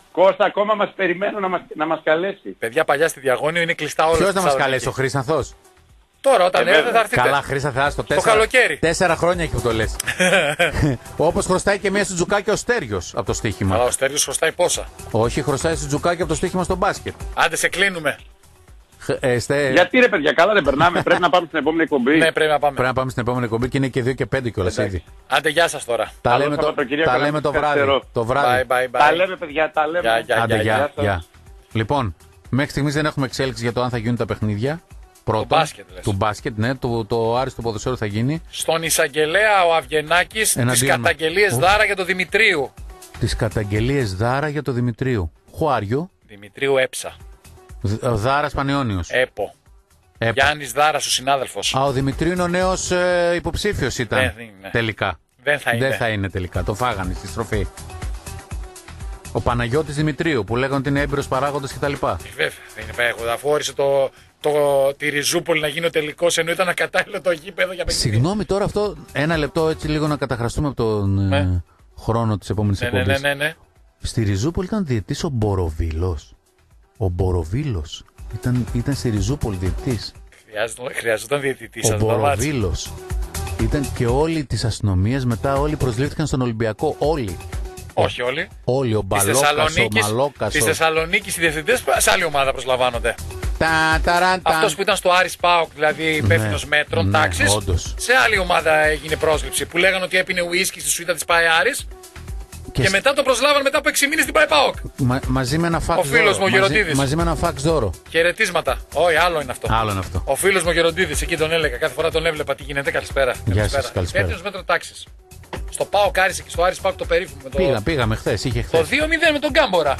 Κώστα, ακόμα μας περιμένουν να μας, να μας καλέσει. Παιδιά, παλιά στη Διαγώνιο είναι κλειστά όλα. Ποιος να μας καλέσει, ο Χρήσανθος? Τώρα, όταν Ε, έρθετε θα έρθετε. Καλά, Χρήσαν, θα το τέσσερα. καλοκαίρι. Τέσσερα χρόνια έχει που το λες. Όπως χρωστάει και μία Σουτζουκάκι ο Στέριος από το στοίχημα. Αλλά ο Στέλιος χρωστάει πόσα. Όχι, χρωστάει Σουτζουκάκι από το στοίχημα στο μπάσκετ. Άντε, σε κλείνουμε. Ε, στε... Γιατί ρε παιδιά, καλά δεν περνάμε, πρέπει να πάμε στην επόμενη εκπομπή. Ναι, πρέπει να πάμε. Πρέπει να πάμε στην επόμενη εκπομπή και είναι και δύο και πέντε κιόλας ήδη. Άντε, γεια σας τώρα. Τα Καλό λέμε το, Σαββατοκύριακο, τα να λέμε μην το βράδυ. καθυστερώ. Το βράδυ. Bye, bye, bye. Τα λέμε παιδιά, τα λέμε. Γεια, γεια, Άντε, γεια, γεια, γεια σας. γεια. Λοιπόν, μέχρι στιγμής δεν έχουμε εξέλιξη για το αν θα γίνουν τα παιχνίδια. Πρώτον, μπάσκετ, λες. του μπάσκετ, ναι, το, το άριστο ποδοσφαίρο θα γίνει. Στον εισαγγελέα ο Αυγενάκης τις Εναντίον μας. καταγγελίες Ω. δάρα για τον Δημητρίου. Τις καταγγελίες Δάρα για το Δημητρίου. Χουάριο, Δημητρίου Έψα. Δάρας Πανεώνιος. Έπο. Έπα. Γιάννης Δάρας ο συνάδελφος. Α, ο Δημητρίου είναι ο νέος ε, υποψήφιος ήταν. Δεν είναι. Τελικά. Δεν θα είναι. Δεν θα είναι τελικά. Το φάγανε στη στροφή. Ο Παναγιώτης Δημητρίου που λέγανε ότι είναι έμπειρος παράγοντας κτλ. Ε, Βέβαια, δεν είναι πέρα. Αφού όρισε το, το, τη Ριζούπολη να γίνει ο τελικός, ενώ ήταν ακατάλληλο το γήπεδο για παιχνίδι. Συγγνώμη τώρα αυτό, ένα λεπτό έτσι λίγο να καταχραστούμε από τον Ναι. ε, χρόνο της επόμενης Ναι, ναι, εκπομπής. ναι, ναι, ναι. Στη Ριζούπολη ήταν διαιτής ο Μποροβίλος. Ο Μποροβίλος ήταν, ήταν στη Ριζούπολη διαιτής. Χρειάζονταν, χρειαζόταν διαιτητή Ο σας, το μάτς. Μποροβίλος. Ήταν και όλοι της αστυνομίας μετά όλοι προσλήφθηκαν στον Ολυμπιακό. Όλοι. Όχι όλοι. Όλοι. Ο Της Μπαλόκας, ο Θεσσαλονίκης, Μαλόκας. της Ο... Θεσσαλονίκης οι διευθυντές σε άλλη ομάδα προσλαμβάνονται. Τα, ταραν, τα. Αυτός που ήταν στο Άρης ΠΑΟΚ, δηλαδή υπεύθυνος μέτρων ναι, τάξης, όντως. σε άλλη ομάδα έγινε πρόσληψη. Που λέγανε ότι έπινε ουίσκι στη σουίτα της ΠΑΕ Άρης και, Και, μετά το προσλάβανε μετά από έξι μήνες στην ΠΑΕ ΠΑΟΚ. μα, μαζί με ένα φάξ Ο φίλος δώρο. μου, ο μαζί, Γεροντίδης. μαζί με ένα φάξ δώρο. Χαιρετίσματα. Όχι, άλλο είναι αυτό. Άλλο είναι αυτό. Ο φίλος μου ο Γεροντίδης, εκεί τον έλεγα. Κάθε φορά τον έβλεπα. Τι γίνεται, καλησπέρα. σας, καλησπέρα. Υπεύθυνος μέτρων τάξης. Στο ΠΑΟΚ Άρης και στο Άρης ΠΑΟΚ το περίφημο. Με το... Πήγα, πήγαμε χθες, είχε Το χθες. δύο μηδέν με τον Γκάμπορα.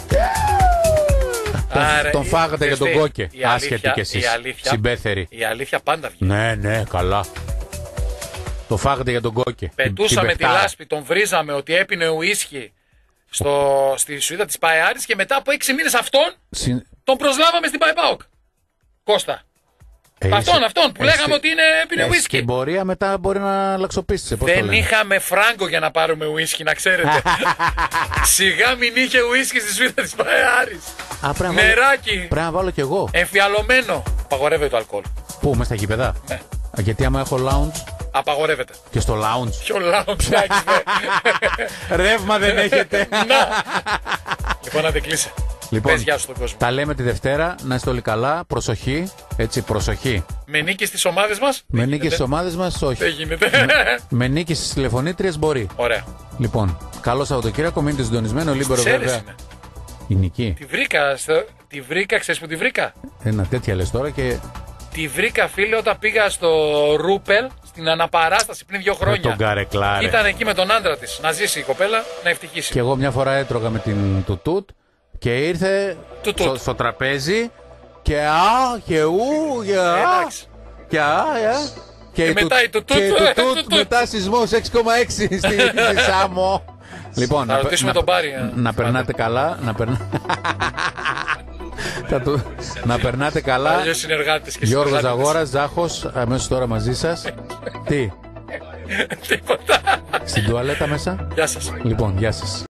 Τον, Άρα, τον φάγατε για τον ξέρεις τι, Κόκε. η αλήθεια- Άσχετη κι εσείς. η αλήθεια- Συμπέθεροι. Η αλήθεια πάντα βγαίνει. Ναι, ναι, καλά. Το φάγατε για τον Κόκε. Πετούσαμε Την τη παιχτάρα. λάσπη, τον βρίζαμε ότι έπινε ουίσκι στο, στη σουίτα της ΠΑΕ Άρης και μετά από έξι μήνες αυτόν Συν- τον προσλάβαμε στην ΠΑΕ ΠΑΟΚ. Κώστα. Έχεις- Αυτόν, αυτόν που έχεις- λέγαμε ότι είναι, έπινε έχεις ουίσκι. την πορεία μετά μπορεί να λαξοπίστησε. Πώς το Δεν λένε. είχαμε φράγκο για να πάρουμε ουίσκι, να ξέρετε. Σιγά μην είχε ουίσκι στη σουίτα της ΠΑΕ Άρης. Α, πρέπει να βάλω- Νεράκι. Πρέπει να βάλω κι εγώ. Εμφιαλωμένο. Απαγορεύεται το αλκοόλ. Πού, μέσα στα γήπεδα. Ναι. Α, γιατί άμα έχω lounge Απαγορεύεται. και στο lounge. Ποιο λαό ψάξεις, δε. Ρεύμα δεν έχετε. Να. Λοιπόν, άντε κλείσε. Λοιπόν, Πες γεια σου στον κόσμο. τα λέμε τη Δευτέρα. Να είστε όλοι καλά. Προσοχή. Έτσι, προσοχή. Με νίκη στις ομάδες μας. Με Δεν νίκη γίνεται. στι ομάδε μα, Δεν όχι. γίνεται. Με νίκη στι τηλεφωνήτριε μπορεί. Ωραία. Λοιπόν, καλό Σαββατοκύριακο. Μείνετε συντονισμένοι. Ο Λίμπερο Ξέρεις βέβαια. είναι. Η νική. Τη βρήκα, στο... τη βρήκα, ξέρεις που τη βρήκα. Ένα τέτοια λε τώρα και. Τη βρήκα, φίλε, όταν πήγα στο Ρούπελ στην αναπαράσταση πριν δύο Με τον χρόνια. καρεκλάρε. Ήταν εκεί με τον άντρα της. Να ζήσει η κοπέλα, να ευτυχήσει. Και εγώ μια φορά έτρωγα με την Τουτούτ και ήρθε Τουτούτ. στο, στο τραπέζι και α και ου και α Εντάξει. και α ε, και, Και μετά η Τουτούτ. και η Τουτούτ Τουτούτ. μετά σεισμός έξι κόμμα έξι στη, στη Σάμο. Λοιπόν, Θα ρωτήσουμε τον Πάρη, ε. να περνάτε καλά, να περνά... Θα του- να περνάτε καλά. Αλλιώς συνεργάτες και Γιώργος συνεργάτες. Ζαγόρας, Ζάχος, αμέσως τώρα μαζί σας. Τι, Τίποτα. στην τουαλέτα μέσα. Γεια σας. Λοιπόν, γεια σας.